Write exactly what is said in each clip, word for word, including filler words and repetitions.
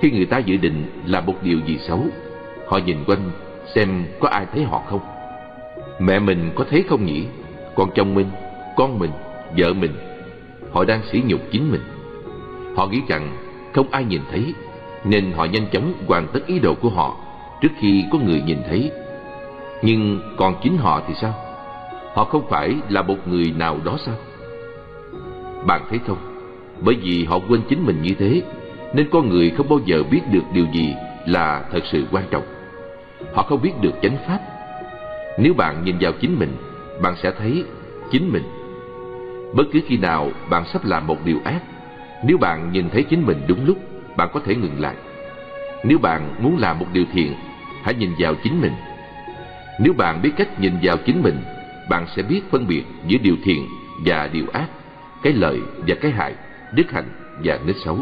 Khi người ta dự định làm một điều gì xấu, họ nhìn quanh xem có ai thấy họ không. Mẹ mình có thấy không nhỉ? Con chồng mình, con mình, vợ mình, họ đang sỉ nhục chính mình. Họ nghĩ rằng không ai nhìn thấy, nên họ nhanh chóng hoàn tất ý đồ của họ trước khi có người nhìn thấy. Nhưng còn chính họ thì sao? Họ không phải là một người nào đó sao? Bạn thấy không? Bởi vì họ quên chính mình như thế, nên con người không bao giờ biết được điều gì là thật sự quan trọng. Họ không biết được chánh pháp. Nếu bạn nhìn vào chính mình, bạn sẽ thấy chính mình. Bất cứ khi nào bạn sắp làm một điều ác, nếu bạn nhìn thấy chính mình đúng lúc, bạn có thể ngừng lại. Nếu bạn muốn làm một điều thiện, hãy nhìn vào chính mình. Nếu bạn biết cách nhìn vào chính mình, bạn sẽ biết phân biệt giữa điều thiện và điều ác, cái lợi và cái hại, đức hạnh và nết xấu.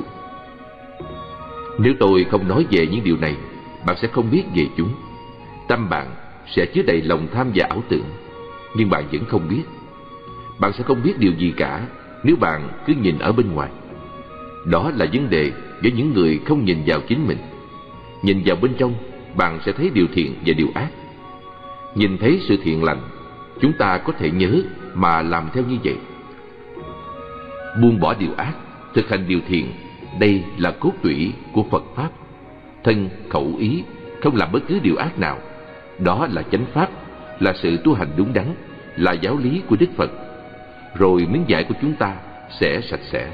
Nếu tôi không nói về những điều này, bạn sẽ không biết về chúng. Tâm bạn sẽ chứa đầy lòng tham và ảo tưởng, nhưng bạn vẫn không biết. Bạn sẽ không biết điều gì cả nếu bạn cứ nhìn ở bên ngoài. Đó là vấn đề với những người không nhìn vào chính mình. Nhìn vào bên trong, bạn sẽ thấy điều thiện và điều ác. Nhìn thấy sự thiện lành, chúng ta có thể nhớ mà làm theo như vậy. Buông bỏ điều ác, thực hành điều thiện, đây là cốt tủy của Phật Pháp. Thân, khẩu, ý, không làm bất cứ điều ác nào. Đó là chánh Pháp, là sự tu hành đúng đắn, là giáo lý của Đức Phật. Rồi miếng vải của chúng ta sẽ sạch sẽ.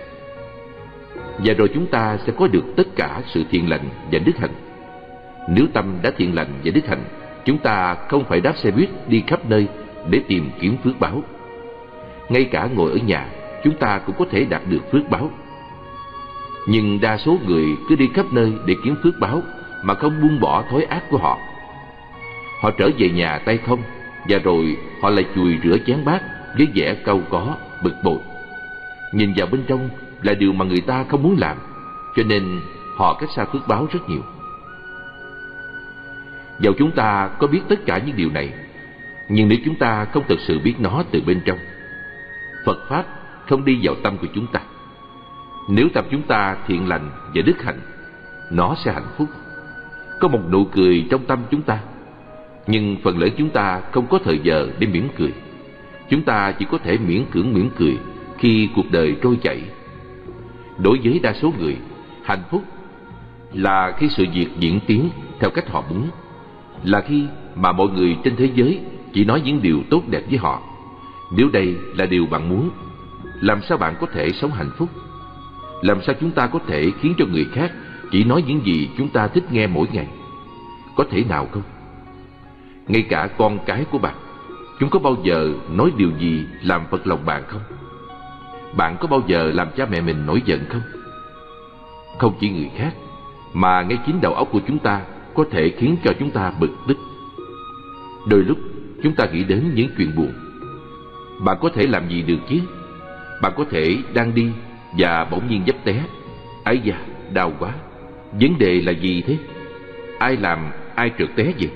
Và rồi chúng ta sẽ có được tất cả sự thiện lành và đức hạnh. Nếu tâm đã thiện lành và đức hạnh, chúng ta không phải đáp xe buýt đi khắp nơi để tìm kiếm phước báo. Ngay cả ngồi ở nhà, chúng ta cũng có thể đạt được phước báo. Nhưng đa số người cứ đi khắp nơi để kiếm phước báo mà không buông bỏ thói ác của họ. Họ trở về nhà tay không, và rồi họ lại chùi rửa chén bát với vẻ cau có, bực bội. Nhìn vào bên trong là điều mà người ta không muốn làm, cho nên họ cách xa phước báo rất nhiều. Dẫu chúng ta có biết tất cả những điều này, nhưng nếu chúng ta không thực sự biết nó từ bên trong, Phật Pháp không đi vào tâm của chúng ta. Nếu tâm chúng ta thiện lành và đức hạnh, nó sẽ hạnh phúc. Có một nụ cười trong tâm chúng ta, nhưng phần lớn chúng ta không có thời giờ để mỉm cười. Chúng ta chỉ có thể miễn cưỡng mỉm cười khi cuộc đời trôi chảy. Đối với đa số người, hạnh phúc là khi sự việc diễn tiến theo cách họ muốn, là khi mà mọi người trên thế giới chỉ nói những điều tốt đẹp với họ. Nếu đây là điều bạn muốn, làm sao bạn có thể sống hạnh phúc? Làm sao chúng ta có thể khiến cho người khác chỉ nói những gì chúng ta thích nghe mỗi ngày? Có thể nào không? Ngay cả con cái của bạn, chúng có bao giờ nói điều gì làm phật lòng bạn không? Bạn có bao giờ làm cha mẹ mình nổi giận không? Không chỉ người khác, mà ngay chính đầu óc của chúng ta có thể khiến cho chúng ta bực tức. Đôi lúc chúng ta nghĩ đến những chuyện buồn. Bạn có thể làm gì được chứ? Bạn có thể đang đi và bỗng nhiên vấp té. Ái da, đau quá. Vấn đề là gì thế? Ai làm ai trượt té vậy?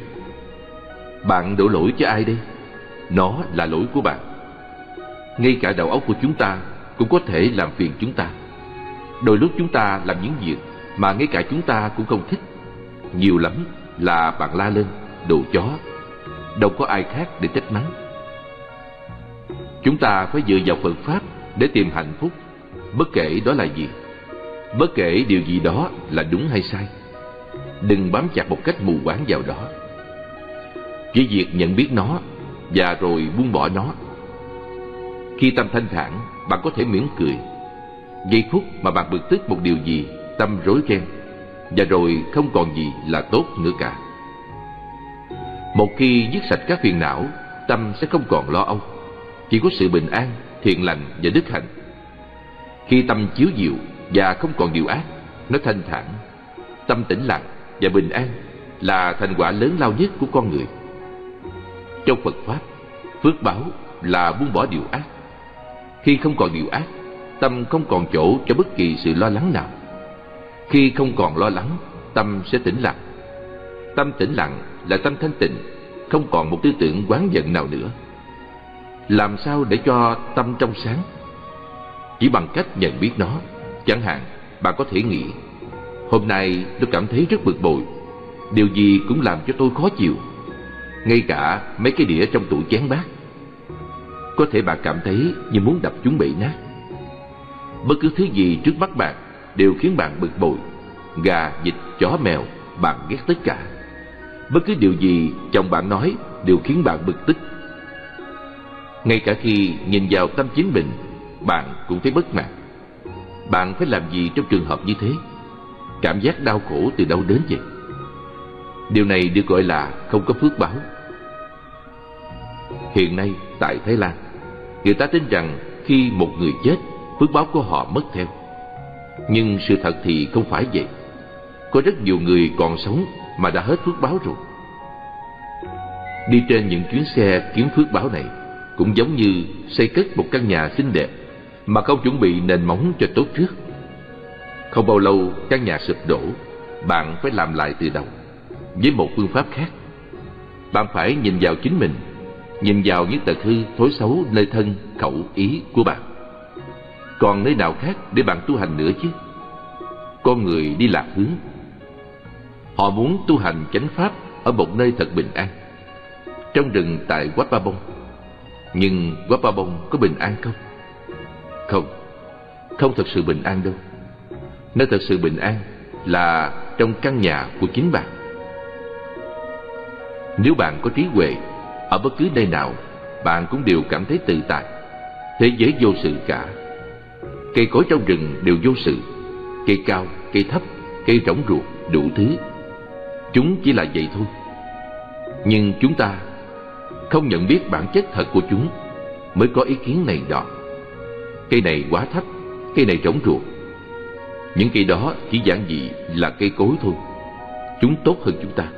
Bạn đổ lỗi cho ai đây? Nó là lỗi của bạn. Ngay cả đầu óc của chúng ta cũng có thể làm phiền chúng ta. Đôi lúc chúng ta làm những việc mà ngay cả chúng ta cũng không thích. Nhiều lắm là bạn la lên, đồ chó. Đâu có ai khác để trách mắng. Chúng ta phải dựa vào Phật Pháp để tìm hạnh phúc, bất kể đó là gì, bất kể điều gì đó là đúng hay sai. Đừng bám chặt một cách mù quáng vào đó. Chỉ việc nhận biết nó và rồi buông bỏ nó. Khi tâm thanh thản, bạn có thể mỉm cười. Giây phút mà bạn bực tức một điều gì, tâm rối ren, và rồi không còn gì là tốt nữa cả. Một khi dứt sạch các phiền não, tâm sẽ không còn lo âu. Chỉ có sự bình an, thiện lành và đức hạnh. Khi tâm chiếu diệu và không còn điều ác, nó thanh thản, tâm tĩnh lặng và bình an là thành quả lớn lao nhất của con người. Trong Phật Pháp, phước báo là buông bỏ điều ác. Khi không còn điều ác, tâm không còn chỗ cho bất kỳ sự lo lắng nào. Khi không còn lo lắng, tâm sẽ tĩnh lặng. Tâm tĩnh lặng là tâm thanh tịnh, không còn một tư tưởng oán giận nào nữa. Làm sao để cho tâm trong sáng? Chỉ bằng cách nhận biết nó. Chẳng hạn, bạn có thể nghĩ, Hôm nay tôi cảm thấy rất bực bội. Điều gì cũng làm cho tôi khó chịu. Ngay cả mấy cái đĩa trong tủ chén bát. Có thể bạn cảm thấy như muốn đập chúng bể nát. Bất cứ thứ gì trước mắt bạn đều khiến bạn bực bội. Gà, vịt, chó, mèo, bạn ghét tất cả. Bất cứ điều gì chồng bạn nói đều khiến bạn bực tức. Ngay cả khi nhìn vào tâm chính mình, bạn cũng thấy bất mãn. Bạn phải làm gì trong trường hợp như thế? Cảm giác đau khổ từ đâu đến vậy? Điều này được gọi là không có phước báo. Hiện nay tại Thái Lan, người ta tin rằng khi một người chết, phước báo của họ mất theo. Nhưng sự thật thì không phải vậy. Có rất nhiều người còn sống mà đã hết phước báo rồi. Đi trên những chuyến xe kiếm phước báo này cũng giống như xây cất một căn nhà xinh đẹp mà không chuẩn bị nền móng cho tốt trước. Không bao lâu căn nhà sụp đổ, bạn phải làm lại từ đầu với một phương pháp khác. Bạn phải nhìn vào chính mình, nhìn vào những tật hư thói xấu nơi thân, khẩu, ý của bạn. Còn nơi nào khác để bạn tu hành nữa chứ? Con người đi lạc hướng. Họ muốn tu hành chánh pháp ở một nơi thật bình an, trong rừng tại Wat Pa Bong. Nhưng Wat Pa Bong có bình an không? Không, không thật sự bình an đâu. Nơi thật sự bình an là trong căn nhà của chính bạn. Nếu bạn có trí huệ, ở bất cứ nơi nào bạn cũng đều cảm thấy tự tại. Thế giới vô sự cả. Cây cối trong rừng đều vô sự. Cây cao, cây thấp, cây rỗng ruột, đủ thứ. Chúng chỉ là vậy thôi. Nhưng chúng ta không nhận biết bản chất thật của chúng, mới có ý kiến này đó. Cây này quá thấp, cây này rỗng ruột. Những cây đó chỉ giản dị là cây cối thôi. Chúng tốt hơn chúng ta.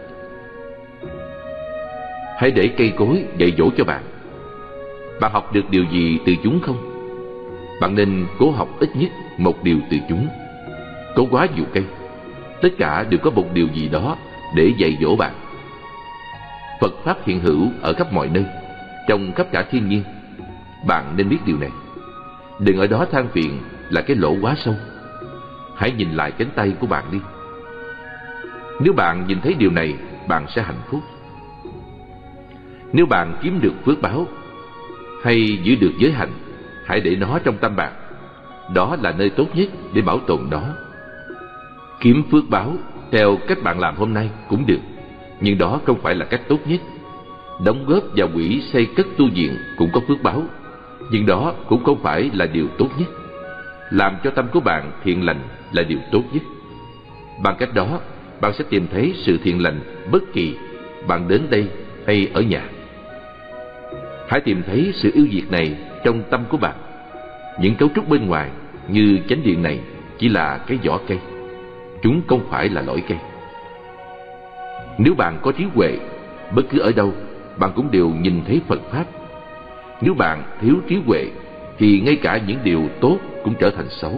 Hãy để cây cối dạy dỗ cho bạn. Bạn học được điều gì từ chúng không? Bạn nên cố học ít nhất một điều từ chúng. Có quá nhiều cây, tất cả đều có một điều gì đó để dạy dỗ bạn. Phật Pháp hiện hữu ở khắp mọi nơi, trong khắp cả thiên nhiên. Bạn nên biết điều này. Đừng ở đó than phiền là cái lỗ quá sâu. Hãy nhìn lại cánh tay của bạn đi. Nếu bạn nhìn thấy điều này, bạn sẽ hạnh phúc. Nếu bạn kiếm được phước báo hay giữ được giới hạnh, hãy để nó trong tâm bạn. Đó là nơi tốt nhất để bảo tồn nó. Kiếm phước báo theo cách bạn làm hôm nay cũng được, nhưng đó không phải là cách tốt nhất. Đóng góp vào quỹ xây cất tu viện cũng có phước báo, nhưng đó cũng không phải là điều tốt nhất. Làm cho tâm của bạn thiện lành là điều tốt nhất. Bằng cách đó, bạn sẽ tìm thấy sự thiện lành bất kỳ bạn đến đây hay ở nhà. Hãy tìm thấy sự ưu việt này trong tâm của bạn. Những cấu trúc bên ngoài như chánh điện này chỉ là cái vỏ cây. Chúng không phải là lõi cây. Nếu bạn có trí huệ, bất cứ ở đâu bạn cũng đều nhìn thấy Phật Pháp. Nếu bạn thiếu trí huệ thì ngay cả những điều tốt cũng trở thành xấu.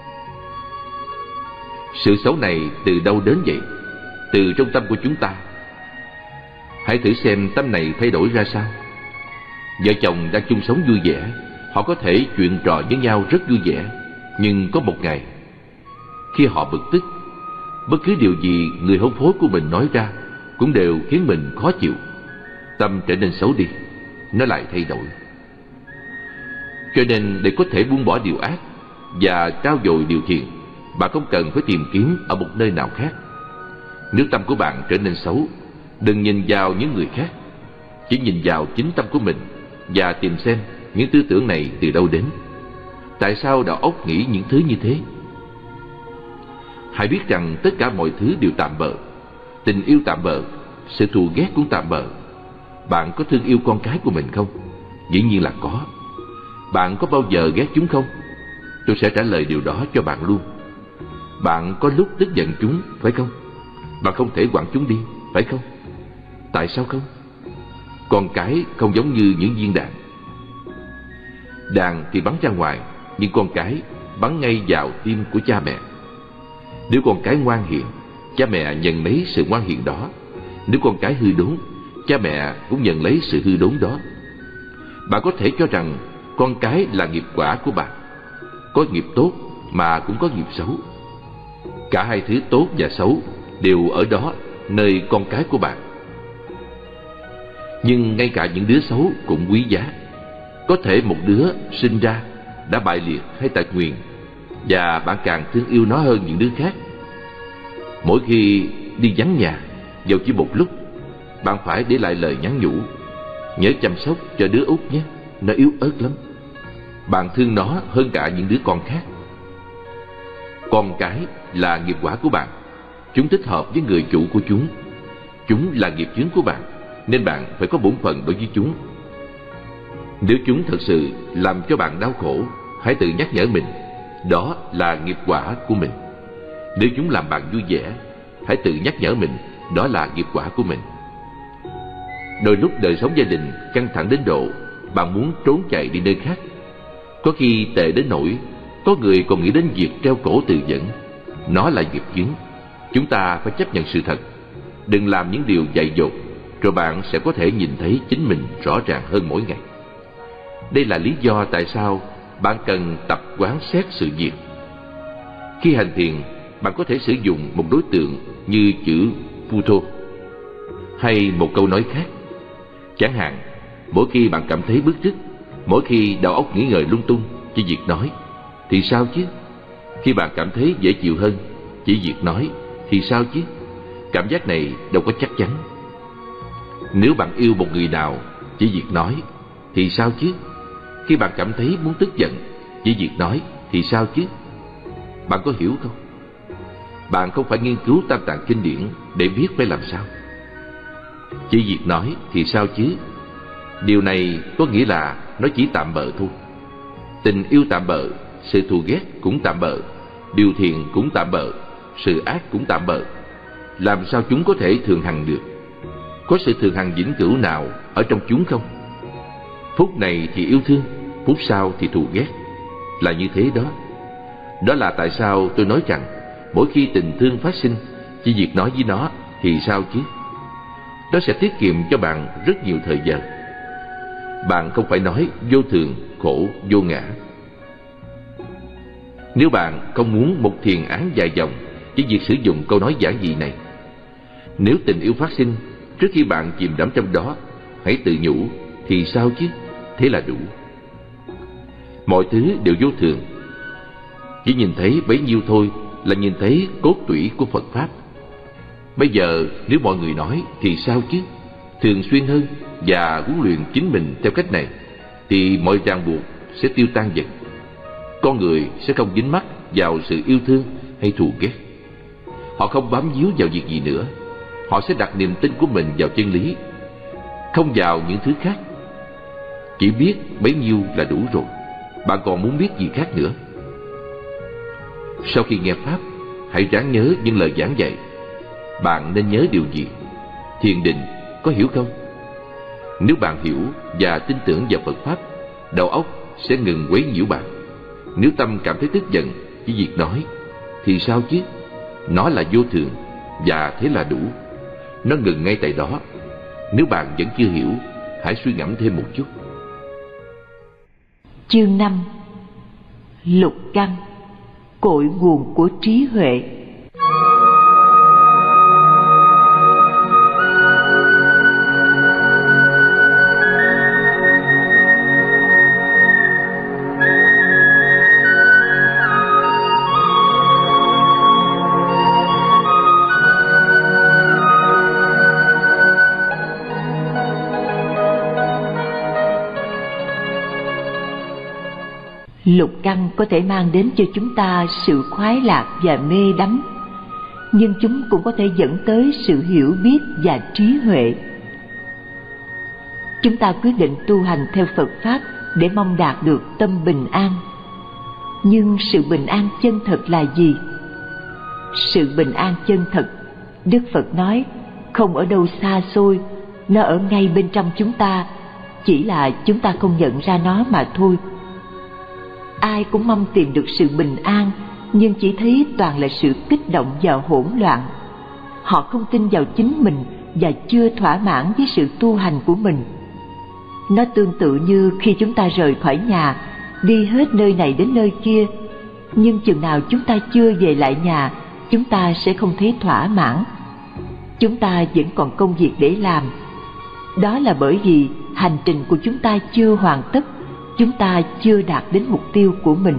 Sự xấu này từ đâu đến vậy? Từ trong tâm của chúng ta. Hãy thử xem tâm này thay đổi ra sao. Vợ chồng đang chung sống vui vẻ, họ có thể chuyện trò với nhau rất vui vẻ. Nhưng có một ngày, khi họ bực tức, bất cứ điều gì người hôn phối của mình nói ra cũng đều khiến mình khó chịu. Tâm trở nên xấu đi, nó lại thay đổi. Cho nên để có thể buông bỏ điều ác và trao dồi điều thiện, bạn không cần phải tìm kiếm ở một nơi nào khác. Nếu tâm của bạn trở nên xấu, đừng nhìn vào những người khác, chỉ nhìn vào chính tâm của mình và tìm xem những tư tưởng này từ đâu đến. Tại sao đầu óc nghĩ những thứ như thế? Hãy biết rằng tất cả mọi thứ đều tạm bợ. Tình yêu tạm bợ, sự thù ghét cũng tạm bợ. Bạn có thương yêu con cái của mình không? Dĩ nhiên là có. Bạn có bao giờ ghét chúng không? Tôi sẽ trả lời điều đó cho bạn luôn. Bạn có lúc tức giận chúng, phải không? Bạn không thể quẳng chúng đi, phải không? Tại sao không? Con cái không giống như những viên đạn. Đạn thì bắn ra ngoài, nhưng con cái bắn ngay vào tim của cha mẹ. Nếu con cái ngoan hiền, cha mẹ nhận lấy sự ngoan hiền đó. Nếu con cái hư đốn, cha mẹ cũng nhận lấy sự hư đốn đó. Bạn có thể cho rằng con cái là nghiệp quả của bạn. Có nghiệp tốt mà cũng có nghiệp xấu. Cả hai thứ tốt và xấu đều ở đó, nơi con cái của bạn. Nhưng ngay cả những đứa xấu cũng quý giá. Có thể một đứa sinh ra đã bại liệt hay tật nguyền, và bạn càng thương yêu nó hơn những đứa khác. Mỗi khi đi vắng nhà, dầu chỉ một lúc, bạn phải để lại lời nhắn nhủ: nhớ chăm sóc cho đứa út nhé, nó yếu ớt lắm. Bạn thương nó hơn cả những đứa con khác. Con cái là nghiệp quả của bạn. Chúng thích hợp với người chủ của chúng. Chúng là nghiệp chướng của bạn, nên bạn phải có bổn phận đối với chúng. Nếu chúng thật sự làm cho bạn đau khổ, hãy tự nhắc nhở mình, đó là nghiệp quả của mình. Nếu chúng làm bạn vui vẻ, hãy tự nhắc nhở mình, đó là nghiệp quả của mình. Đôi lúc đời sống gia đình căng thẳng đến độ bạn muốn trốn chạy đi nơi khác. Có khi tệ đến nỗi có người còn nghĩ đến việc treo cổ tự vẫn. Nó là nghiệp chướng. Chúng ta phải chấp nhận sự thật. Đừng làm những điều dại dột, rồi bạn sẽ có thể nhìn thấy chính mình rõ ràng hơn mỗi ngày. Đây là lý do tại sao bạn cần tập quán xét sự việc. Khi hành thiền, bạn có thể sử dụng một đối tượng như chữ Phuto, hay một câu nói khác. Chẳng hạn, mỗi khi bạn cảm thấy bức rứt, mỗi khi đầu óc nghĩ ngợi lung tung chỉ việc nói, thì sao chứ? Khi bạn cảm thấy dễ chịu hơn, chỉ việc nói, thì sao chứ? Cảm giác này đâu có chắc chắn. Nếu bạn yêu một người nào, chỉ việc nói, thì sao chứ? Khi bạn cảm thấy muốn tức giận, chỉ việc nói, thì sao chứ? Bạn có hiểu không? Bạn không phải nghiên cứu tam tạng kinh điển để biết phải làm sao. Chỉ việc nói thì sao chứ? Điều này có nghĩa là nó chỉ tạm bợ thôi. Tình yêu tạm bợ, sự thù ghét cũng tạm bợ, điều thiện cũng tạm bợ, sự ác cũng tạm bợ. Làm sao chúng có thể thường hằng được? Có sự thường hằng vĩnh cửu nào ở trong chúng không? Phút này thì yêu thương, phút sau thì thù ghét. Là như thế đó. Đó là tại sao tôi nói rằng mỗi khi tình thương phát sinh, chỉ việc nói với nó thì sao chứ? Đó sẽ tiết kiệm cho bạn rất nhiều thời giờ. Bạn không phải nói vô thường, khổ, vô ngã. Nếu bạn không muốn một thiền án dài dòng, chỉ việc sử dụng câu nói giản dị này. Nếu tình yêu phát sinh, trước khi bạn chìm đắm trong đó, hãy tự nhủ thì sao chứ? Thế là đủ. Mọi thứ đều vô thường. Chỉ nhìn thấy bấy nhiêu thôi là nhìn thấy cốt tủy của Phật Pháp. Bây giờ nếu mọi người nói thì sao chứ? Thường xuyên hơn và huấn luyện chính mình theo cách này, thì mọi ràng buộc sẽ tiêu tan dần. Con người sẽ không dính mắc vào sự yêu thương hay thù ghét. Họ không bám víu vào việc gì nữa. Họ sẽ đặt niềm tin của mình vào chân lý, không vào những thứ khác. Chỉ biết bấy nhiêu là đủ rồi. Bạn còn muốn biết gì khác nữa? Sau khi nghe Pháp, hãy ráng nhớ những lời giảng dạy. Bạn nên nhớ điều gì? Thiền định, có hiểu không? Nếu bạn hiểu và tin tưởng vào Phật Pháp, đầu óc sẽ ngừng quấy nhiễu bạn. Nếu tâm cảm thấy tức giận, chỉ việc nói, thì sao chứ? Nó là vô thường, và thế là đủ. Nó ngừng ngay tại đó. Nếu bạn vẫn chưa hiểu, hãy suy ngẫm thêm một chút. Chương năm. Lục căn, cội nguồn của trí huệ. Lục căn có thể mang đến cho chúng ta sự khoái lạc và mê đắm, nhưng chúng cũng có thể dẫn tới sự hiểu biết và trí huệ. Chúng ta quyết định tu hành theo Phật Pháp để mong đạt được tâm bình an. Nhưng sự bình an chân thật là gì? Sự bình an chân thật, Đức Phật nói, không ở đâu xa xôi, nó ở ngay bên trong chúng ta, chỉ là chúng ta không nhận ra nó mà thôi. Ai cũng mong tìm được sự bình an, nhưng chỉ thấy toàn là sự kích động và hỗn loạn. Họ không tin vào chính mình và chưa thỏa mãn với sự tu hành của mình. Nó tương tự như khi chúng ta rời khỏi nhà, đi hết nơi này đến nơi kia, nhưng chừng nào chúng ta chưa về lại nhà chúng ta sẽ không thấy thỏa mãn. Chúng ta vẫn còn công việc để làm. Đó là bởi vì hành trình của chúng ta chưa hoàn tất, chúng ta chưa đạt đến mục tiêu của mình.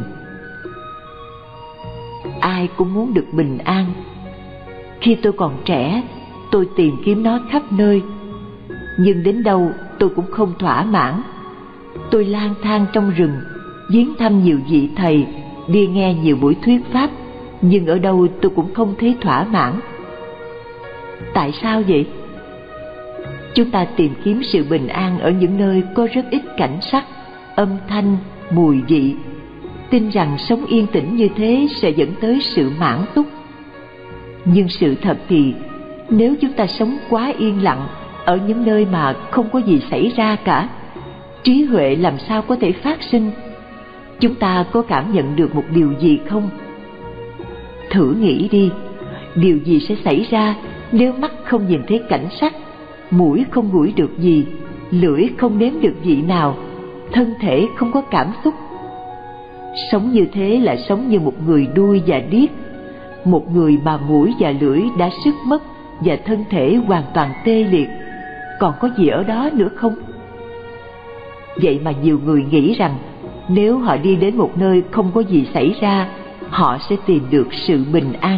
Ai cũng muốn được bình an. Khi tôi còn trẻ, tôi tìm kiếm nó khắp nơi, nhưng đến đâu tôi cũng không thỏa mãn. Tôi lang thang trong rừng, viếng thăm nhiều vị thầy, đi nghe nhiều buổi thuyết pháp, nhưng ở đâu tôi cũng không thấy thỏa mãn. Tại sao vậy? Chúng ta tìm kiếm sự bình an ở những nơi có rất ít cảnh sắc, âm thanh, mùi vị, tin rằng sống yên tĩnh như thế sẽ dẫn tới sự mãn túc. Nhưng sự thật thì nếu chúng ta sống quá yên lặng ở những nơi mà không có gì xảy ra cả, trí huệ làm sao có thể phát sinh? Chúng ta có cảm nhận được một điều gì không? Thử nghĩ đi, điều gì sẽ xảy ra nếu mắt không nhìn thấy cảnh sắc, mũi không ngửi được gì, lưỡi không nếm được vị nào, thân thể không có cảm xúc? Sống như thế là sống như một người đuôi và điếc, một người mà mũi và lưỡi đã sức mất và thân thể hoàn toàn tê liệt. Còn có gì ở đó nữa không? Vậy mà nhiều người nghĩ rằng nếu họ đi đến một nơi không có gì xảy ra, họ sẽ tìm được sự bình an.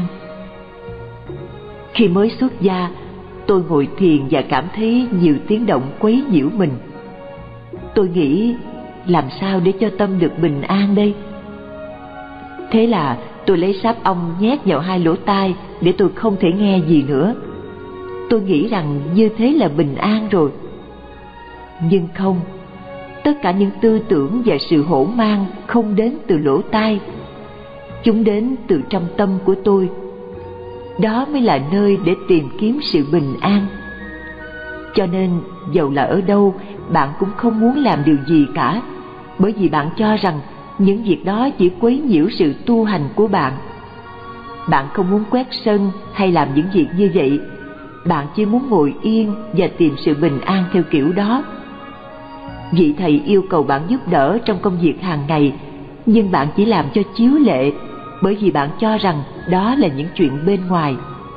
Khi mới xuất gia, tôi ngồi thiền và cảm thấy nhiều tiếng động quấy nhiễu mình. Tôi nghĩ, làm sao để cho tâm được bình an đây? Thế là tôi lấy sáp ong nhét vào hai lỗ tai để tôi không thể nghe gì nữa. Tôi nghĩ rằng như thế là bình an rồi. Nhưng không, tất cả những tư tưởng và sự hỗn mang không đến từ lỗ tai. Chúng đến từ trong tâm của tôi. Đó mới là nơi để tìm kiếm sự bình an. Cho nên dầu là ở đâu, bạn cũng không muốn làm điều gì cả, bởi vì bạn cho rằng những việc đó chỉ quấy nhiễu sự tu hành của bạn. Bạn không muốn quét sân hay làm những việc như vậy. Bạn chỉ muốn ngồi yên và tìm sự bình an theo kiểu đó. Vị thầy yêu cầu bạn giúp đỡ trong công việc hàng ngày, nhưng bạn chỉ làm cho chiếu lệ, bởi vì bạn cho rằng đó là những chuyện bên ngoài.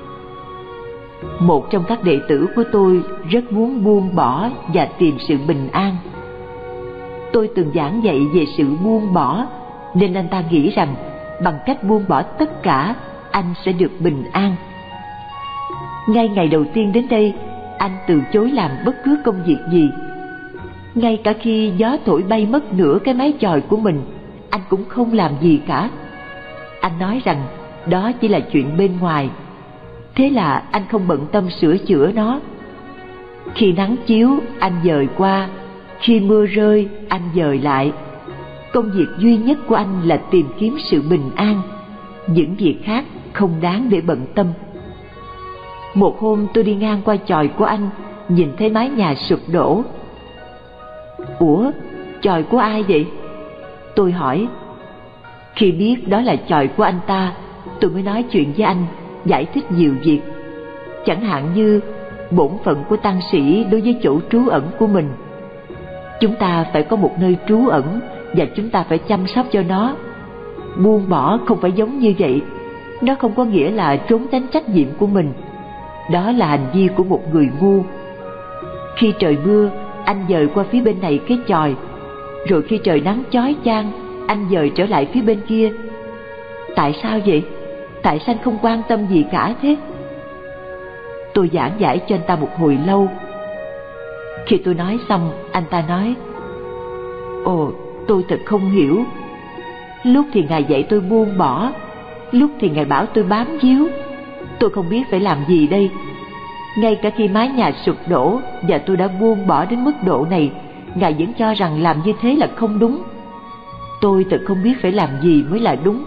Một trong các đệ tử của tôi rất muốn buông bỏ và tìm sự bình an. Tôi từng giảng dạy về sự buông bỏ, nên anh ta nghĩ rằng bằng cách buông bỏ tất cả, anh sẽ được bình an. Ngay ngày đầu tiên đến đây, anh từ chối làm bất cứ công việc gì. Ngay cả khi gió thổi bay mất nửa cái mái chòi của mình, anh cũng không làm gì cả. Anh nói rằng đó chỉ là chuyện bên ngoài. Thế là anh không bận tâm sửa chữa nó. Khi nắng chiếu, anh dời qua. Khi mưa rơi, anh dời lại. Công việc duy nhất của anh là tìm kiếm sự bình an. Những việc khác không đáng để bận tâm. Một hôm tôi đi ngang qua chòi của anh, nhìn thấy mái nhà sụp đổ. Ủa, chòi của ai vậy? Tôi hỏi. Khi biết đó là chòi của anh ta, tôi mới nói chuyện với anh, giải thích nhiều việc. Chẳng hạn như bổn phận của tăng sĩ đối với chỗ trú ẩn của mình. Chúng ta phải có một nơi trú ẩn và chúng ta phải chăm sóc cho nó. Buông bỏ không phải giống như vậy. Nó không có nghĩa là trốn tránh trách nhiệm của mình. Đó là hành vi của một người ngu. Khi trời mưa, anh dời qua phía bên này cái chòi, rồi khi trời nắng chói chang, anh dời trở lại phía bên kia. Tại sao vậy? Tại sao anh không quan tâm gì cả thế? Tôi giảng giải cho anh ta một hồi lâu. Khi tôi nói xong, anh ta nói: Ồ, tôi thật không hiểu. Lúc thì Ngài dạy tôi buông bỏ, lúc thì Ngài bảo tôi bám víu. Tôi không biết phải làm gì đây. Ngay cả khi mái nhà sụp đổ và tôi đã buông bỏ đến mức độ này, Ngài vẫn cho rằng làm như thế là không đúng. Tôi thật không biết phải làm gì mới là đúng.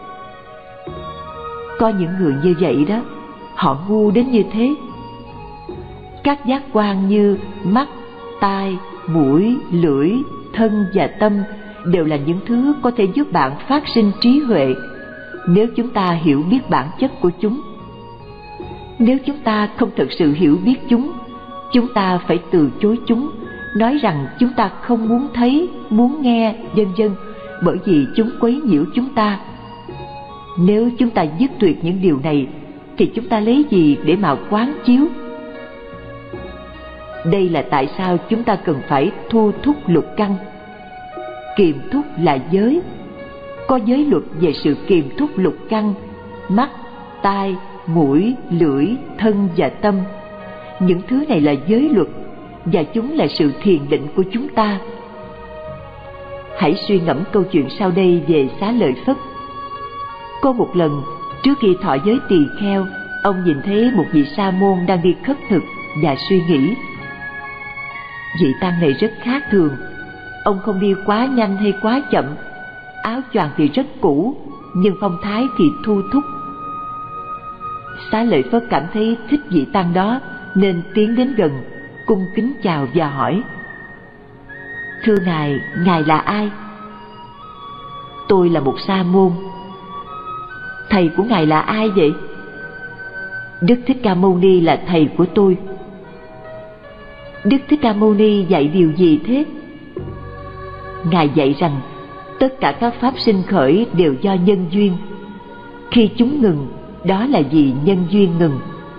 Có những người như vậy đó, họ ngu đến như thế. Các giác quan như mắt, tai, mũi, lưỡi, thân và tâm đều là những thứ có thể giúp bạn phát sinh trí huệ, nếu chúng ta hiểu biết bản chất của chúng. Nếu chúng ta không thực sự hiểu biết chúng, chúng ta phải từ chối chúng, nói rằng chúng ta không muốn thấy, muốn nghe, vân vân, bởi vì chúng quấy nhiễu chúng ta. Nếu chúng ta dứt tuyệt những điều này thì chúng ta lấy gì để mà quán chiếu? Đây là tại sao chúng ta cần phải thu thúc lục căn. Kiềm thúc là giới. Có giới luật về sự kiềm thúc lục căn: mắt, tai, mũi, lưỡi, thân và tâm. Những thứ này là giới luật, và chúng là sự thiền định của chúng ta. Hãy suy ngẫm câu chuyện sau đây về Xá Lợi Phất. Có một lần, trước khi thọ giới tỳ kheo, ông nhìn thấy một vị sa môn đang đi khất thực và suy nghĩ. Vị tăng này rất khác thường. Ông không đi quá nhanh hay quá chậm, áo choàng thì rất cũ, nhưng phong thái thì thu thúc. Xá Lợi Phất cảm thấy thích vị tăng đó, nên tiến đến gần, cung kính chào và hỏi: Thưa ngài, ngài là ai? Tôi là một sa môn. Thầy của ngài là ai vậy? Đức Thích Ca Mâu Ni là thầy của tôi. Đức Thích Ca Mâu Ni dạy điều gì thế? Ngài dạy rằng tất cả các pháp sinh khởi đều do nhân duyên. Khi chúng ngừng, đó là vì nhân duyên ngừng.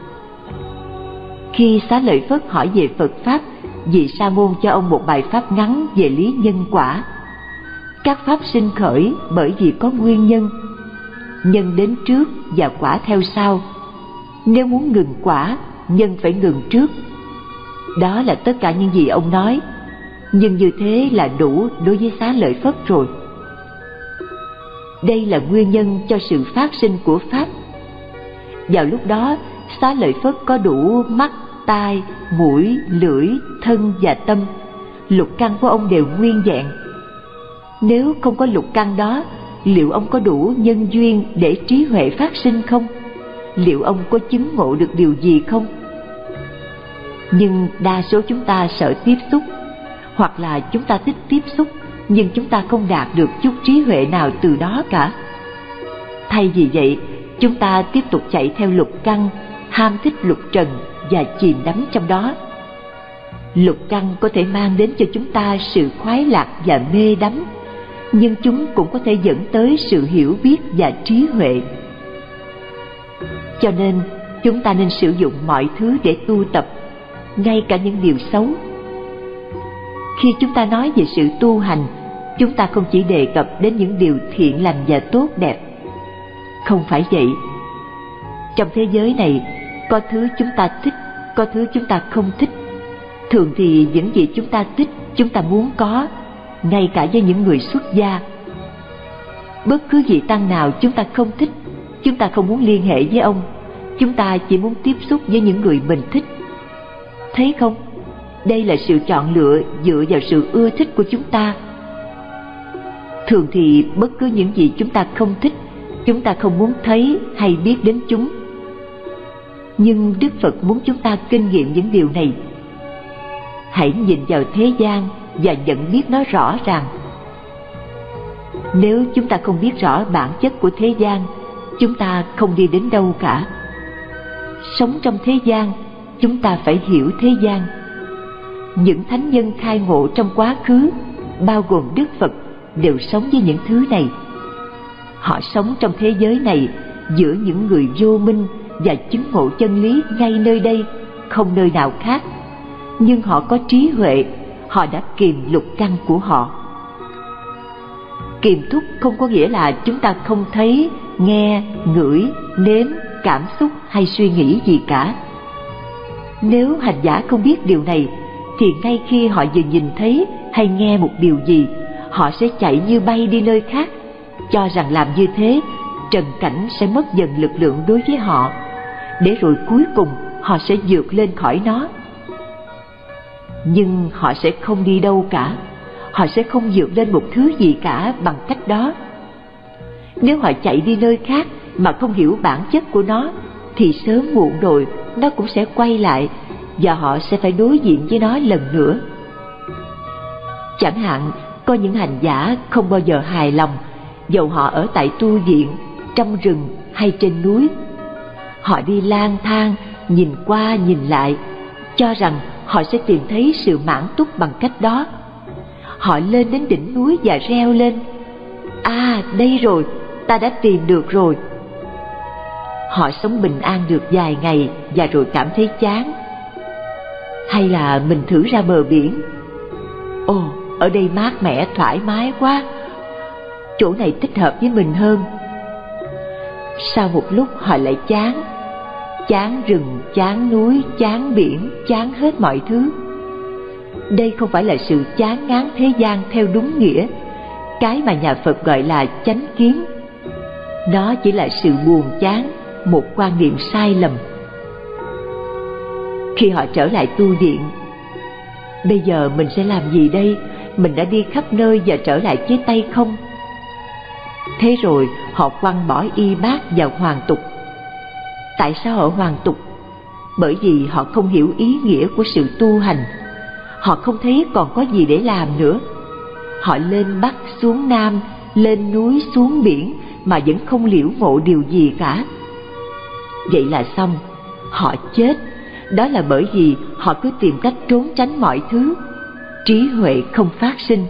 Khi Xá Lợi Phất hỏi về Phật Pháp, vị sa môn cho ông một bài pháp ngắn về lý nhân quả. Các pháp sinh khởi bởi vì có nguyên nhân. Nhân đến trước và quả theo sau. Nếu muốn ngừng quả, nhân phải ngừng trước. Đó là tất cả những gì ông nói. Nhưng như thế là đủ đối với Xá Lợi Phất rồi. Đây là nguyên nhân cho sự phát sinh của Pháp. Vào lúc đó, Xá Lợi Phất có đủ mắt, tai, mũi, lưỡi, thân và tâm. Lục căn của ông đều nguyên vẹn. Nếu không có lục căn đó, liệu ông có đủ nhân duyên để trí huệ phát sinh không? Liệu ông có chứng ngộ được điều gì không? Nhưng đa số chúng ta sợ tiếp xúc, hoặc là chúng ta thích tiếp xúc, nhưng chúng ta không đạt được chút trí huệ nào từ đó cả. Thay vì vậy, chúng ta tiếp tục chạy theo lục căn, ham thích lục trần và chìm đắm trong đó. Lục căn có thể mang đến cho chúng ta sự khoái lạc và mê đắm, nhưng chúng cũng có thể dẫn tới sự hiểu biết và trí huệ. Cho nên, chúng ta nên sử dụng mọi thứ để tu tập, ngay cả những điều xấu. Khi chúng ta nói về sự tu hành, chúng ta không chỉ đề cập đến những điều thiện lành và tốt đẹp. Không phải vậy. Trong thế giới này, có thứ chúng ta thích, có thứ chúng ta không thích. Thường thì những gì chúng ta thích, chúng ta muốn có, ngay cả với những người xuất gia. Bất cứ vị tăng nào chúng ta không thích, chúng ta không muốn liên hệ với ông. Chúng ta chỉ muốn tiếp xúc với những người mình thích. Thấy không? Đây là sự chọn lựa dựa vào sự ưa thích của chúng ta. Thường thì bất cứ những gì chúng ta không thích, chúng ta không muốn thấy hay biết đến chúng. Nhưng Đức Phật muốn chúng ta kinh nghiệm những điều này. Hãy nhìn vào thế gian và nhận biết nó rõ ràng. Nếu chúng ta không biết rõ bản chất của thế gian, chúng ta không đi đến đâu cả. Sống trong thế gian, chúng ta phải hiểu thế gian. Những thánh nhân khai ngộ trong quá khứ, bao gồm Đức Phật, đều sống với những thứ này. Họ sống trong thế giới này giữa những người vô minh và chứng ngộ chân lý ngay nơi đây, không nơi nào khác. Nhưng họ có trí huệ, họ đã kiềm lục căn của họ. Kiềm thúc không có nghĩa là chúng ta không thấy, nghe, ngửi, nếm, cảm xúc hay suy nghĩ gì cả. Nếu hành giả không biết điều này, thì ngay khi họ vừa nhìn thấy hay nghe một điều gì, họ sẽ chạy như bay đi nơi khác, cho rằng làm như thế, trần cảnh sẽ mất dần lực lượng đối với họ, để rồi cuối cùng họ sẽ vượt lên khỏi nó. Nhưng họ sẽ không đi đâu cả, họ sẽ không vượt lên một thứ gì cả bằng cách đó. Nếu họ chạy đi nơi khác mà không hiểu bản chất của nó, thì sớm muộn rồi nó cũng sẽ quay lại, và họ sẽ phải đối diện với nó lần nữa. Chẳng hạn, có những hành giả không bao giờ hài lòng, dầu họ ở tại tu viện, trong rừng hay trên núi. Họ đi lang thang, nhìn qua nhìn lại, cho rằng họ sẽ tìm thấy sự mãn túc bằng cách đó. Họ lên đến đỉnh núi và reo lên: "À, đây rồi, ta đã tìm được rồi. Họ sống bình an được vài ngày và rồi cảm thấy chán. Hay là mình thử ra bờ biển. Ồ, ở đây mát mẻ thoải mái quá, chỗ này thích hợp với mình hơn. Sau một lúc họ lại chán. Chán rừng, chán núi, chán biển, chán hết mọi thứ. Đây không phải là sự chán ngán thế gian theo đúng nghĩa, cái mà nhà Phật gọi là chánh kiến. Nó chỉ là sự buồn chán, một quan niệm sai lầm. Khi họ trở lại tu viện, bây giờ mình sẽ làm gì đây? Mình đã đi khắp nơi và trở lại với tay không. Thế rồi họ quăng bỏ y bát vào hoàn tục. Tại sao họ hoàn tục? Bởi vì họ không hiểu ý nghĩa của sự tu hành. Họ không thấy còn có gì để làm nữa. Họ lên Bắc xuống Nam, lên núi xuống biển mà vẫn không liễu ngộ điều gì cả. Vậy là xong, họ chết. Đó là bởi vì họ cứ tìm cách trốn tránh mọi thứ. Trí huệ không phát sinh.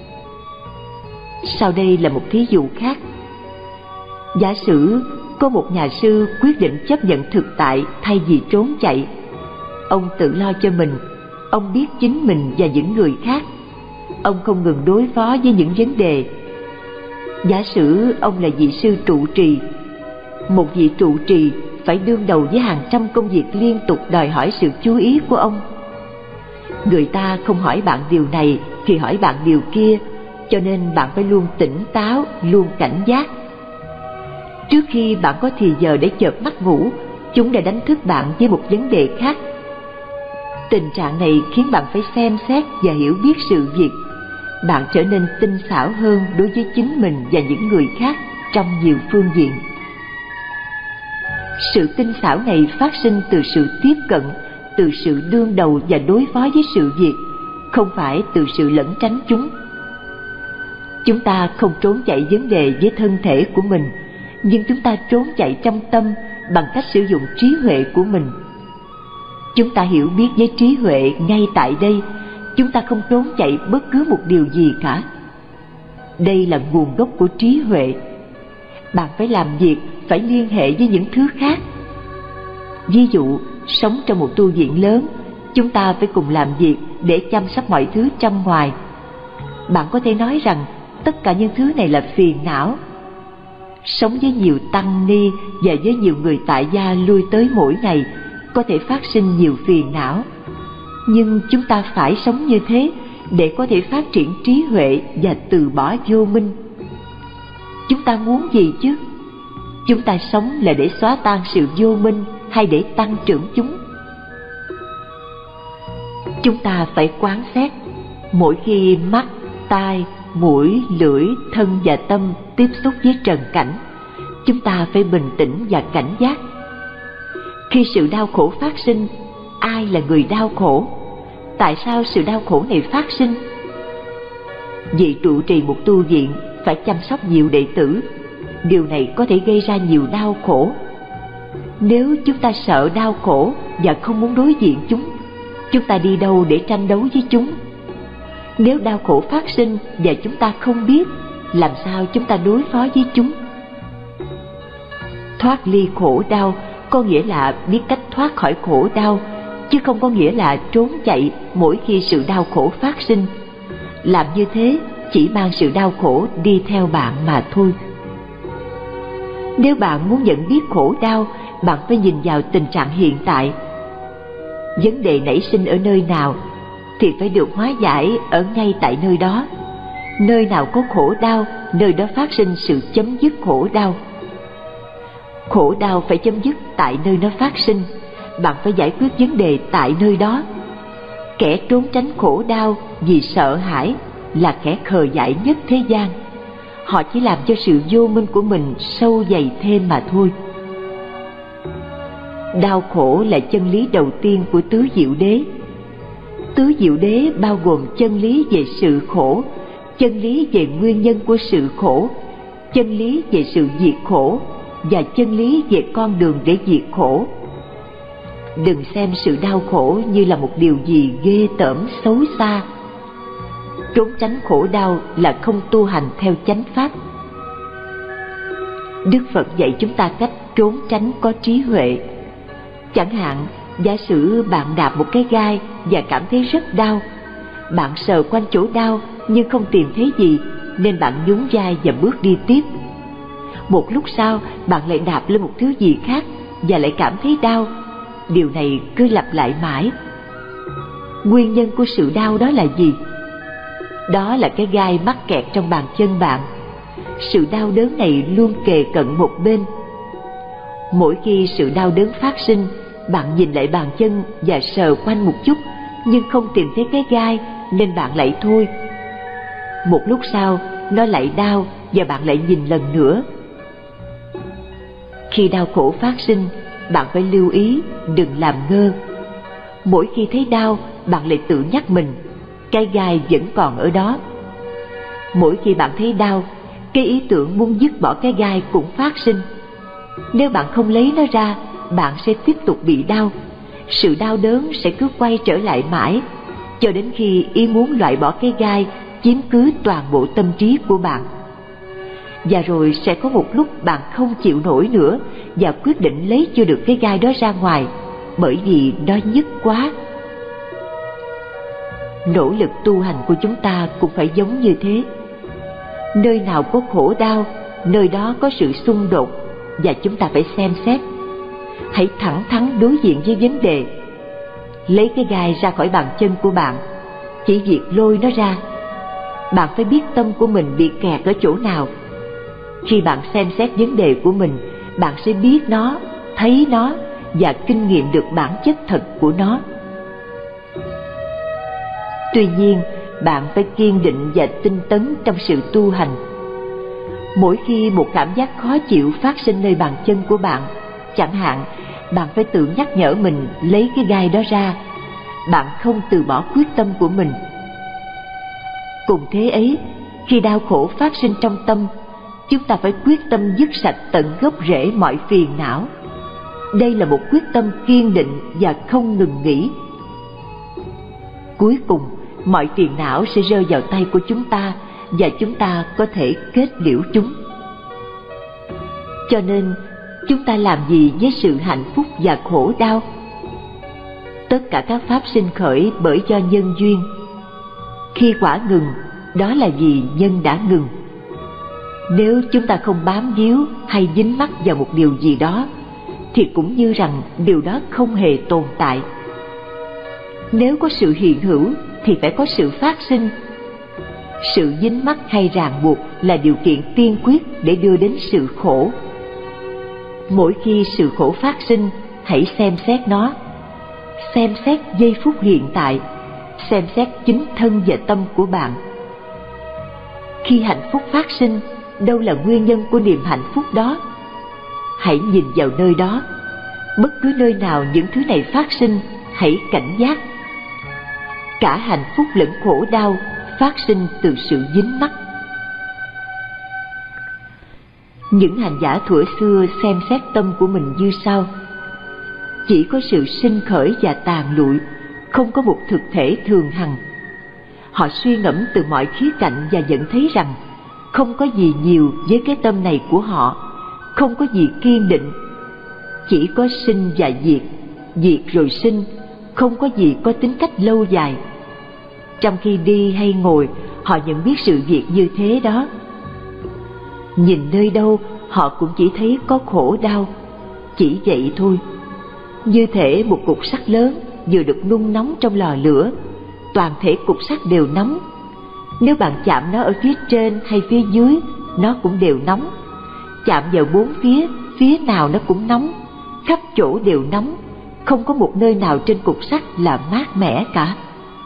Sau đây là một thí dụ khác. Giả sử có một nhà sư quyết định chấp nhận thực tại thay vì trốn chạy. Ông tự lo cho mình. Ông biết chính mình và những người khác. Ông không ngừng đối phó với những vấn đề. Giả sử ông là vị sư trụ trì. Một vị trụ trì phải đương đầu với hàng trăm công việc liên tục đòi hỏi sự chú ý của ông. Người ta không hỏi bạn điều này thì hỏi bạn điều kia, cho nên bạn phải luôn tỉnh táo, luôn cảnh giác. Trước khi bạn có thì giờ để chợp mắt ngủ, chúng đã đánh thức bạn với một vấn đề khác. Tình trạng này khiến bạn phải xem xét và hiểu biết sự việc. Bạn trở nên tinh xảo hơn đối với chính mình và những người khác trong nhiều phương diện. Sự tinh xảo này phát sinh từ sự tiếp cận, từ sự đương đầu và đối phó với sự việc, không phải từ sự lẩn tránh chúng. Chúng ta không trốn chạy vấn đề với thân thể của mình, nhưng chúng ta trốn chạy trong tâm bằng cách sử dụng trí huệ của mình. Chúng ta hiểu biết với trí huệ ngay tại đây. Chúng ta không trốn chạy bất cứ một điều gì cả. Đây là nguồn gốc của trí huệ. Bạn phải làm việc, phải liên hệ với những thứ khác. Ví dụ, sống trong một tu viện lớn, chúng ta phải cùng làm việc để chăm sóc mọi thứ trong ngoài. Bạn có thể nói rằng tất cả những thứ này là phiền não. Sống với nhiều tăng ni và với nhiều người tại gia lui tới mỗi ngày có thể phát sinh nhiều phiền não. Nhưng chúng ta phải sống như thế để có thể phát triển trí huệ và từ bỏ vô minh. Chúng ta muốn gì chứ? Chúng ta sống là để xóa tan sự vô minh hay để tăng trưởng chúng? Chúng ta phải quán xét. Mỗi khi mắt, tai, mũi, lưỡi, thân và tâm tiếp xúc với trần cảnh, chúng ta phải bình tĩnh và cảnh giác. Khi sự đau khổ phát sinh, ai là người đau khổ? Tại sao sự đau khổ này phát sinh? Vị trụ trì một tu viện phải chăm sóc nhiều đệ tử. Điều này có thể gây ra nhiều đau khổ. Nếu chúng ta sợ đau khổ và không muốn đối diện chúng, chúng ta đi đâu để tranh đấu với chúng? Nếu đau khổ phát sinh và chúng ta không biết, làm sao chúng ta đối phó với chúng? Thoát ly khổ đau có nghĩa là biết cách thoát khỏi khổ đau, chứ không có nghĩa là trốn chạy mỗi khi sự đau khổ phát sinh. Làm như thế chỉ mang sự đau khổ đi theo bạn mà thôi. Nếu bạn muốn nhận biết khổ đau, bạn phải nhìn vào tình trạng hiện tại. Vấn đề nảy sinh ở nơi nào thì phải được hóa giải ở ngay tại nơi đó. Nơi nào có khổ đau, nơi đó phát sinh sự chấm dứt khổ đau. Khổ đau phải chấm dứt tại nơi nó phát sinh. Bạn phải giải quyết vấn đề tại nơi đó. Kẻ trốn tránh khổ đau vì sợ hãi là kẻ khờ dại nhất thế gian. Họ chỉ làm cho sự vô minh của mình sâu dày thêm mà thôi. Đau khổ là chân lý đầu tiên của tứ diệu đế. Tứ diệu đế bao gồm chân lý về sự khổ, chân lý về nguyên nhân của sự khổ, chân lý về sự diệt khổ và chân lý về con đường để diệt khổ. Đừng xem sự đau khổ như là một điều gì ghê tởm xấu xa. Trốn tránh khổ đau là không tu hành theo chánh pháp. Đức Phật dạy chúng ta cách trốn tránh có trí huệ. Chẳng hạn, giả sử bạn đạp một cái gai và cảm thấy rất đau. Bạn sờ quanh chỗ đau nhưng không tìm thấy gì, nên bạn nhún vai và bước đi tiếp. Một lúc sau, bạn lại đạp lên một thứ gì khác và lại cảm thấy đau. Điều này cứ lặp lại mãi. Nguyên nhân của sự đau đó là gì? Đó là cái gai mắc kẹt trong bàn chân bạn. Sự đau đớn này luôn kề cận một bên. Mỗi khi sự đau đớn phát sinh, bạn nhìn lại bàn chân và sờ quanh một chút, nhưng không tìm thấy cái gai, nên bạn lại thôi. Một lúc sau, nó lại đau và bạn lại nhìn lần nữa. Khi đau khổ phát sinh, bạn phải lưu ý đừng làm ngơ. Mỗi khi thấy đau, bạn lại tự nhắc mình, cái gai vẫn còn ở đó. Mỗi khi bạn thấy đau, cái ý tưởng muốn dứt bỏ cái gai cũng phát sinh. Nếu bạn không lấy nó ra, bạn sẽ tiếp tục bị đau. Sự đau đớn sẽ cứ quay trở lại mãi, cho đến khi ý muốn loại bỏ cái gai chiếm cứ toàn bộ tâm trí của bạn. Và rồi sẽ có một lúc bạn không chịu nổi nữa và quyết định lấy chưa được cái gai đó ra ngoài, bởi vì nó nhức quá. Nỗ lực tu hành của chúng ta cũng phải giống như thế. Nơi nào có khổ đau, nơi đó có sự xung đột, và chúng ta phải xem xét. Hãy thẳng thắn đối diện với vấn đề. Lấy cái gai ra khỏi bàn chân của bạn, chỉ việc lôi nó ra. Bạn phải biết tâm của mình bị kẹt ở chỗ nào. Khi bạn xem xét vấn đề của mình, bạn sẽ biết nó, thấy nó và kinh nghiệm được bản chất thật của nó. Tuy nhiên, bạn phải kiên định và tinh tấn trong sự tu hành. Mỗi khi một cảm giác khó chịu phát sinh nơi bàn chân của bạn, chẳng hạn, bạn phải tự nhắc nhở mình lấy cái gai đó ra. Bạn không từ bỏ quyết tâm của mình. Cùng thế ấy, khi đau khổ phát sinh trong tâm, chúng ta phải quyết tâm dứt sạch tận gốc rễ mọi phiền não. Đây là một quyết tâm kiên định và không ngừng nghỉ. Cuối cùng, mọi phiền não sẽ rơi vào tay của chúng ta và chúng ta có thể kết liễu chúng. Cho nên, chúng ta làm gì với sự hạnh phúc và khổ đau? Tất cả các pháp sinh khởi bởi do nhân duyên. Khi quả ngừng, đó là vì nhân đã ngừng. Nếu chúng ta không bám víu hay dính mắc vào một điều gì đó, thì cũng như rằng điều đó không hề tồn tại. Nếu có sự hiện hữu thì phải có sự phát sinh. Sự dính mắc hay ràng buộc là điều kiện tiên quyết để đưa đến sự khổ. Mỗi khi sự khổ phát sinh, hãy xem xét nó. Xem xét giây phút hiện tại, xem xét chính thân và tâm của bạn. Khi hạnh phúc phát sinh, đâu là nguyên nhân của niềm hạnh phúc đó? Hãy nhìn vào nơi đó. Bất cứ nơi nào những thứ này phát sinh, hãy cảnh giác. Cả hạnh phúc lẫn khổ đau phát sinh từ sự dính mắc. Những hành giả thuở xưa xem xét tâm của mình như sau: chỉ có sự sinh khởi và tàn lụi, không có một thực thể thường hằng. Họ suy ngẫm từ mọi khía cạnh và nhận thấy rằng không có gì nhiều với cái tâm này của họ, không có gì kiên định. Chỉ có sinh và diệt, diệt rồi sinh, không có gì có tính cách lâu dài. Trong khi đi hay ngồi, họ nhận biết sự việc như thế đó. Nhìn nơi đâu, họ cũng chỉ thấy có khổ đau, chỉ vậy thôi. Như thể một cục sắt lớn vừa được nung nóng trong lò lửa, toàn thể cục sắt đều nóng. Nếu bạn chạm nó ở phía trên hay phía dưới, nó cũng đều nóng. Chạm vào bốn phía, phía nào nó cũng nóng, khắp chỗ đều nóng, không có một nơi nào trên cục sắt là mát mẻ cả.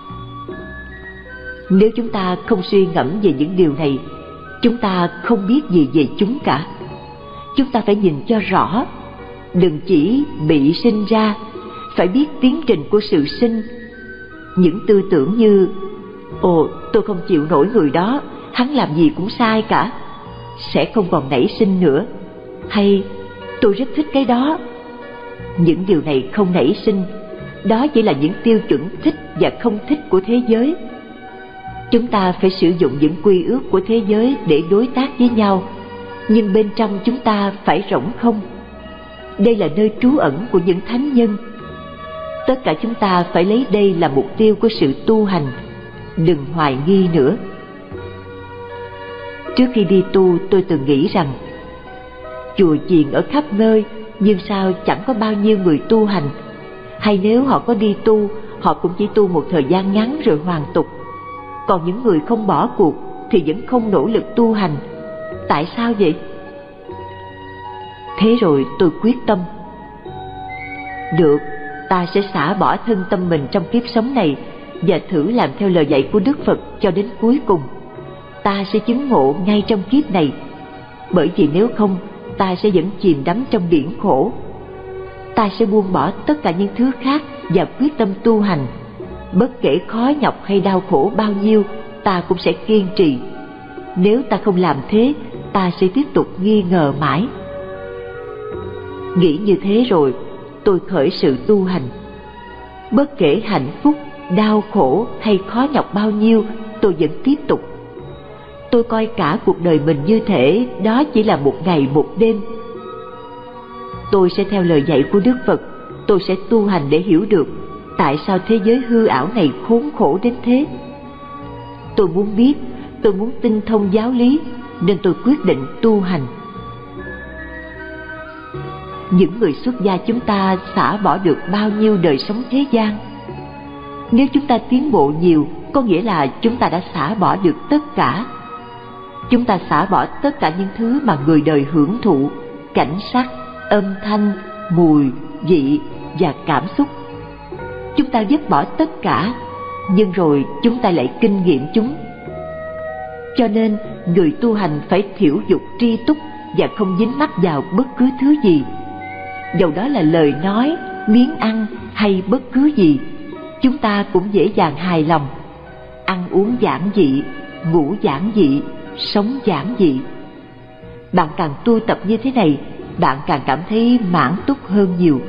Nếu chúng ta không suy ngẫm về những điều này, chúng ta không biết gì về chúng cả. Chúng ta phải nhìn cho rõ, đừng chỉ bị sinh ra, phải biết tiến trình của sự sinh. Những tư tưởng như ồ, tôi không chịu nổi người đó, hắn làm gì cũng sai cả, sẽ không còn nảy sinh nữa. Hay tôi rất thích cái đó. Những điều này không nảy sinh, đó chỉ là những tiêu chuẩn thích và không thích của thế giới. Chúng ta phải sử dụng những quy ước của thế giới để đối tác với nhau, nhưng bên trong chúng ta phải rỗng không. Đây là nơi trú ẩn của những thánh nhân. Tất cả chúng ta phải lấy đây là mục tiêu của sự tu hành, đừng hoài nghi nữa. Trước khi đi tu, tôi từng nghĩ rằng chùa chiền ở khắp nơi, nhưng sao chẳng có bao nhiêu người tu hành, hay nếu họ có đi tu, họ cũng chỉ tu một thời gian ngắn rồi hoàn tục. Còn những người không bỏ cuộc thì vẫn không nỗ lực tu hành. Tại sao vậy? Thế rồi tôi quyết tâm, được, ta sẽ xả bỏ thân tâm mình trong kiếp sống này và thử làm theo lời dạy của Đức Phật cho đến cuối cùng. Ta sẽ chứng ngộ ngay trong kiếp này, bởi vì nếu không, ta sẽ vẫn chìm đắm trong biển khổ. Ta sẽ buông bỏ tất cả những thứ khác và quyết tâm tu hành. Bất kể khó nhọc hay đau khổ bao nhiêu, ta cũng sẽ kiên trì. Nếu ta không làm thế, ta sẽ tiếp tục nghi ngờ mãi. Nghĩ như thế rồi, tôi khởi sự tu hành. Bất kể hạnh phúc, đau khổ hay khó nhọc bao nhiêu, tôi vẫn tiếp tục. Tôi coi cả cuộc đời mình như thể đó chỉ là một ngày một đêm. Tôi sẽ theo lời dạy của Đức Phật, tôi sẽ tu hành để hiểu được tại sao thế giới hư ảo này khốn khổ đến thế. Tôi muốn biết, tôi muốn tinh thông giáo lý, nên tôi quyết định tu hành. Những người xuất gia chúng ta xả bỏ được bao nhiêu đời sống thế gian? Nếu chúng ta tiến bộ nhiều, có nghĩa là chúng ta đã xả bỏ được tất cả. Chúng ta xả bỏ tất cả những thứ mà người đời hưởng thụ: cảnh sắc, âm thanh, mùi, vị và cảm xúc. Chúng ta vứt bỏ tất cả, nhưng rồi chúng ta lại kinh nghiệm chúng. Cho nên người tu hành phải thiểu dục tri túc và không dính mắc vào bất cứ thứ gì. Dầu đó là lời nói, miếng ăn hay bất cứ gì, chúng ta cũng dễ dàng hài lòng. Ăn uống giản dị, ngủ giản dị, sống giản dị. Bạn càng tu tập như thế này, bạn càng cảm thấy mãn túc hơn nhiều.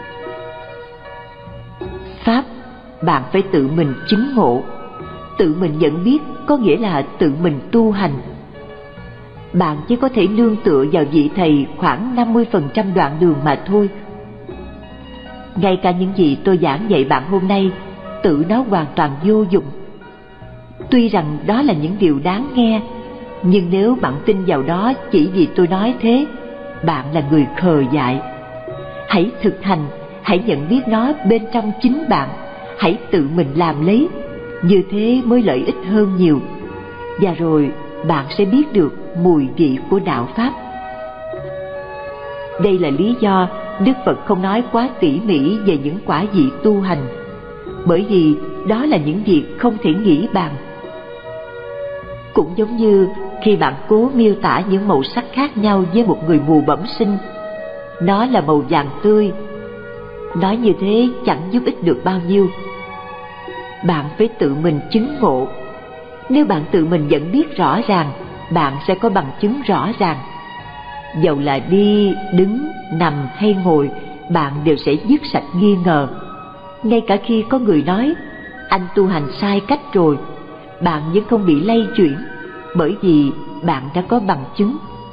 Pháp, bạn phải tự mình chứng ngộ. Tự mình nhận biết có nghĩa là tự mình tu hành. Bạn chỉ có thể nương tựa vào vị thầy khoảng năm mươi phần trăm đoạn đường mà thôi. Ngay cả những gì tôi giảng dạy bạn hôm nay, tự nó hoàn toàn vô dụng. Tuy rằng đó là những điều đáng nghe, nhưng nếu bạn tin vào đó chỉ vì tôi nói thế, bạn là người khờ dại. Hãy thực hành, hãy nhận biết nó bên trong chính bạn, hãy tự mình làm lấy, như thế mới lợi ích hơn nhiều. Và rồi bạn sẽ biết được mùi vị của đạo Pháp. Đây là lý do Đức Phật không nói quá tỉ mỉ về những quả vị tu hành, bởi vì đó là những việc không thể nghĩ bàn. Cũng giống như khi bạn cố miêu tả những màu sắc khác nhau với một người mù bẩm sinh, nó là màu vàng tươi. Nói như thế chẳng giúp ích được bao nhiêu. Bạn phải tự mình chứng ngộ. Nếu bạn tự mình nhận biết rõ ràng, bạn sẽ có bằng chứng rõ ràng. Dầu là đi, đứng, nằm hay ngồi, bạn đều sẽ dứt sạch nghi ngờ. Ngay cả khi có người nói anh tu hành sai cách rồi, bạn vẫn không bị lay chuyển, bởi vì bạn đã có bằng chứng.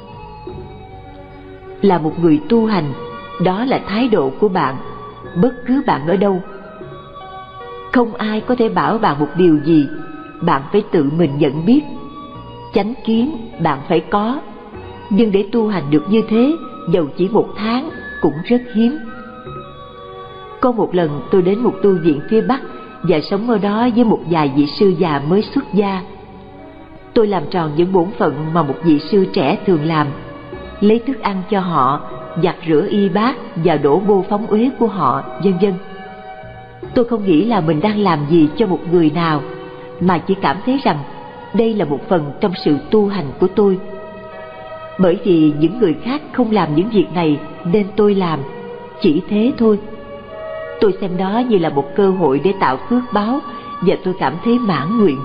Là một người tu hành, đó là thái độ của bạn, bất cứ bạn ở đâu. Không ai có thể bảo bạn một điều gì, bạn phải tự mình nhận biết. Chánh kiến bạn phải có, nhưng để tu hành được như thế, dầu chỉ một tháng cũng rất hiếm. Có một lần tôi đến một tu viện phía Bắc và sống ở đó với một vài vị sư già mới xuất gia. Tôi làm tròn những bổn phận mà một vị sư trẻ thường làm: lấy thức ăn cho họ, giặt rửa y bát và đổ bô phóng uế của họ, vân vân. Tôi không nghĩ là mình đang làm gì cho một người nào, mà chỉ cảm thấy rằng đây là một phần trong sự tu hành của tôi. Bởi vì những người khác không làm những việc này nên tôi làm, chỉ thế thôi. Tôi xem đó như là một cơ hội để tạo phước báo, và tôi cảm thấy mãn nguyện.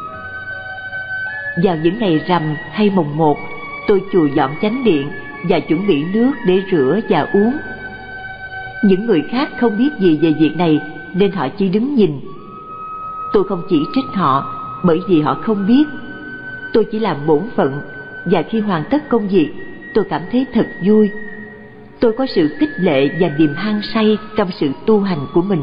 Vào những ngày rằm hay mồng một, tôi chùi dọn chánh điện và chuẩn bị nước để rửa và uống. Những người khác không biết gì về việc này nên họ chỉ đứng nhìn. Tôi không chỉ trích họ bởi vì họ không biết. Tôi chỉ làm bổn phận, và khi hoàn tất công việc tôi cảm thấy thật vui. Tôi có sự khích lệ và niềm hăng say trong sự tu hành của mình.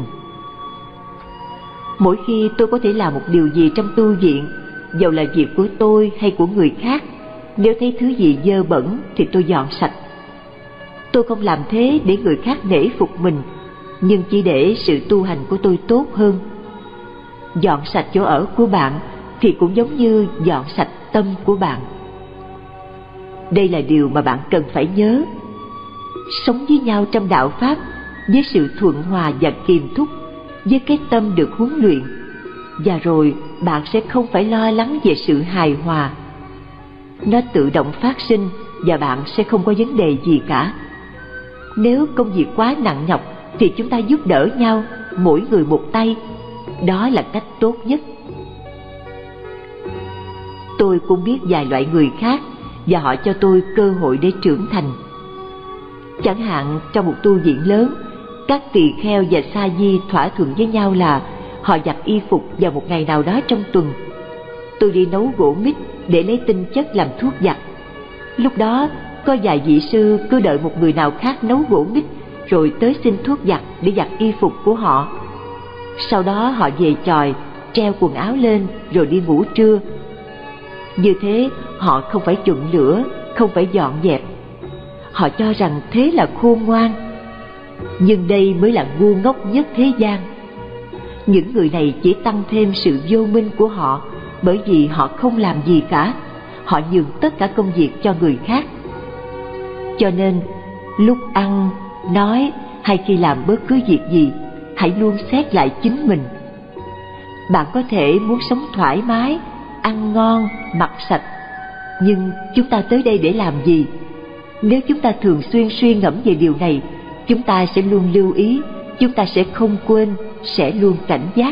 Mỗi khi tôi có thể làm một điều gì trong tu viện, dầu là việc của tôi hay của người khác, nếu thấy thứ gì dơ bẩn thì tôi dọn sạch. Tôi không làm thế để người khác nể phục mình, nhưng chỉ để sự tu hành của tôi tốt hơn. Dọn sạch chỗ ở của bạn thì cũng giống như dọn sạch tâm của bạn. Đây là điều mà bạn cần phải nhớ. Sống với nhau trong đạo Pháp với sự thuận hòa và kiềm thúc, với cái tâm được huấn luyện, và rồi bạn sẽ không phải lo lắng về sự hài hòa. Nó tự động phát sinh và bạn sẽ không có vấn đề gì cả. Nếu công việc quá nặng nhọc thì chúng ta giúp đỡ nhau, mỗi người một tay. Đó là cách tốt nhất. Tôi cũng biết vài loại người khác, và họ cho tôi cơ hội để trưởng thành. Chẳng hạn trong một tu viện lớn, các tỳ kheo và sa di thỏa thuận với nhau là họ giặt y phục vào một ngày nào đó trong tuần. Tôi đi nấu gỗ mít để lấy tinh chất làm thuốc giặt. Lúc đó có vài vị sư cứ đợi một người nào khác nấu gỗ mít rồi tới xin thuốc giặt để giặt y phục của họ. Sau đó họ về chòi, treo quần áo lên rồi đi ngủ trưa. Như thế họ không phải chụng lửa, không phải dọn dẹp. Họ cho rằng thế là khôn ngoan. Nhưng đây mới là ngu ngốc nhất thế gian. Những người này chỉ tăng thêm sự vô minh của họ, bởi vì họ không làm gì cả. Họ nhường tất cả công việc cho người khác. Cho nên lúc ăn, nói hay khi làm bất cứ việc gì, hãy luôn xét lại chính mình. Bạn có thể muốn sống thoải mái, ăn ngon, mặc sạch, nhưng chúng ta tới đây để làm gì? Nếu chúng ta thường xuyên suy ngẫm về điều này, chúng ta sẽ luôn lưu ý, chúng ta sẽ không quên, sẽ luôn cảnh giác.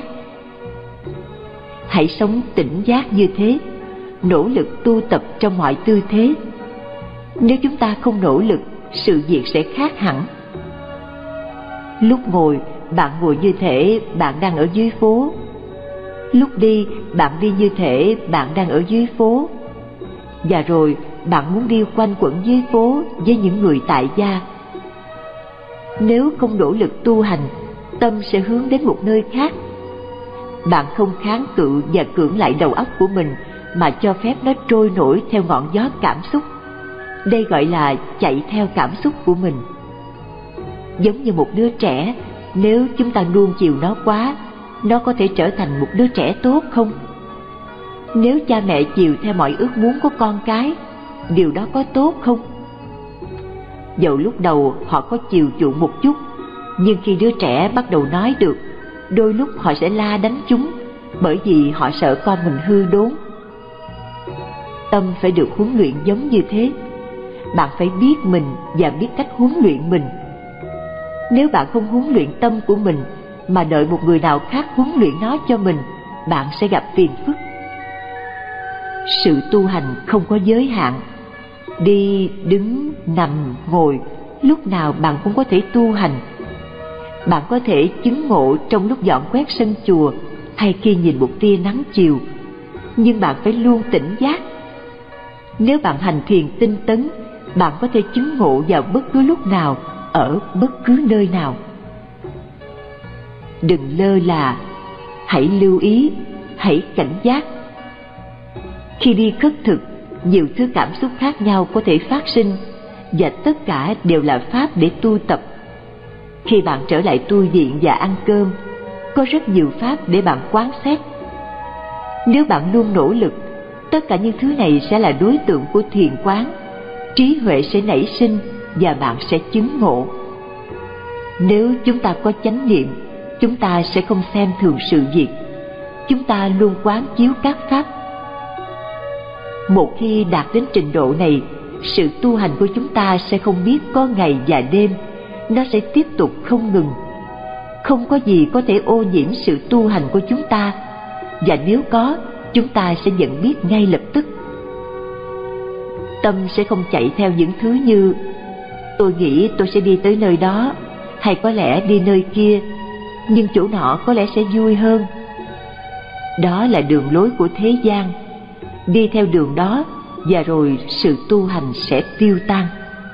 Hãy sống tỉnh giác như thế, nỗ lực tu tập trong mọi tư thế. Nếu chúng ta không nỗ lực, sự việc sẽ khác hẳn. Lúc ngồi, bạn ngồi như thể bạn đang ở dưới phố. Lúc đi, bạn đi như thể bạn đang ở dưới phố. Và rồi, bạn muốn đi quanh quẩn dưới phố với những người tại gia. Nếu không nỗ lực tu hành, tâm sẽ hướng đến một nơi khác. Bạn không kháng cự và cưỡng lại đầu óc của mình, mà cho phép nó trôi nổi theo ngọn gió cảm xúc. Đây gọi là chạy theo cảm xúc của mình. Giống như một đứa trẻ, nếu chúng ta nuông chiều nó quá, nó có thể trở thành một đứa trẻ tốt không? Nếu cha mẹ chiều theo mọi ước muốn của con cái, điều đó có tốt không? Dẫu lúc đầu họ có chiều chuộng một chút, nhưng khi đứa trẻ bắt đầu nói được, đôi lúc họ sẽ la đánh chúng, bởi vì họ sợ con mình hư đốn. Tâm phải được huấn luyện giống như thế. Bạn phải biết mình và biết cách huấn luyện mình. Nếu bạn không huấn luyện tâm của mình, mà đợi một người nào khác huấn luyện nó cho mình, bạn sẽ gặp phiền phức. Sự tu hành không có giới hạn. Đi, đứng, nằm, ngồi, lúc nào bạn cũng có thể tu hành. Bạn có thể chứng ngộ trong lúc dọn quét sân chùa hay khi nhìn một tia nắng chiều, nhưng bạn phải luôn tỉnh giác. Nếu bạn hành thiền tinh tấn, bạn có thể chứng ngộ vào bất cứ lúc nào, ở bất cứ nơi nào. Đừng lơ là, hãy lưu ý, hãy cảnh giác. Khi đi khất thực, nhiều thứ cảm xúc khác nhau có thể phát sinh, và tất cả đều là pháp để tu tập. Khi bạn trở lại tu viện và ăn cơm, có rất nhiều pháp để bạn quán xét. Nếu bạn luôn nỗ lực, tất cả những thứ này sẽ là đối tượng của thiền quán. Trí huệ sẽ nảy sinh và bạn sẽ chứng ngộ. Nếu chúng ta có chánh niệm, chúng ta sẽ không xem thường sự việc. Chúng ta luôn quán chiếu các pháp. Một khi đạt đến trình độ này, sự tu hành của chúng ta sẽ không biết có ngày và đêm. Nó sẽ tiếp tục không ngừng. Không có gì có thể ô nhiễm sự tu hành của chúng ta, và nếu có, chúng ta sẽ nhận biết ngay lập tức. Tâm sẽ không chạy theo những thứ như tôi nghĩ tôi sẽ đi tới nơi đó, hay có lẽ đi nơi kia, nhưng chỗ nọ có lẽ sẽ vui hơn. Đó là đường lối của thế gian. Đi theo đường đó, và rồi sự tu hành sẽ tiêu tan.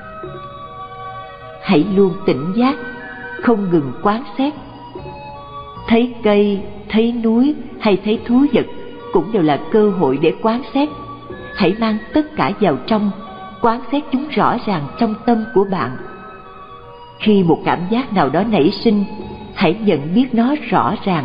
Hãy luôn tỉnh giác, không ngừng quán xét. Thấy cây, thấy núi hay thấy thú vật cũng đều là cơ hội để quán xét. Hãy mang tất cả vào trong, quán xét chúng rõ ràng trong tâm của bạn. Khi một cảm giác nào đó nảy sinh, hãy nhận biết nó rõ ràng.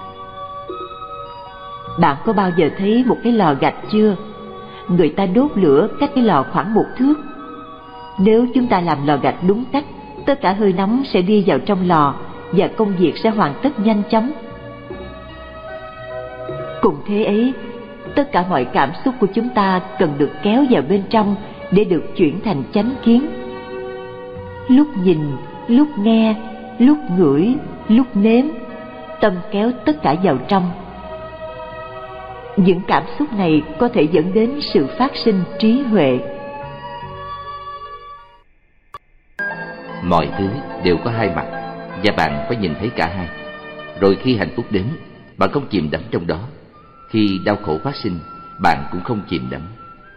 Bạn có bao giờ thấy một cái lò gạch chưa? Người ta đốt lửa cách cái lò khoảng một thước. Nếu chúng ta làm lò gạch đúng cách, tất cả hơi nóng sẽ đi vào trong lò và công việc sẽ hoàn tất nhanh chóng. Cùng thế ấy, tất cả mọi cảm xúc của chúng ta cần được kéo vào bên trong để được chuyển thành chánh kiến. Lúc nhìn, lúc nghe, lúc ngửi, lúc nếm, tâm kéo tất cả vào trong. Những cảm xúc này có thể dẫn đến sự phát sinh trí huệ. Mọi thứ đều có hai mặt, và bạn phải nhìn thấy cả hai. Rồi khi hạnh phúc đến, bạn không chìm đắm trong đó. Khi đau khổ phát sinh, bạn cũng không chìm đắm.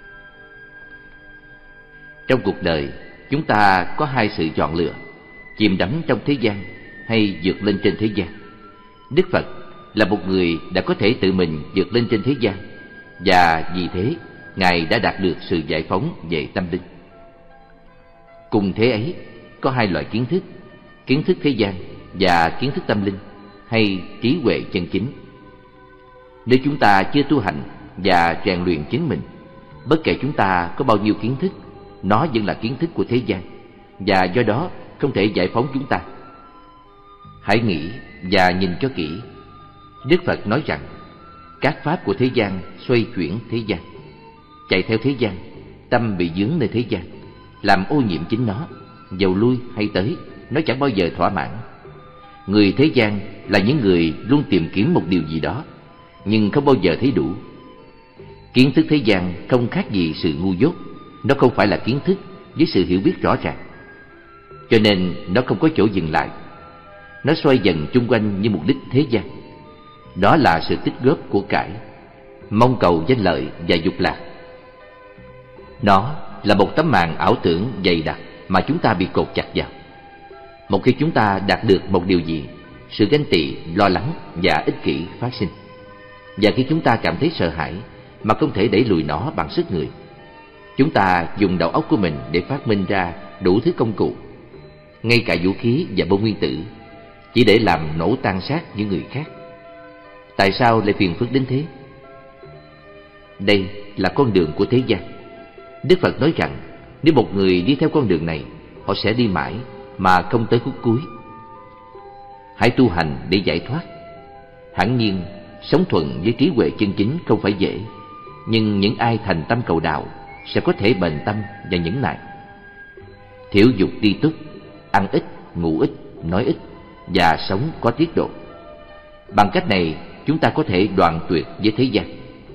Trong cuộc đời, chúng ta có hai sự chọn lựa: chìm đắm trong thế gian hay vượt lên trên thế gian. Đức Phật là một người đã có thể tự mình vượt lên trên thế gian, và vì thế Ngài đã đạt được sự giải phóng về tâm linh. Cùng thế ấy, có hai loại kiến thức: kiến thức thế gian và kiến thức tâm linh, hay trí huệ chân chính. Nếu chúng ta chưa tu hành và rèn luyện chính mình, bất kể chúng ta có bao nhiêu kiến thức, nó vẫn là kiến thức của thế gian, và do đó không thể giải phóng chúng ta. Hãy nghĩ và nhìn cho kỹ. Đức Phật nói rằng các pháp của thế gian xoay chuyển thế gian. Chạy theo thế gian, tâm bị dướng nơi thế gian, làm ô nhiễm chính nó. Dầu lui hay tới, nó chẳng bao giờ thỏa mãn. Người thế gian là những người luôn tìm kiếm một điều gì đó, nhưng không bao giờ thấy đủ. Kiến thức thế gian không khác gì sự ngu dốt. Nó không phải là kiến thức với sự hiểu biết rõ ràng, cho nên nó không có chỗ dừng lại. Nó xoay dần chung quanh như mục đích thế gian. Đó là sự tích góp của cải, mong cầu danh lợi và dục lạc. Nó là một tấm màn ảo tưởng dày đặc mà chúng ta bị cột chặt vào. Một khi chúng ta đạt được một điều gì, sự ganh tị, lo lắng và ích kỷ phát sinh. Và khi chúng ta cảm thấy sợ hãi mà không thể đẩy lùi nó bằng sức người, chúng ta dùng đầu óc của mình để phát minh ra đủ thứ công cụ, ngay cả vũ khí và bom nguyên tử, chỉ để làm nổ tan xác những người khác. Tại sao lại phiền phức đến thế? Đây là con đường của thế gian. Đức Phật nói rằng nếu một người đi theo con đường này, họ sẽ đi mãi mà không tới khúc cuối. Hãy tu hành để giải thoát. Hẳn nhiên, sống thuận với trí huệ chân chính không phải dễ, nhưng những ai thành tâm cầu đạo sẽ có thể bền tâm và nhẫn nại. Thiểu dục tri túc, ăn ít, ngủ ít, nói ít và sống có tiết độ. Bằng cách này, chúng ta có thể đoạn tuyệt với thế gian.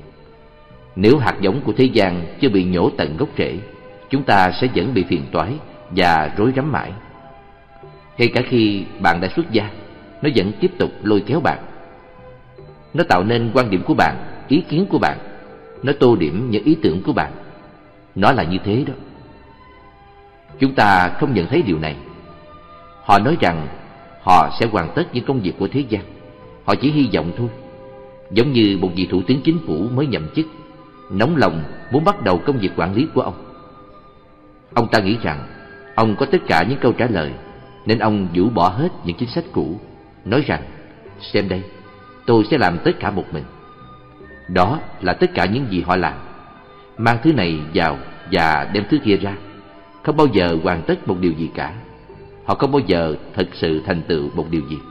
Nếu hạt giống của thế gian chưa bị nhổ tận gốc rễ, chúng ta sẽ vẫn bị phiền toái và rối rắm mãi. Ngay cả khi bạn đã xuất gia, nó vẫn tiếp tục lôi kéo bạn. Nó tạo nên quan điểm của bạn, ý kiến của bạn. Nó tô điểm những ý tưởng của bạn. Nó là như thế đó. Chúng ta không nhận thấy điều này. Họ nói rằng họ sẽ hoàn tất những công việc của thế gian. Họ chỉ hy vọng thôi. Giống như một vị thủ tướng chính phủ mới nhậm chức, nóng lòng muốn bắt đầu công việc quản lý của ông. Ông ta nghĩ rằng ông có tất cả những câu trả lời, nên ông rũ bỏ hết những chính sách cũ, nói rằng xem đây, tôi sẽ làm tất cả một mình. Đó là tất cả những gì họ làm. Mang thứ này vào và đem thứ kia ra, không bao giờ hoàn tất một điều gì cả. Họ không bao giờ thực sự thành tựu một điều gì.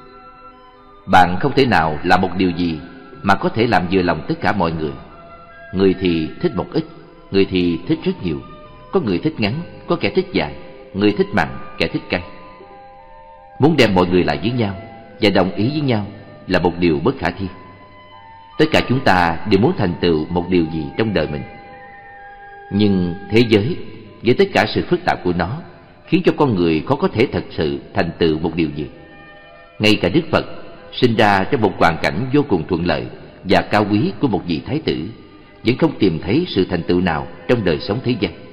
Bạn không thể nào làm một điều gì mà có thể làm vừa lòng tất cả mọi người. Người thì thích một ít, người thì thích rất nhiều. Có người thích ngắn, có kẻ thích dài, người thích mặn, kẻ thích cay. Muốn đem mọi người lại với nhau và đồng ý với nhau là một điều bất khả thi. Tất cả chúng ta đều muốn thành tựu một điều gì trong đời mình. Nhưng thế giới với tất cả sự phức tạp của nó khiến cho con người khó có thể thật sự thành tựu một điều gì. Ngay cả Đức Phật sinh ra trong một hoàn cảnh vô cùng thuận lợi và cao quý của một vị thái tử vẫn không tìm thấy sự thành tựu nào trong đời sống thế gian.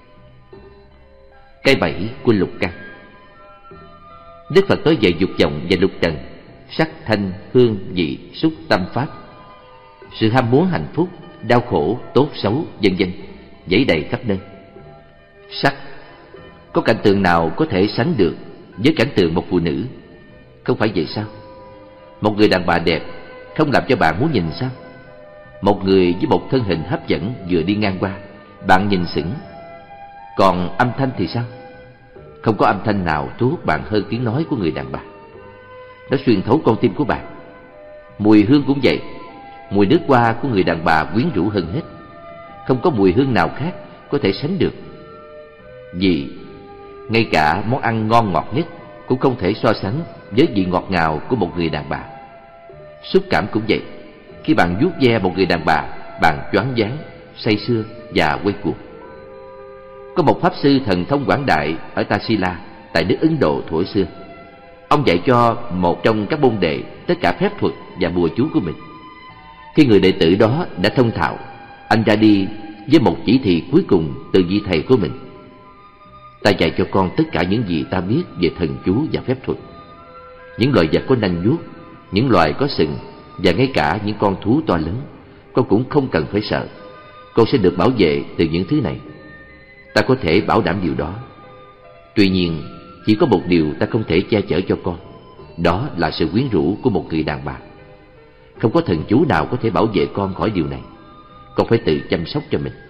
Cái bẫy của lục căn. Đức Phật nói về dục vọng và lục trần, sắc, thanh, hương, vị, xúc, tâm, pháp. Sự ham muốn hạnh phúc, đau khổ, tốt xấu, vân vân dãy đầy khắp nơi. Sắc, có cảnh tượng nào có thể sánh được với cảnh tượng một phụ nữ? Không phải vậy sao? Một người đàn bà đẹp không làm cho bạn muốn nhìn sao? Một người với một thân hình hấp dẫn vừa đi ngang qua, bạn nhìn sững. Còn âm thanh thì sao? Không có âm thanh nào thu hút bạn hơn tiếng nói của người đàn bà. Nó xuyên thấu con tim của bạn. Mùi hương cũng vậy. Mùi nước hoa của người đàn bà quyến rũ hơn hết. Không có mùi hương nào khác có thể sánh được. Vì ngay cả món ăn ngon ngọt nhất cũng không thể so sánh với vị ngọt ngào của một người đàn bà. Xúc cảm cũng vậy. Khi bạn vuốt ve một người đàn bà, bạn choáng váng, say sưa và quay cuồng. Có một pháp sư thần thông quảng đại ở Taxila, tại nước Ấn Độ thuở xưa. Ông dạy cho một trong các môn đệ tất cả phép thuật và bùa chú của mình. Khi người đệ tử đó đã thông thạo, anh ra đi với một chỉ thị cuối cùng từ vị thầy của mình: ta dạy cho con tất cả những gì ta biết về thần chú và phép thuật. Những loài vật có nanh vuốt, những loài có sừng, và ngay cả những con thú to lớn, con cũng không cần phải sợ. Con sẽ được bảo vệ từ những thứ này. Ta có thể bảo đảm điều đó. Tuy nhiên, chỉ có một điều ta không thể che chở cho con. Đó là sự quyến rũ của một người đàn bà. Không có thần chú nào có thể bảo vệ con khỏi điều này. Con phải tự chăm sóc cho mình.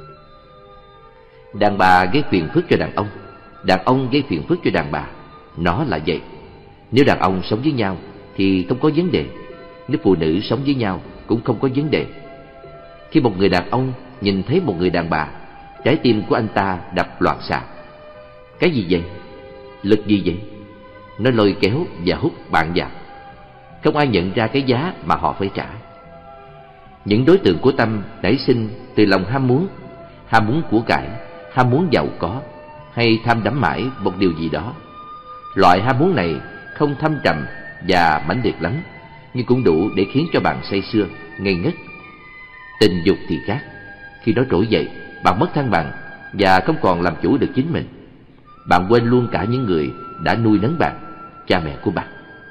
Đàn bà gây phiền phức cho đàn ông, đàn ông gây phiền phức cho đàn bà. Nó là vậy. Nếu đàn ông sống với nhau thì không có vấn đề. Nếu phụ nữ sống với nhau cũng không có vấn đề. Khi một người đàn ông nhìn thấy một người đàn bà, trái tim của anh ta đập loạn xạ. Cái gì vậy? Lực gì vậy? Nó lôi kéo và hút bạn vào. Không ai nhận ra cái giá mà họ phải trả. Những đối tượng của tâm nảy sinh từ lòng ham muốn, ham muốn của cải, ham muốn giàu có, hay tham đắm mãi một điều gì đó. Loại ham muốn này không thâm trầm và mãnh liệt lắm, nhưng cũng đủ để khiến cho bạn say sưa, ngây ngất. Tình dục thì khác. Khi đó trỗi dậy, bạn mất thăng bằng và không còn làm chủ được chính mình. Bạn quên luôn cả những người đã nuôi nấng bạn, cha mẹ của bạn.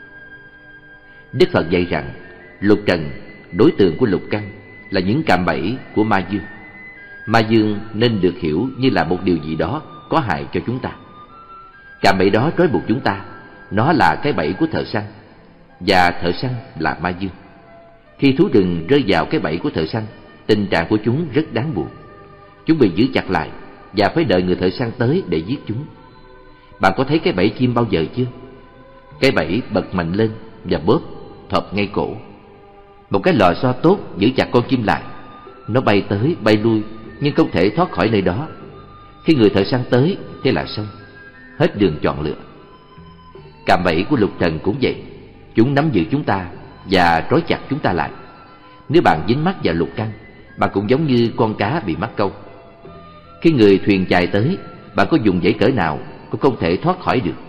Đức Phật dạy rằng lục trần, đối tượng của lục căn, là những cạm bẫy của ma dương. Ma dương nên được hiểu như là một điều gì đó có hại cho chúng ta. Cạm bẫy đó trói buộc chúng ta. Nó là cái bẫy của thợ săn, và thợ săn là ma dương. Khi thú rừng rơi vào cái bẫy của thợ săn, tình trạng của chúng rất đáng buồn. Chúng bị giữ chặt lại và phải đợi người thợ săn tới để giết chúng. Bạn có thấy cái bẫy chim bao giờ chưa? Cái bẫy bật mạnh lên và bóp, thọp ngay cổ. Một cái lò xo tốt giữ chặt con chim lại. Nó bay tới bay lui nhưng không thể thoát khỏi nơi đó. Khi người thợ săn tới, thế là xong, hết đường chọn lựa. Cạm bẫy của lục trần cũng vậy. Chúng nắm giữ chúng ta và trói chặt chúng ta lại. Nếu bạn dính mắc vào lục căn, bạn cũng giống như con cá bị mắc câu. Khi người thuyền chài tới, bạn có dùng dãy cỡ nào cũng không thể thoát khỏi được.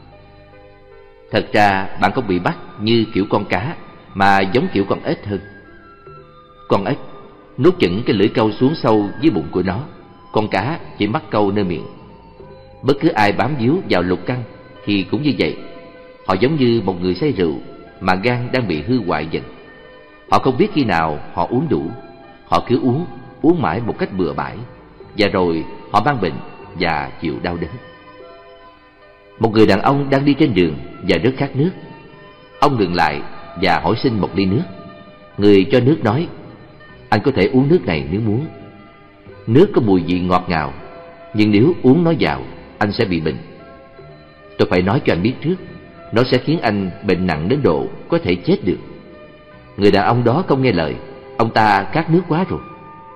Thật ra bạn không bị bắt như kiểu con cá, mà giống kiểu con ếch hơn. Con ếch nuốt chửng cái lưỡi câu xuống sâu dưới bụng của nó. Con cá chỉ mắc câu nơi miệng. Bất cứ ai bám víu vào lục căn thì cũng như vậy. Họ giống như một người say rượu mà gan đang bị hư hoại dần. Họ không biết khi nào họ uống đủ. Họ cứ uống, uống mãi một cách bừa bãi, và rồi họ mang bệnh và chịu đau đớn. Một người đàn ông đang đi trên đường và rất khát nước. Ông ngừng lại và hỏi xin một ly nước. Người cho nước nói: anh có thể uống nước này nếu muốn. Nước có mùi vị ngọt ngào, nhưng nếu uống nó vào, anh sẽ bị bệnh. Tôi phải nói cho anh biết trước, nó sẽ khiến anh bệnh nặng đến độ có thể chết được. Người đàn ông đó không nghe lời. Ông ta khát nước quá rồi.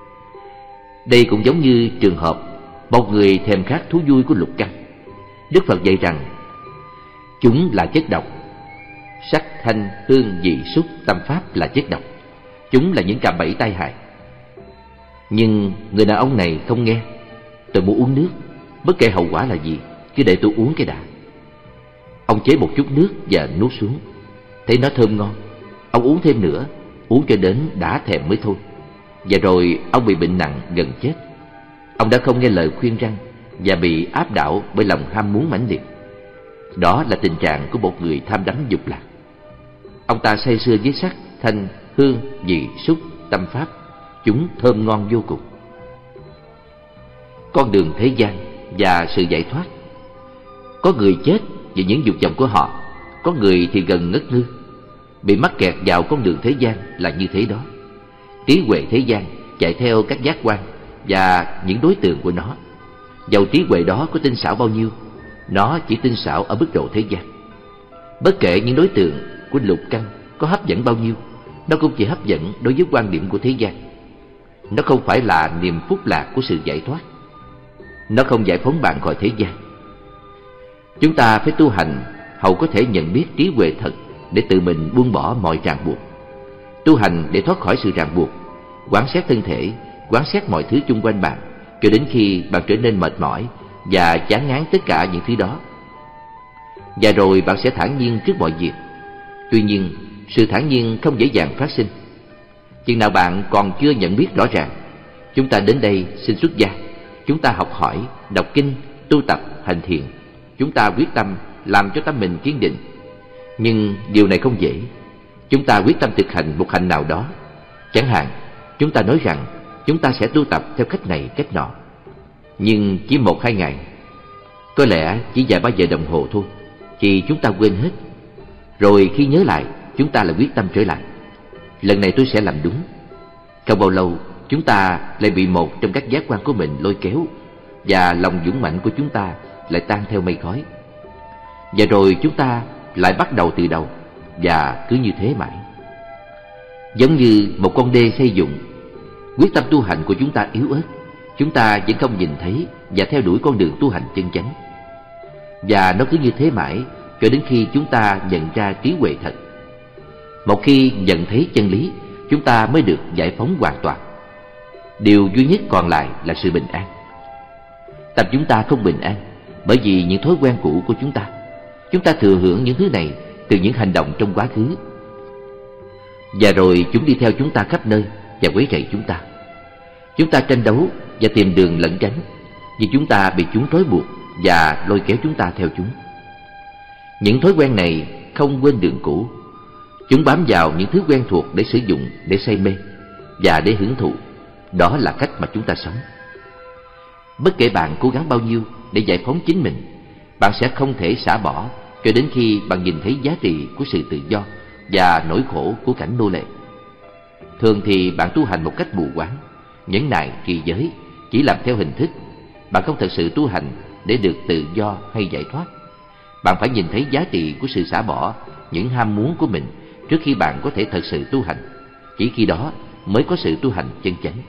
Đây cũng giống như trường hợp một người thèm khát thú vui của lục căn. Đức Phật dạy rằng chúng là chất độc. Sắc, thanh, hương, vị, xúc, tâm, pháp là chất độc. Chúng là những cạm bẫy tai hại. Nhưng người đàn ông này không nghe. Tôi muốn uống nước, bất kể hậu quả là gì, cứ để tôi uống cái đã. Ông chế một chút nước và nuốt xuống. Thấy nó thơm ngon, ông uống thêm nữa, uống cho đến đã thèm mới thôi. và rồi ông bị bệnh nặng gần chết. Ông đã không nghe lời khuyên răn và bị áp đảo bởi lòng ham muốn mãnh liệt. Đó là tình trạng của một người tham đắm dục lạc. Ông ta say sưa với sắc, thanh, hương, vị, xúc, tâm pháp. Chúng thơm ngon vô cùng. Con đường thế gian và sự giải thoát. Có người chết vì những dục vọng của họ, có người thì gần ngất ngư. Bị mắc kẹt vào con đường thế gian là như thế đó. Trí huệ thế gian chạy theo các giác quan và những đối tượng của nó. Dầu trí huệ đó có tinh xảo bao nhiêu, nó chỉ tinh xảo ở mức độ thế gian. Bất kể những đối tượng của lục căn có hấp dẫn bao nhiêu, nó cũng chỉ hấp dẫn đối với quan điểm của thế gian. Nó không phải là niềm phúc lạc của sự giải thoát. Nó không giải phóng bạn khỏi thế gian. Chúng ta phải tu hành hầu có thể nhận biết trí huệ thật để tự mình buông bỏ mọi ràng buộc. Tu hành để thoát khỏi sự ràng buộc, quán xét thân thể, quán xét mọi thứ chung quanh bạn, cho đến khi bạn trở nên mệt mỏi và chán ngán tất cả những thứ đó. Và rồi bạn sẽ thản nhiên trước mọi việc. Tuy nhiên, sự thản nhiên không dễ dàng phát sinh. Chừng nào bạn còn chưa nhận biết rõ ràng, chúng ta đến đây xin xuất gia. Chúng ta học hỏi, đọc kinh, tu tập, hành thiền. Chúng ta quyết tâm làm cho tâm mình kiên định. Nhưng điều này không dễ. Chúng ta quyết tâm thực hành một hành nào đó. Chẳng hạn, chúng ta nói rằng chúng ta sẽ tu tập theo cách này, cách nọ. Nhưng chỉ một hai ngày, có lẽ chỉ vài ba giờ đồng hồ thôi, thì chúng ta quên hết. Rồi khi nhớ lại, chúng ta lại quyết tâm trở lại. Lần này tôi sẽ làm đúng. Không bao lâu, chúng ta lại bị một trong các giác quan của mình lôi kéo, và lòng dũng mạnh của chúng ta lại tan theo mây khói. Và rồi chúng ta lại bắt đầu từ đầu, và cứ như thế mãi. Giống như một con đê xây dựng, quyết tâm tu hành của chúng ta yếu ớt. Chúng ta vẫn không nhìn thấy và theo đuổi con đường tu hành chân chánh. Và nó cứ như thế mãi cho đến khi chúng ta nhận ra trí huệ thật. Một khi nhận thấy chân lý, chúng ta mới được giải phóng hoàn toàn. Điều duy nhất còn lại là sự bình an. Tâm chúng ta không bình an bởi vì những thói quen cũ của chúng ta. Chúng ta thừa hưởng những thứ này từ những hành động trong quá khứ, và rồi chúng đi theo chúng ta khắp nơi và quấy rầy chúng ta. Chúng ta tranh đấu và tìm đường lẩn tránh, nhưng chúng ta bị chúng trói buộc và lôi kéo chúng ta theo chúng. Những thói quen này không quên đường cũ. Chúng bám vào những thứ quen thuộc để sử dụng, để say mê và để hưởng thụ. Đó là cách mà chúng ta sống. Bất kể bạn cố gắng bao nhiêu để giải phóng chính mình, bạn sẽ không thể xả bỏ cho đến khi bạn nhìn thấy giá trị của sự tự do và nỗi khổ của cảnh nô lệ. Thường thì bạn tu hành một cách mù quáng, nhẫn nại trì giới, chỉ làm theo hình thức. Bạn không thật sự tu hành để được tự do hay giải thoát. Bạn phải nhìn thấy giá trị của sự xả bỏ những ham muốn của mình trước khi bạn có thể thật sự tu hành. Chỉ khi đó mới có sự tu hành chân chánh.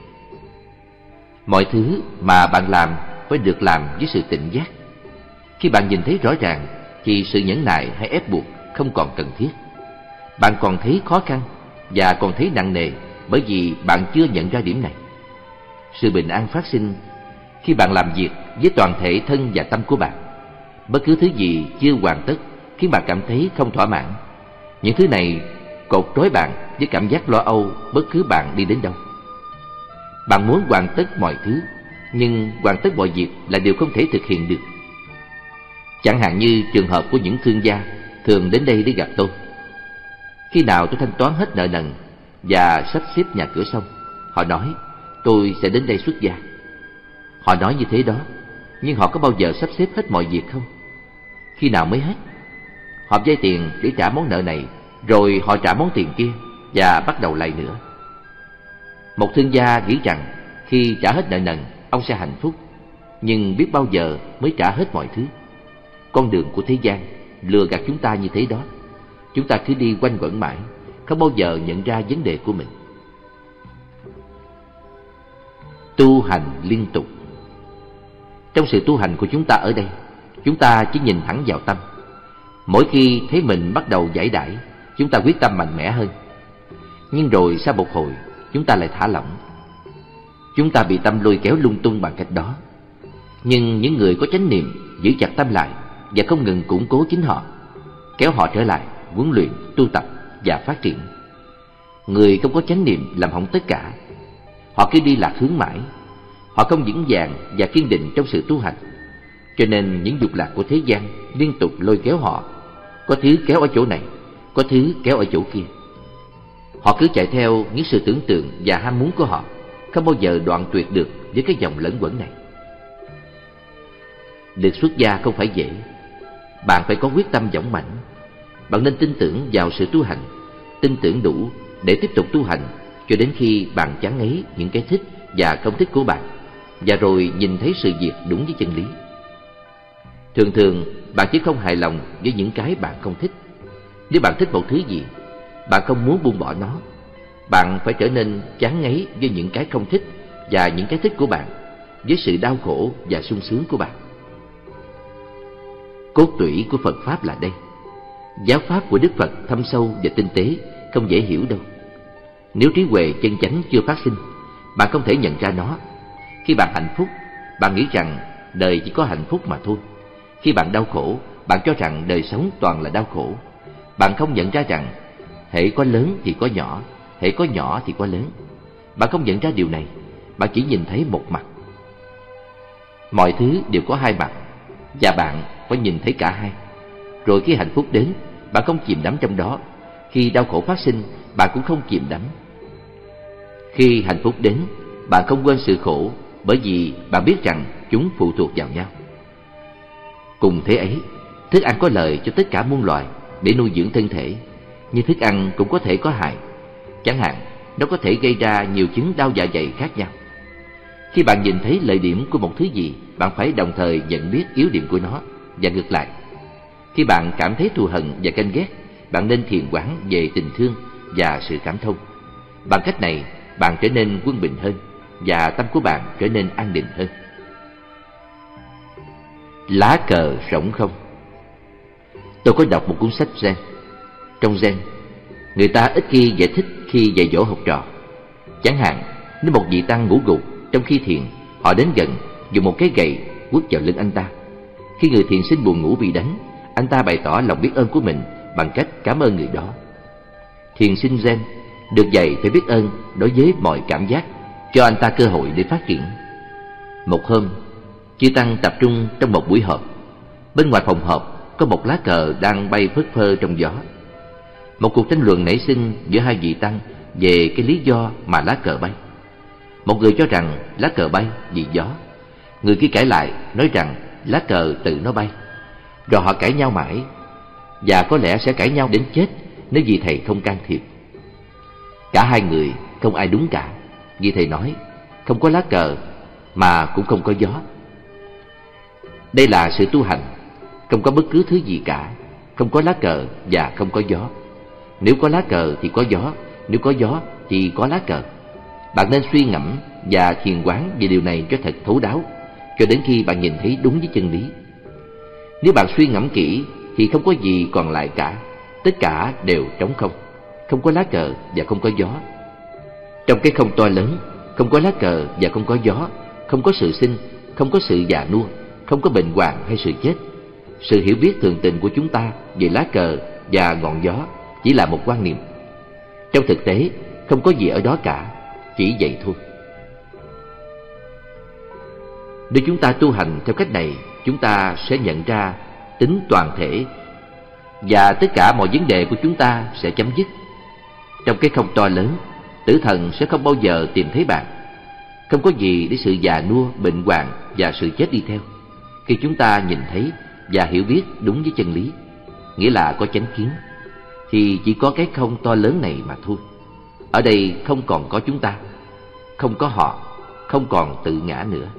Mọi thứ mà bạn làm phải được làm với sự tỉnh giác. Khi bạn nhìn thấy rõ ràng thì sự nhẫn nại hay ép buộc không còn cần thiết. Bạn còn thấy khó khăn và còn thấy nặng nề bởi vì bạn chưa nhận ra điểm này. Sự bình an phát sinh khi bạn làm việc với toàn thể thân và tâm của bạn. Bất cứ thứ gì chưa hoàn tất khiến bạn cảm thấy không thỏa mãn. Những thứ này cột trói bạn với cảm giác lo âu bất cứ bạn đi đến đâu. Bạn muốn hoàn tất mọi thứ, nhưng hoàn tất mọi việc là điều không thể thực hiện được. Chẳng hạn như trường hợp của những thương gia thường đến đây để gặp tôi. Khi nào tôi thanh toán hết nợ nần và sắp xếp nhà cửa xong, họ nói tôi sẽ đến đây xuất gia. Họ nói như thế đó, nhưng họ có bao giờ sắp xếp hết mọi việc không? Khi nào mới hết? Họ vay tiền để trả món nợ này, rồi họ trả món tiền kia và bắt đầu lại nữa. Một thương gia nghĩ rằng khi trả hết nợ nần, ông sẽ hạnh phúc. Nhưng biết bao giờ mới trả hết mọi thứ? Con đường của thế gian lừa gạt chúng ta như thế đó. Chúng ta cứ đi quanh quẩn mãi, không bao giờ nhận ra vấn đề của mình. Tu hành liên tục. Trong sự tu hành của chúng ta ở đây, chúng ta chỉ nhìn thẳng vào tâm. Mỗi khi thấy mình bắt đầu giải đãi, chúng ta quyết tâm mạnh mẽ hơn. Nhưng rồi sau một hồi, chúng ta lại thả lỏng. Chúng ta bị tâm lôi kéo lung tung bằng cách đó. Nhưng những người có chánh niệm giữ chặt tâm lại và không ngừng củng cố chính họ, kéo họ trở lại, huấn luyện, tu tập và phát triển. Người không có chánh niệm làm hỏng tất cả. Họ cứ đi lạc hướng mãi. Họ không vững vàng và kiên định trong sự tu hành, cho nên những dục lạc của thế gian liên tục lôi kéo họ. Có thứ kéo ở chỗ này, có thứ kéo ở chỗ kia. Họ cứ chạy theo những sự tưởng tượng và ham muốn của họ, không bao giờ đoạn tuyệt được với cái dòng lẫn quẩn này. Được xuất gia không phải dễ. Bạn phải có quyết tâm dũng mãnh. Bạn nên tin tưởng vào sự tu hành, tin tưởng đủ để tiếp tục tu hành cho đến khi bạn chán ngấy những cái thích và không thích của bạn, và rồi nhìn thấy sự việc đúng với chân lý. Thường thường bạn chỉ không hài lòng với những cái bạn không thích. Nếu bạn thích một thứ gì, bạn không muốn buông bỏ nó. Bạn phải trở nên chán ngấy với những cái không thích và những cái thích của bạn, với sự đau khổ và sung sướng của bạn. Cốt tủy của Phật Pháp là đây. Giáo pháp của Đức Phật thâm sâu và tinh tế, không dễ hiểu đâu. Nếu trí huệ chân chánh chưa phát sinh, bạn không thể nhận ra nó. Khi bạn hạnh phúc, bạn nghĩ rằng đời chỉ có hạnh phúc mà thôi. Khi bạn đau khổ, bạn cho rằng đời sống toàn là đau khổ. Bạn không nhận ra rằng hễ có lớn thì có nhỏ, hễ có nhỏ thì có lớn. Bạn không nhận ra điều này, bạn chỉ nhìn thấy một mặt. Mọi thứ đều có hai mặt, và bạn phải nhìn thấy cả hai. Rồi khi hạnh phúc đến, bạn không chìm đắm trong đó. Khi đau khổ phát sinh, bạn cũng không chìm đắm. Khi hạnh phúc đến, bạn không quên sự khổ, bởi vì bạn biết rằng chúng phụ thuộc vào nhau. Cùng thế ấy, thức ăn có lợi cho tất cả muôn loài để nuôi dưỡng thân thể, nhưng thức ăn cũng có thể có hại. Chẳng hạn, nó có thể gây ra nhiều chứng đau dạ dày khác nhau. Khi bạn nhìn thấy lợi điểm của một thứ gì, bạn phải đồng thời nhận biết yếu điểm của nó, và ngược lại. Khi bạn cảm thấy thù hận và ganh ghét, bạn nên thiền quán về tình thương và sự cảm thông. Bằng cách này, bạn trở nên quân bình hơn, và tâm của bạn trở nên an định hơn. Lá cờ rỗng không. Tôi có đọc một cuốn sách Zen. Trong Zen, người ta ít khi giải thích khi dạy dỗ học trò. Chẳng hạn, nếu một vị tăng ngủ gục trong khi thiền, họ đến gần, dùng một cái gậy quất vào lưng anh ta. Khi người thiền sinh buồn ngủ bị đánh, anh ta bày tỏ lòng biết ơn của mình bằng cách cảm ơn người đó. Thiền sinh Zen được dạy phải biết ơn đối với mọi cảm giác, cho anh ta cơ hội để phát triển. Một hôm, chư tăng tập trung trong một buổi họp. Bên ngoài phòng họp có một lá cờ đang bay phất phơ trong gió. Một cuộc tranh luận nảy sinh giữa hai vị tăng về cái lý do mà lá cờ bay. Một người cho rằng lá cờ bay vì gió, người kia cãi lại nói rằng lá cờ tự nó bay. Rồi họ cãi nhau mãi, và có lẽ sẽ cãi nhau đến chết nếu vì thầy không can thiệp. Cả hai người không ai đúng cả, vì thầy nói không có lá cờ mà cũng không có gió. Đây là sự tu hành, không có bất cứ thứ gì cả, không có lá cờ và không có gió. Nếu có lá cờ thì có gió, nếu có gió thì có lá cờ. Bạn nên suy ngẫm và thiền quán về điều này cho thật thấu đáo, cho đến khi bạn nhìn thấy đúng với chân lý. Nếu bạn suy ngẫm kỹ thì không có gì còn lại cả, tất cả đều trống không, không có lá cờ và không có gió. Trong cái không to lớn, không có lá cờ và không có gió, không có sự sinh, không có sự già nua, không có bệnh hoạn hay sự chết. Sự hiểu biết thường tình của chúng ta về lá cờ và ngọn gió chỉ là một quan niệm. Trong thực tế, không có gì ở đó cả, chỉ vậy thôi. Nếu chúng ta tu hành theo cách này, chúng ta sẽ nhận ra tính toàn thể, và tất cả mọi vấn đề của chúng ta sẽ chấm dứt. Trong cái không to lớn, tử thần sẽ không bao giờ tìm thấy bạn. Không có gì để sự già nua, bệnh hoạn và sự chết đi theo. Khi chúng ta nhìn thấy và hiểu biết đúng với chân lý, nghĩa là có chánh kiến, thì chỉ có cái không to lớn này mà thôi. Ở đây không còn có chúng ta, không có họ, không còn tự ngã nữa.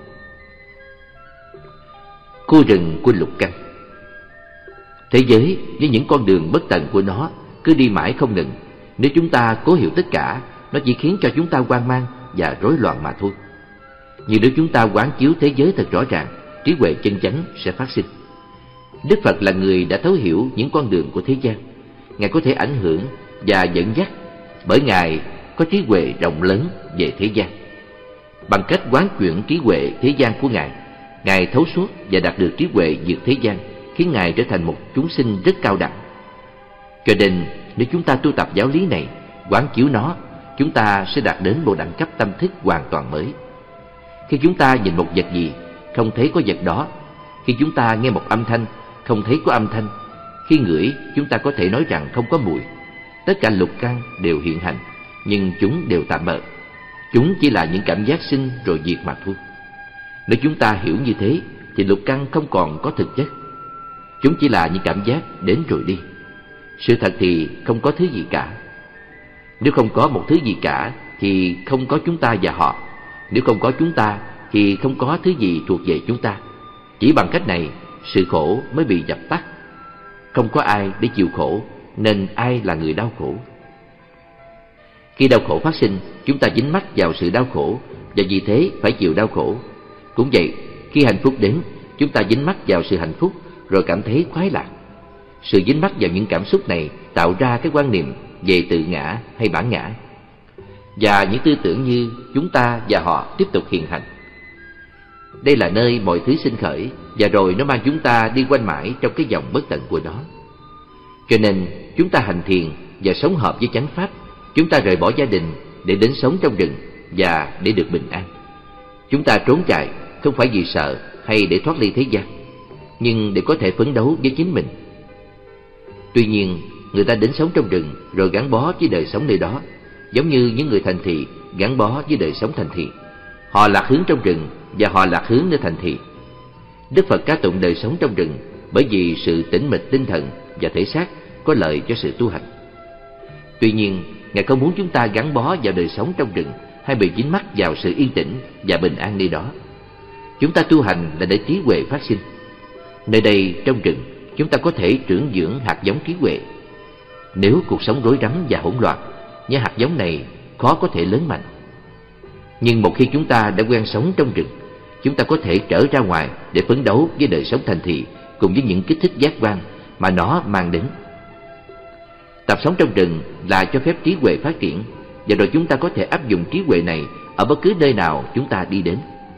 Khu rừng của Lục Canh. Thế giới với những con đường bất tận của nó cứ đi mãi không ngừng. Nếu chúng ta cố hiểu tất cả, nó chỉ khiến cho chúng ta hoang mang và rối loạn mà thôi. Nhưng nếu chúng ta quán chiếu thế giới thật rõ ràng, trí huệ chân chánh sẽ phát sinh. Đức Phật là người đã thấu hiểu những con đường của thế gian. Ngài có thể ảnh hưởng và dẫn dắt, bởi Ngài có trí huệ rộng lớn về thế gian. Bằng cách quán chuyển trí huệ thế gian của Ngài, Ngài thấu suốt và đạt được trí huệ vượt thế gian, khiến Ngài trở thành một chúng sinh rất cao đẳng. Cho nên nếu chúng ta tu tập giáo lý này, quán chiếu nó, chúng ta sẽ đạt đến một đẳng cấp tâm thức hoàn toàn mới. Khi chúng ta nhìn một vật gì, không thấy có vật đó. Khi chúng ta nghe một âm thanh, không thấy có âm thanh. Khi ngửi, chúng ta có thể nói rằng không có mùi. Tất cả lục căn đều hiện hành, nhưng chúng đều tạm bợ. Chúng chỉ là những cảm giác sinh rồi diệt mà thôi. Nếu chúng ta hiểu như thế, thì lục căn không còn có thực chất. Chúng chỉ là những cảm giác đến rồi đi. Sự thật thì không có thứ gì cả. Nếu không có một thứ gì cả, thì không có chúng ta và họ. Nếu không có chúng ta, thì không có thứ gì thuộc về chúng ta. Chỉ bằng cách này, sự khổ mới bị dập tắt. Không có ai để chịu khổ, nên ai là người đau khổ? Khi đau khổ phát sinh, chúng ta dính mắc vào sự đau khổ, và vì thế phải chịu đau khổ. Cũng vậy, khi hạnh phúc đến, chúng ta dính mắc vào sự hạnh phúc, rồi cảm thấy khoái lạc. Sự dính mắc vào những cảm xúc này tạo ra cái quan niệm về tự ngã hay bản ngã, và những tư tưởng như chúng ta và họ tiếp tục hiện hành. Đây là nơi mọi thứ sinh khởi, và rồi nó mang chúng ta đi quanh mãi trong cái vòng bất tận của nó. Cho nên chúng ta hành thiền và sống hợp với chánh pháp. Chúng ta rời bỏ gia đình để đến sống trong rừng và để được bình an. Chúng ta trốn chạy không phải vì sợ hay để thoát ly thế gian, nhưng để có thể phấn đấu với chính mình. Tuy nhiên, người ta đến sống trong rừng rồi gắn bó với đời sống nơi đó, giống như những người thành thị gắn bó với đời sống thành thị. Họ lạc hướng trong rừng và họ lạc hướng nơi thành thị. Đức Phật ca tụng đời sống trong rừng bởi vì sự tĩnh mịch tinh thần và thể xác có lợi cho sự tu hành. Tuy nhiên, Ngài không muốn chúng ta gắn bó vào đời sống trong rừng hay bị dính mắc vào sự yên tĩnh và bình an nơi đó. Chúng ta tu hành là để trí huệ phát sinh. Nơi đây, trong rừng, chúng ta có thể trưởng dưỡng hạt giống trí huệ. Nếu cuộc sống rối rắm và hỗn loạn, những hạt giống này khó có thể lớn mạnh. Nhưng một khi chúng ta đã quen sống trong rừng, chúng ta có thể trở ra ngoài để phấn đấu với đời sống thành thị cùng với những kích thích giác quan mà nó mang đến. Tập sống trong rừng là cho phép trí huệ phát triển, và rồi chúng ta có thể áp dụng trí huệ này ở bất cứ nơi nào chúng ta đi đến.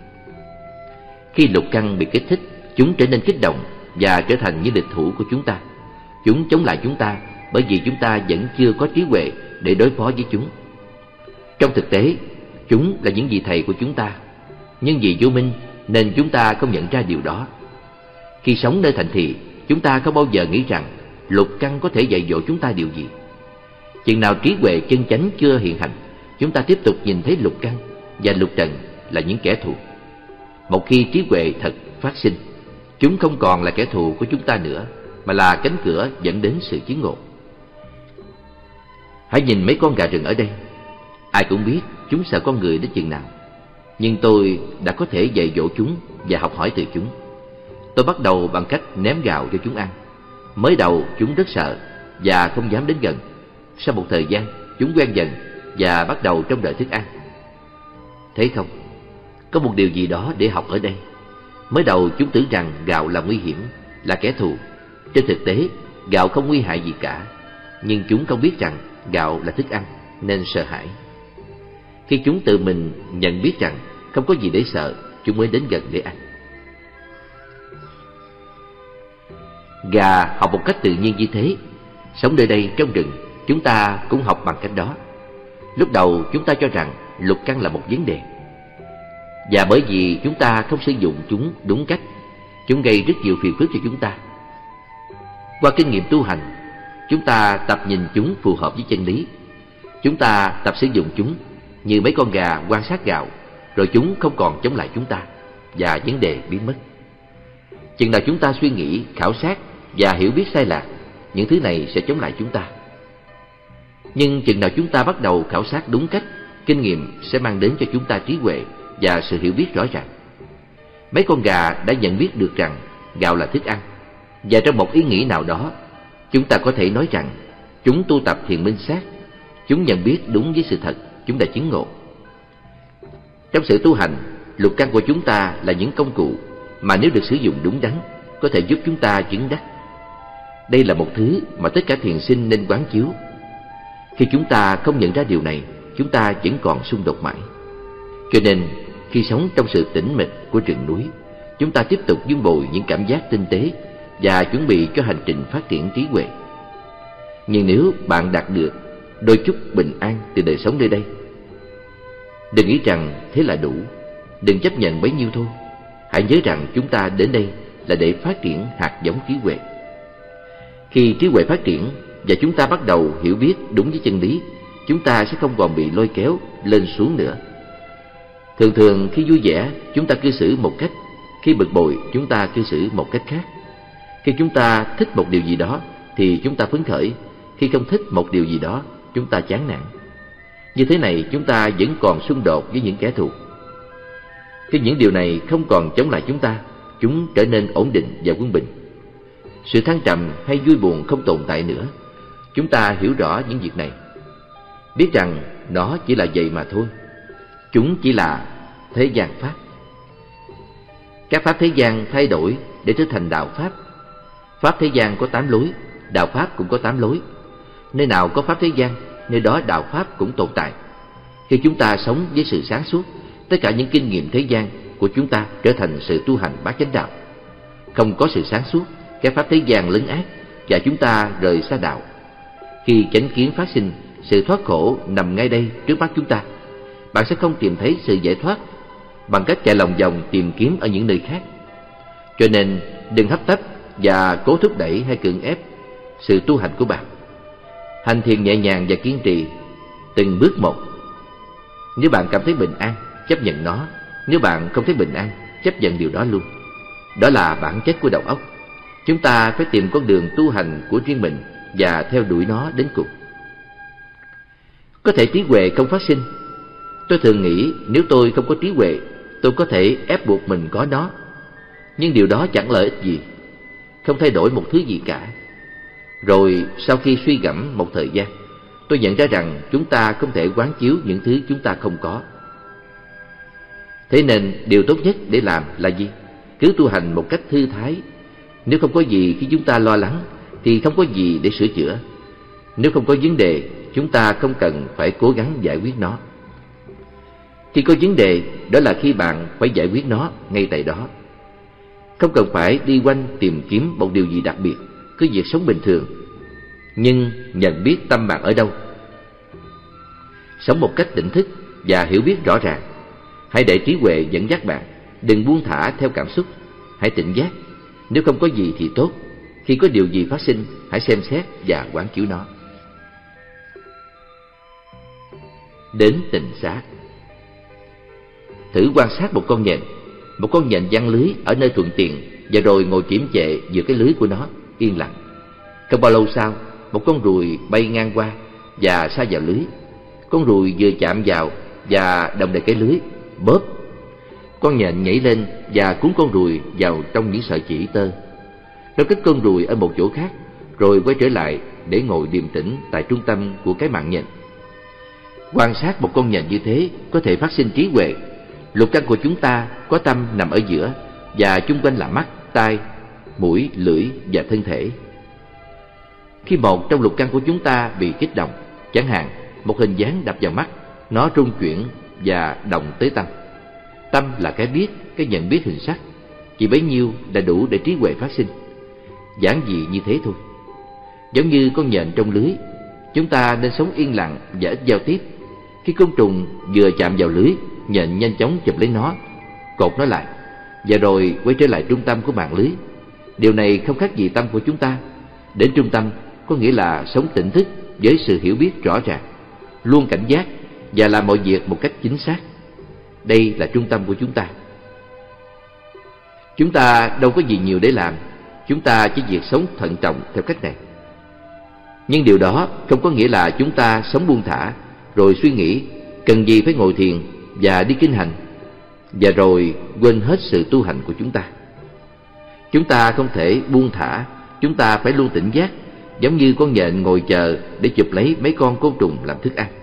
Khi lục căn bị kích thích, chúng trở nên kích động và trở thành những địch thủ của chúng ta. Chúng chống lại chúng ta bởi vì chúng ta vẫn chưa có trí huệ để đối phó với chúng. Trong thực tế, chúng là những vị thầy của chúng ta, nhưng vì vô minh nên chúng ta không nhận ra điều đó. Khi sống nơi thành thị, chúng ta không bao giờ nghĩ rằng lục căn có thể dạy dỗ chúng ta điều gì. Chừng nào trí huệ chân chánh chưa hiện hành, chúng ta tiếp tục nhìn thấy lục căn và lục trần là những kẻ thù. Một khi trí huệ thật phát sinh, chúng không còn là kẻ thù của chúng ta nữa, mà là cánh cửa dẫn đến sự chứng ngộ. Hãy nhìn mấy con gà rừng ở đây. Ai cũng biết chúng sợ con người đến chừng nào, nhưng tôi đã có thể dạy dỗ chúng và học hỏi từ chúng. Tôi bắt đầu bằng cách ném gạo cho chúng ăn. Mới đầu chúng rất sợ và không dám đến gần. Sau một thời gian, chúng quen dần và bắt đầu trông đợi thức ăn. Thấy không? Có một điều gì đó để học ở đây. Mới đầu chúng tưởng rằng gạo là nguy hiểm, là kẻ thù. Trên thực tế, gạo không nguy hại gì cả, nhưng chúng không biết rằng gạo là thức ăn nên sợ hãi. Khi chúng tự mình nhận biết rằng không có gì để sợ, chúng mới đến gần để ăn. Gà học một cách tự nhiên như thế. Sống nơi đây trong rừng, chúng ta cũng học bằng cách đó. Lúc đầu chúng ta cho rằng lục căn là một vấn đề, và bởi vì chúng ta không sử dụng chúng đúng cách, chúng gây rất nhiều phiền phức cho chúng ta. Qua kinh nghiệm tu hành, chúng ta tập nhìn chúng phù hợp với chân lý. Chúng ta tập sử dụng chúng như mấy con gà quan sát gạo, rồi chúng không còn chống lại chúng ta, và vấn đề biến mất. Chừng nào chúng ta suy nghĩ, khảo sát và hiểu biết sai lạc, những thứ này sẽ chống lại chúng ta. Nhưng chừng nào chúng ta bắt đầu khảo sát đúng cách, kinh nghiệm sẽ mang đến cho chúng ta trí huệ và sự hiểu biết rõ ràng. Mấy con gà đã nhận biết được rằng gạo là thức ăn, và trong một ý nghĩ nào đó, chúng ta có thể nói rằng chúng tu tập thiền minh sát. Chúng nhận biết đúng với sự thật, chúng đã chứng ngộ. Trong sự tu hành, lục căn của chúng ta là những công cụ mà nếu được sử dụng đúng đắn, có thể giúp chúng ta chứng đắc. Đây là một thứ mà tất cả thiền sinh nên quán chiếu. Khi chúng ta không nhận ra điều này, chúng ta vẫn còn xung đột mãi. Cho nên, khi sống trong sự tĩnh mịch của rừng núi, chúng ta tiếp tục vun bồi những cảm giác tinh tế và chuẩn bị cho hành trình phát triển trí huệ. Nhưng nếu bạn đạt được đôi chút bình an từ đời sống nơi đây. Đừng nghĩ rằng thế là đủ, đừng chấp nhận bấy nhiêu thôi. Hãy nhớ rằng chúng ta đến đây là để phát triển hạt giống trí huệ. Khi trí huệ phát triển và chúng ta bắt đầu hiểu biết đúng với chân lý, chúng ta sẽ không còn bị lôi kéo lên xuống nữa. Thường thường khi vui vẻ, chúng ta cư xử một cách, khi bực bội, chúng ta cư xử một cách khác. Khi chúng ta thích một điều gì đó thì chúng ta phấn khởi, khi không thích một điều gì đó, chúng ta chán nản. Như thế này chúng ta vẫn còn xung đột với những kẻ thù. Khi những điều này không còn chống lại chúng ta, chúng trở nên ổn định và quân bình. Sự thăng trầm hay vui buồn không tồn tại nữa. Chúng ta hiểu rõ những việc này, biết rằng nó chỉ là vậy mà thôi. Chúng chỉ là thế gian pháp. Các pháp thế gian thay đổi để trở thành đạo pháp. Pháp thế gian có tám lối, đạo pháp cũng có tám lối. Nơi nào có pháp thế gian, nơi đó đạo pháp cũng tồn tại. Khi chúng ta sống với sự sáng suốt, tất cả những kinh nghiệm thế gian của chúng ta trở thành sự tu hành bát chánh đạo. Không có sự sáng suốt, các pháp thế gian lấn át và chúng ta rời xa đạo. Khi chánh kiến phát sinh, sự thoát khổ nằm ngay đây trước mắt chúng ta. Bạn sẽ không tìm thấy sự giải thoát bằng cách chạy lòng vòng tìm kiếm ở những nơi khác. Cho nên đừng hấp tấp và cố thúc đẩy hay cưỡng ép sự tu hành của bạn. Hành thiền nhẹ nhàng và kiên trì, từng bước một. Nếu bạn cảm thấy bình an, chấp nhận nó. Nếu bạn không thấy bình an, chấp nhận điều đó luôn. Đó là bản chất của đầu óc. Chúng ta phải tìm con đường tu hành của riêng mình và theo đuổi nó đến cùng. Có thể trí huệ không phát sinh. Tôi thường nghĩ nếu tôi không có trí huệ, tôi có thể ép buộc mình có nó. Nhưng điều đó chẳng lợi ích gì, không thay đổi một thứ gì cả. Rồi sau khi suy gẫm một thời gian, tôi nhận ra rằng chúng ta không thể quán chiếu những thứ chúng ta không có. Thế nên điều tốt nhất để làm là gì? Cứ tu hành một cách thư thái. Nếu không có gì khi chúng ta lo lắng thì không có gì để sửa chữa. Nếu không có vấn đề, chúng ta không cần phải cố gắng giải quyết nó. Khi có vấn đề, đó là khi bạn phải giải quyết nó ngay tại đó. Không cần phải đi quanh tìm kiếm một điều gì đặc biệt, cứ việc sống bình thường. Nhưng nhận biết tâm bạn ở đâu. Sống một cách tỉnh thức và hiểu biết rõ ràng. Hãy để trí huệ dẫn dắt bạn, đừng buông thả theo cảm xúc. Hãy tỉnh giác. Nếu không có gì thì tốt. Khi có điều gì phát sinh, hãy xem xét và quán chiếu nó. Đến tình sát. Thử quan sát một con nhện. Một con nhện giăng lưới ở nơi thuận tiện và rồi ngồi kiễm chệ giữa cái lưới của nó, yên lặng. Không bao lâu sau, một con ruồi bay ngang qua và sa vào lưới. Con ruồi vừa chạm vào và đồng đầy cái lưới, bóp. Con nhện nhảy lên và cuốn con ruồi vào trong những sợi chỉ tơ. Nó cất con ruồi ở một chỗ khác, rồi quay trở lại để ngồi điềm tĩnh tại trung tâm của cái mạng nhện. Quan sát một con nhện như thế có thể phát sinh trí huệ. Lục căn của chúng ta có tâm nằm ở giữa, và chung quanh là mắt, tai, mũi, lưỡi và thân thể. Khi một trong lục căn của chúng ta bị kích động, chẳng hạn một hình dáng đập vào mắt, nó rung chuyển và động tới tâm. Tâm là cái biết, cái nhận biết hình sắc. Chỉ bấy nhiêu đã đủ để trí huệ phát sinh. Giản dị như thế thôi. Giống như con nhện trong lưới, chúng ta nên sống yên lặng và ít giao tiếp. Khi côn trùng vừa chạm vào lưới, nhện nhanh chóng chụp lấy nó, cột nó lại, và rồi quay trở lại trung tâm của mạng lưới. Điều này không khác gì tâm của chúng ta. Đến trung tâm có nghĩa là sống tỉnh thức với sự hiểu biết rõ ràng, luôn cảnh giác và làm mọi việc một cách chính xác. Đây là trung tâm của chúng ta. Chúng ta đâu có gì nhiều để làm. Chúng ta chỉ việc sống thận trọng theo cách này. Nhưng điều đó không có nghĩa là chúng ta sống buông thả, rồi suy nghĩ cần gì phải ngồi thiền và đi kinh hành, và rồi quên hết sự tu hành của chúng ta. Chúng ta không thể buông thả. Chúng ta phải luôn tỉnh giác, giống như con nhện ngồi chờ để chụp lấy mấy con côn trùng làm thức ăn.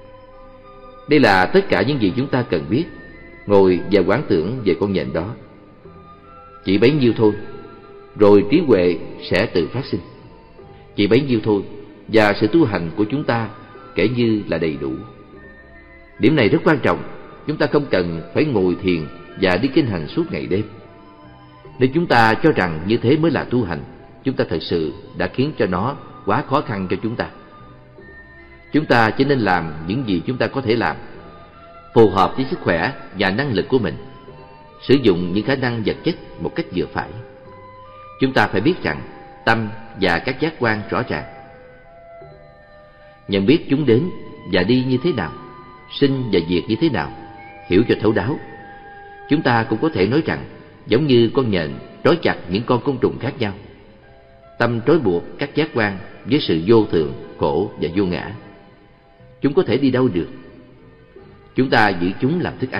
Đây là tất cả những gì chúng ta cần biết. Ngồi và quán tưởng về con nhện đó. Chỉ bấy nhiêu thôi, rồi trí huệ sẽ tự phát sinh. Chỉ bấy nhiêu thôi, và sự tu hành của chúng ta kể như là đầy đủ. Điểm này rất quan trọng. Chúng ta không cần phải ngồi thiền và đi kinh hành suốt ngày đêm. Nếu chúng ta cho rằng như thế mới là tu hành, chúng ta thật sự đã khiến cho nó quá khó khăn cho chúng ta. Chúng ta chỉ nên làm những gì chúng ta có thể làm, phù hợp với sức khỏe và năng lực của mình, sử dụng những khả năng vật chất một cách vừa phải. Chúng ta phải biết rằng tâm và các giác quan rõ ràng, nhận biết chúng đến và đi như thế nào, sinh và diệt như thế nào, hiểu cho thấu đáo. Chúng ta cũng có thể nói rằng giống như con nhện trói chặt những con côn trùng khác nhau, tâm trói buộc các giác quan với sự vô thường, khổ và vô ngã. Chúng có thể đi đâu được? Chúng ta giữ chúng làm thức ăn.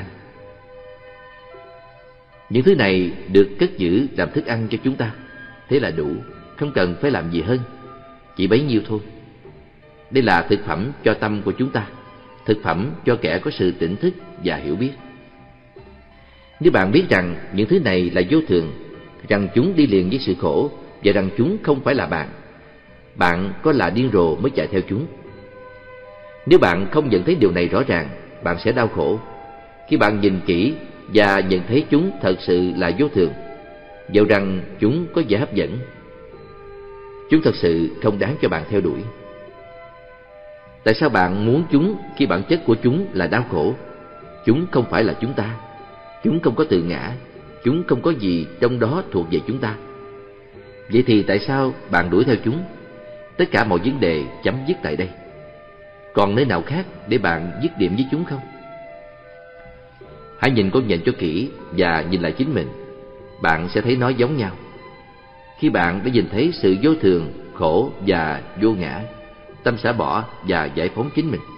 Những thứ này được cất giữ làm thức ăn cho chúng ta, thế là đủ, không cần phải làm gì hơn, chỉ bấy nhiêu thôi. Đây là thực phẩm cho tâm của chúng ta, thực phẩm cho kẻ có sự tỉnh thức và hiểu biết. Nếu bạn biết rằng những thứ này là vô thường, rằng chúng đi liền với sự khổ và rằng chúng không phải là bạn, bạn có là điên rồ mới chạy theo chúng. Nếu bạn không nhận thấy điều này rõ ràng, bạn sẽ đau khổ. Khi bạn nhìn kỹ và nhận thấy chúng thật sự là vô thường, dẫu rằng chúng có vẻ hấp dẫn, chúng thật sự không đáng cho bạn theo đuổi. Tại sao bạn muốn chúng khi bản chất của chúng là đau khổ? Chúng không phải là chúng ta, chúng không có tự ngã, chúng không có gì trong đó thuộc về chúng ta. Vậy thì tại sao bạn đuổi theo chúng? Tất cả mọi vấn đề chấm dứt tại đây. Còn nơi nào khác để bạn dứt điểm với chúng không? Hãy nhìn con nhện cho kỹ và nhìn lại chính mình. Bạn sẽ thấy nó giống nhau. Khi bạn đã nhìn thấy sự vô thường, khổ và vô ngã, tâm xả bỏ và giải phóng chính mình.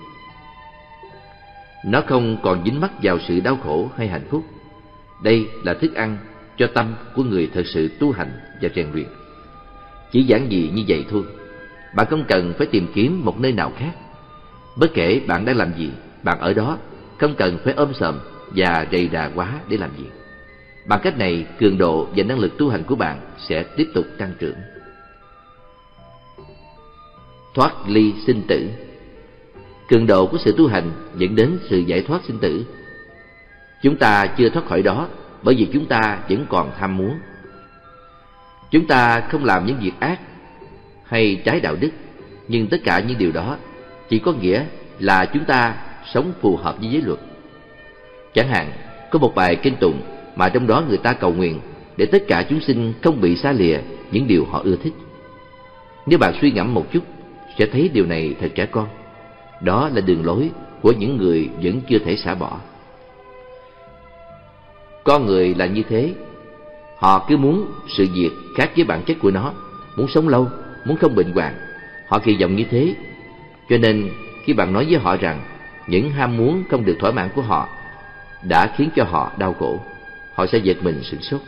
Nó không còn dính mắc vào sự đau khổ hay hạnh phúc. Đây là thức ăn cho tâm của người thật sự tu hành và rèn luyện. Chỉ giản dị như vậy thôi. Bạn không cần phải tìm kiếm một nơi nào khác. Bất kể bạn đang làm gì, bạn ở đó, không cần phải ôm sòm và rầy rà quá để làm gì. Bằng cách này, cường độ và năng lực tu hành của bạn sẽ tiếp tục tăng trưởng. Thoát ly sinh tử. Cường độ của sự tu hành dẫn đến sự giải thoát sinh tử. Chúng ta chưa thoát khỏi đó bởi vì chúng ta vẫn còn tham muốn. Chúng ta không làm những việc ác hay trái đạo đức, nhưng tất cả những điều đó chỉ có nghĩa là chúng ta sống phù hợp với giới luật. Chẳng hạn, có một bài kinh tụng mà trong đó người ta cầu nguyện để tất cả chúng sinh không bị xa lìa những điều họ ưa thích. Nếu bạn suy ngẫm một chút, sẽ thấy điều này thật trẻ con. Đó là đường lối của những người vẫn chưa thể xả bỏ. Con người là như thế. Họ cứ muốn sự việc khác với bản chất của nó, muốn sống lâu, muốn không bệnh hoạn. Họ kỳ vọng như thế. Cho nên khi bạn nói với họ rằng những ham muốn không được thỏa mãn của họ đã khiến cho họ đau khổ, họ sẽ giật mình sửng sốt.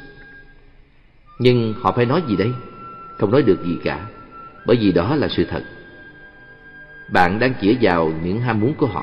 Nhưng họ phải nói gì đây? Không nói được gì cả, bởi vì đó là sự thật. Bạn đang chĩa vào những ham muốn của họ.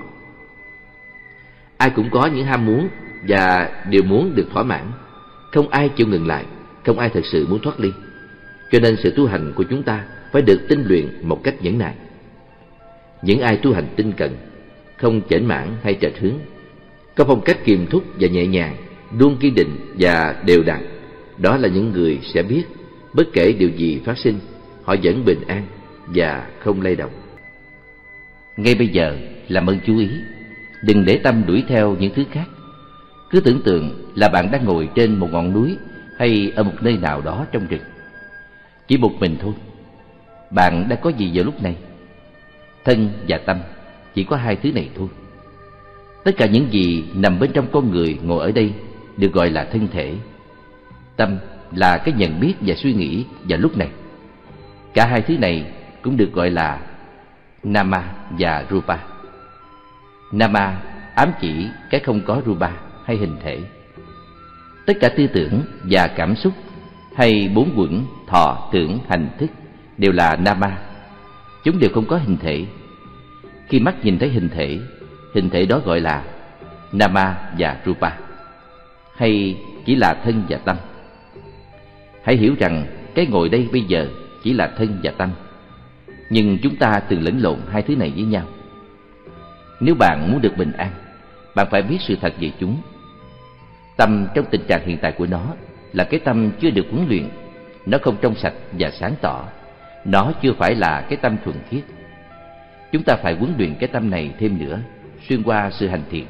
Ai cũng có những ham muốn và đều muốn được thỏa mãn. Không ai chịu ngừng lại, không ai thật sự muốn thoát ly. Cho nên sự tu hành của chúng ta phải được tinh luyện một cách nhẫn nại. Những ai tu hành tinh cận, không chểnh mãn hay trệch hướng, có phong cách kiềm thúc và nhẹ nhàng, luôn kiên định và đều đặn, đó là những người sẽ biết bất kể điều gì phát sinh, họ vẫn bình an và không lay động. Ngay bây giờ làm ơn chú ý, đừng để tâm đuổi theo những thứ khác. Cứ tưởng tượng là bạn đang ngồi trên một ngọn núi hay ở một nơi nào đó trong rừng. Chỉ một mình thôi. Bạn đang có gì vào lúc này? Thân và tâm, chỉ có hai thứ này thôi. Tất cả những gì nằm bên trong con người ngồi ở đây được gọi là thân thể. Tâm là cái nhận biết và suy nghĩ vào lúc này. Cả hai thứ này cũng được gọi là Nama và Rupa. Nama ám chỉ cái không có Rupa hay hình thể. Tất cả tư tưởng và cảm xúc hay bốn quẩn thọ tưởng hành thức đều là Nama. Chúng đều không có hình thể. Khi mắt nhìn thấy hình thể, hình thể đó gọi là Nama và Rupa, hay chỉ là thân và tâm. Hãy hiểu rằng cái ngồi đây bây giờ chỉ là thân và tâm, nhưng chúng ta từng lẫn lộn hai thứ này với nhau. Nếu bạn muốn được bình an, bạn phải biết sự thật về chúng. Tâm trong tình trạng hiện tại của nó là cái tâm chưa được huấn luyện. Nó không trong sạch và sáng tỏ. Nó chưa phải là cái tâm thuần khiết. chúng ta phải huấn luyện cái tâm này thêm nữa, xuyên qua sự hành thiền.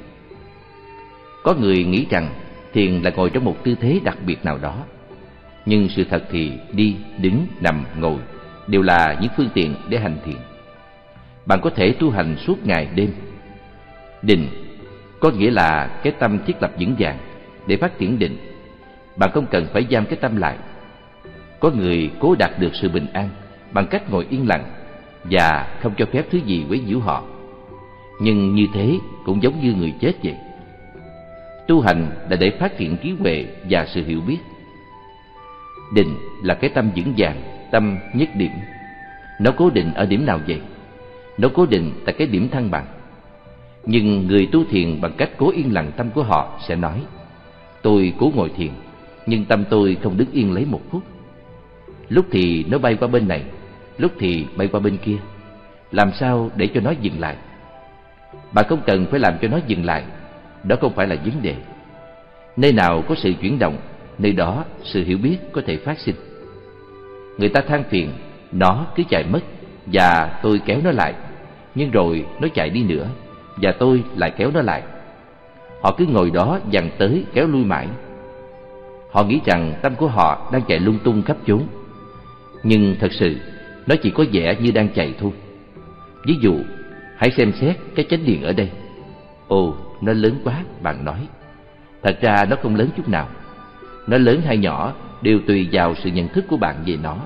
Có người nghĩ rằng thiền là ngồi trong một tư thế đặc biệt nào đó, nhưng sự thật thì đi, đứng, nằm, ngồi đều là những phương tiện để hành thiền. Bạn có thể tu hành suốt ngày đêm. Định có nghĩa là cái tâm thiết lập vững vàng. Để phát triển định, bạn không cần phải giam cái tâm lại. Có người cố đạt được sự bình an bằng cách ngồi yên lặng và không cho phép thứ gì quấy nhiễu họ. Nhưng như thế cũng giống như người chết vậy. Tu hành là để phát triển trí huệ và sự hiểu biết. Định là cái tâm vững vàng, tâm nhất điểm. Nó cố định ở điểm nào vậy? Nó cố định tại cái điểm thăng bằng. Nhưng người tu thiền bằng cách cố yên lặng tâm của họ sẽ nói: tôi cố ngồi thiền, nhưng tâm tôi không đứng yên lấy một phút. Lúc thì nó bay qua bên này, lúc thì bay qua bên kia. Làm sao để cho nó dừng lại? Bạn không cần phải làm cho nó dừng lại. Đó không phải là vấn đề. Nơi nào có sự chuyển động, nơi đó sự hiểu biết có thể phát sinh. Người ta than phiền nó cứ chạy mất và tôi kéo nó lại, nhưng rồi nó chạy đi nữa và tôi lại kéo nó lại. Họ cứ ngồi đó dằn tới kéo lui mãi. Họ nghĩ rằng tâm của họ đang chạy lung tung khắp chốn, nhưng thật sự nó chỉ có vẻ như đang chạy thôi. Ví dụ, hãy xem xét cái chánh điện ở đây. Ồ, nó lớn quá, bạn nói. Thật ra nó không lớn chút nào. Nó lớn hay nhỏ đều tùy vào sự nhận thức của bạn về nó.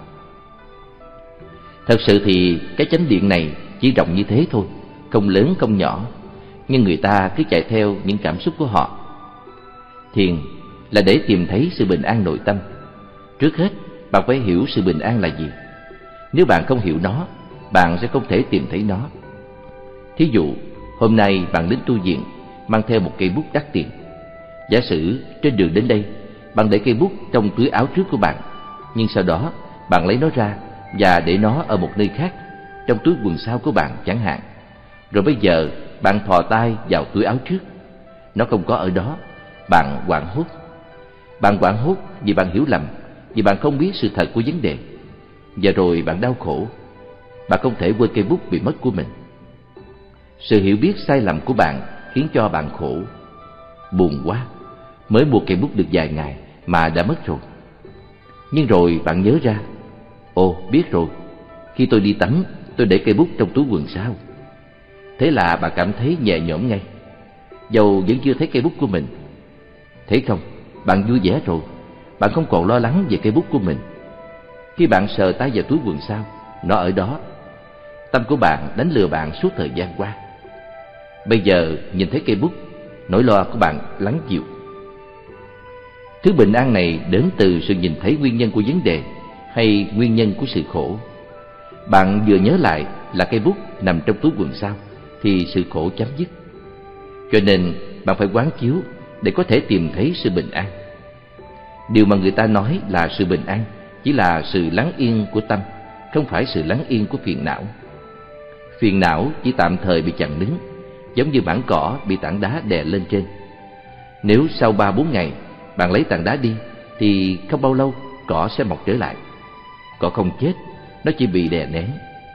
Thật sự thì cái chánh điện này chỉ rộng như thế thôi, không lớn không nhỏ, nhưng người ta cứ chạy theo những cảm xúc của họ. Thiền là để tìm thấy sự bình an nội tâm. Trước hết, bạn phải hiểu sự bình an là gì. Nếu bạn không hiểu nó, bạn sẽ không thể tìm thấy nó. Thí dụ, hôm nay bạn đến tu viện mang theo một cây bút đắt tiền. Giả sử trên đường đến đây, bạn để cây bút trong túi áo trước của bạn, nhưng sau đó bạn lấy nó ra và để nó ở một nơi khác, trong túi quần sau của bạn chẳng hạn. Rồi bây giờ bạn thò tay vào túi áo trước, nó không có ở đó. Bạn hoảng hốt. Bạn hoảng hốt vì bạn hiểu lầm, vì bạn không biết sự thật của vấn đề. Và rồi bạn đau khổ. Bạn không thể quên cây bút bị mất của mình. Sự hiểu biết sai lầm của bạn khiến cho bạn khổ. Buồn quá, mới mua cây bút được vài ngày mà đã mất rồi. Nhưng rồi bạn nhớ ra: ồ, biết rồi, khi tôi đi tắm, tôi để cây bút trong túi quần sau. Thế là bạn cảm thấy nhẹ nhõm ngay, dầu vẫn chưa thấy cây bút của mình. Thấy không, bạn vui vẻ rồi. Bạn không còn lo lắng về cây bút của mình. Khi bạn sờ tay vào túi quần sau, nó ở đó. Tâm của bạn đánh lừa bạn suốt thời gian qua. Bây giờ nhìn thấy cây bút, nỗi lo của bạn lắng dịu. Thứ bình an này đến từ sự nhìn thấy nguyên nhân của vấn đề hay nguyên nhân của sự khổ. Bạn vừa nhớ lại là cây bút nằm trong túi quần sau thì sự khổ chấm dứt. Cho nên bạn phải quán chiếu để có thể tìm thấy sự bình an. Điều mà người ta nói là sự bình an chỉ là sự lắng yên của tâm, không phải sự lắng yên của phiền não. Phiền não chỉ tạm thời bị chặn đứng, giống như mảng cỏ bị tảng đá đè lên trên. Nếu sau ba bốn ngày bạn lấy tảng đá đi thì không bao lâu cỏ sẽ mọc trở lại. Cỏ không chết, nó chỉ bị đè nén.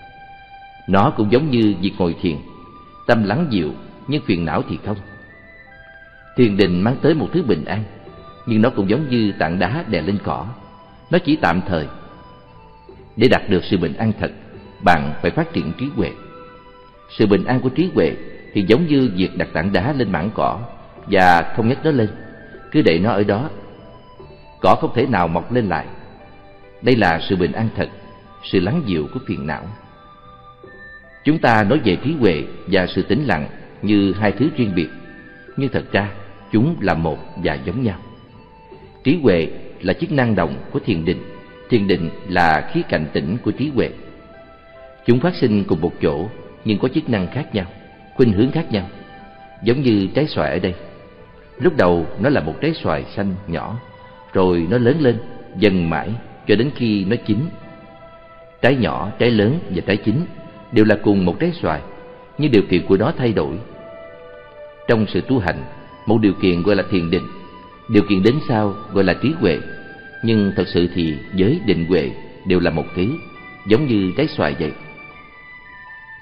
Nó cũng giống như việc ngồi thiền, tâm lắng dịu nhưng phiền não thì không. Thiền định mang tới một thứ bình an, nhưng nó cũng giống như tảng đá đè lên cỏ, nó chỉ tạm thời. Để đạt được sự bình an thật, bạn phải phát triển trí huệ. Sự bình an của trí huệ thì giống như việc đặt tảng đá lên mảng cỏ và không nhấc nó lên, cứ để nó ở đó. Cỏ không thể nào mọc lên lại. Đây là sự bình an thật, sự lắng dịu của phiền não. Chúng ta nói về trí huệ và sự tĩnh lặng như hai thứ riêng biệt, nhưng thật ra chúng là một và giống nhau. Trí huệ là chức năng đồng của thiền định, thiền định là khía cạnh tĩnh của trí huệ. Chúng phát sinh cùng một chỗ nhưng có chức năng khác nhau, khuynh hướng khác nhau. Giống như trái xoài ở đây. Lúc đầu nó là một trái xoài xanh nhỏ, rồi nó lớn lên dần mãi cho đến khi nó chín. Trái nhỏ, trái lớn và trái chín đều là cùng một trái xoài, nhưng điều kiện của nó thay đổi. Trong sự tu hành, một điều kiện gọi là thiền định, điều kiện đến sau gọi là trí huệ. Nhưng thật sự thì với định huệ đều là một thứ, giống như trái xoài vậy.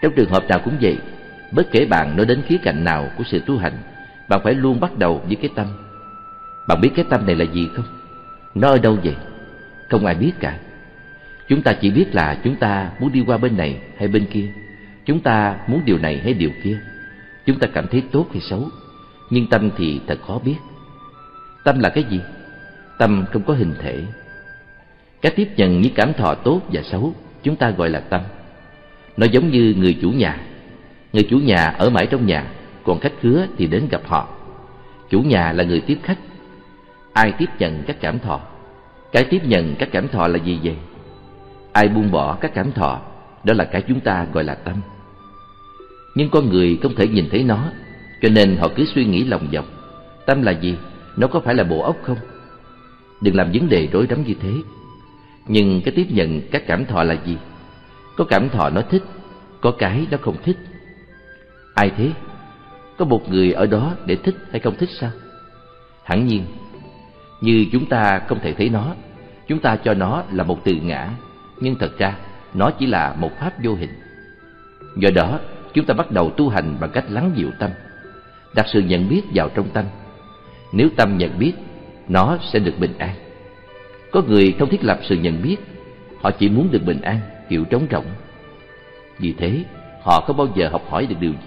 Trong trường hợp nào cũng vậy, bất kể bạn nói đến khía cạnh nào của sự tu hành, bạn phải luôn bắt đầu với cái tâm. Bạn biết cái tâm này là gì không? Nó ở đâu vậy? Không ai biết cả. Chúng ta chỉ biết là chúng ta muốn đi qua bên này hay bên kia, chúng ta muốn điều này hay điều kia, chúng ta cảm thấy tốt hay xấu. Nhưng tâm thì thật khó biết. Tâm là cái gì? Tâm không có hình thể. Cách tiếp nhận những cảm thọ tốt và xấu chúng ta gọi là tâm. Nó giống như người chủ nhà. Người chủ nhà ở mãi trong nhà, còn khách khứa thì đến gặp họ. Chủ nhà là người tiếp khách. Ai tiếp nhận các cảm thọ? Cái tiếp nhận các cảm thọ là gì vậy? Ai buông bỏ các cảm thọ? Đó là cái chúng ta gọi là tâm. Nhưng con người không thể nhìn thấy nó, cho nên họ cứ suy nghĩ lòng vòng. Tâm là gì? Nó có phải là bộ óc không? Đừng làm vấn đề rối rắm như thế. Nhưng cái tiếp nhận các cảm thọ là gì? Có cảm thọ nó thích, có cái nó không thích. Ai thế? Có một người ở đó để thích hay không thích sao? Hẳn nhiên. Như chúng ta không thể thấy nó, chúng ta cho nó là một từ ngã, nhưng thật ra nó chỉ là một pháp vô hình. Do đó, chúng ta bắt đầu tu hành bằng cách lắng dịu tâm, đặt sự nhận biết vào trong tâm. Nếu tâm nhận biết, nó sẽ được bình an. Có người không thiết lập sự nhận biết, họ chỉ muốn được bình an, kiểu trống rỗng. Vì thế, họ không bao giờ học hỏi được điều gì.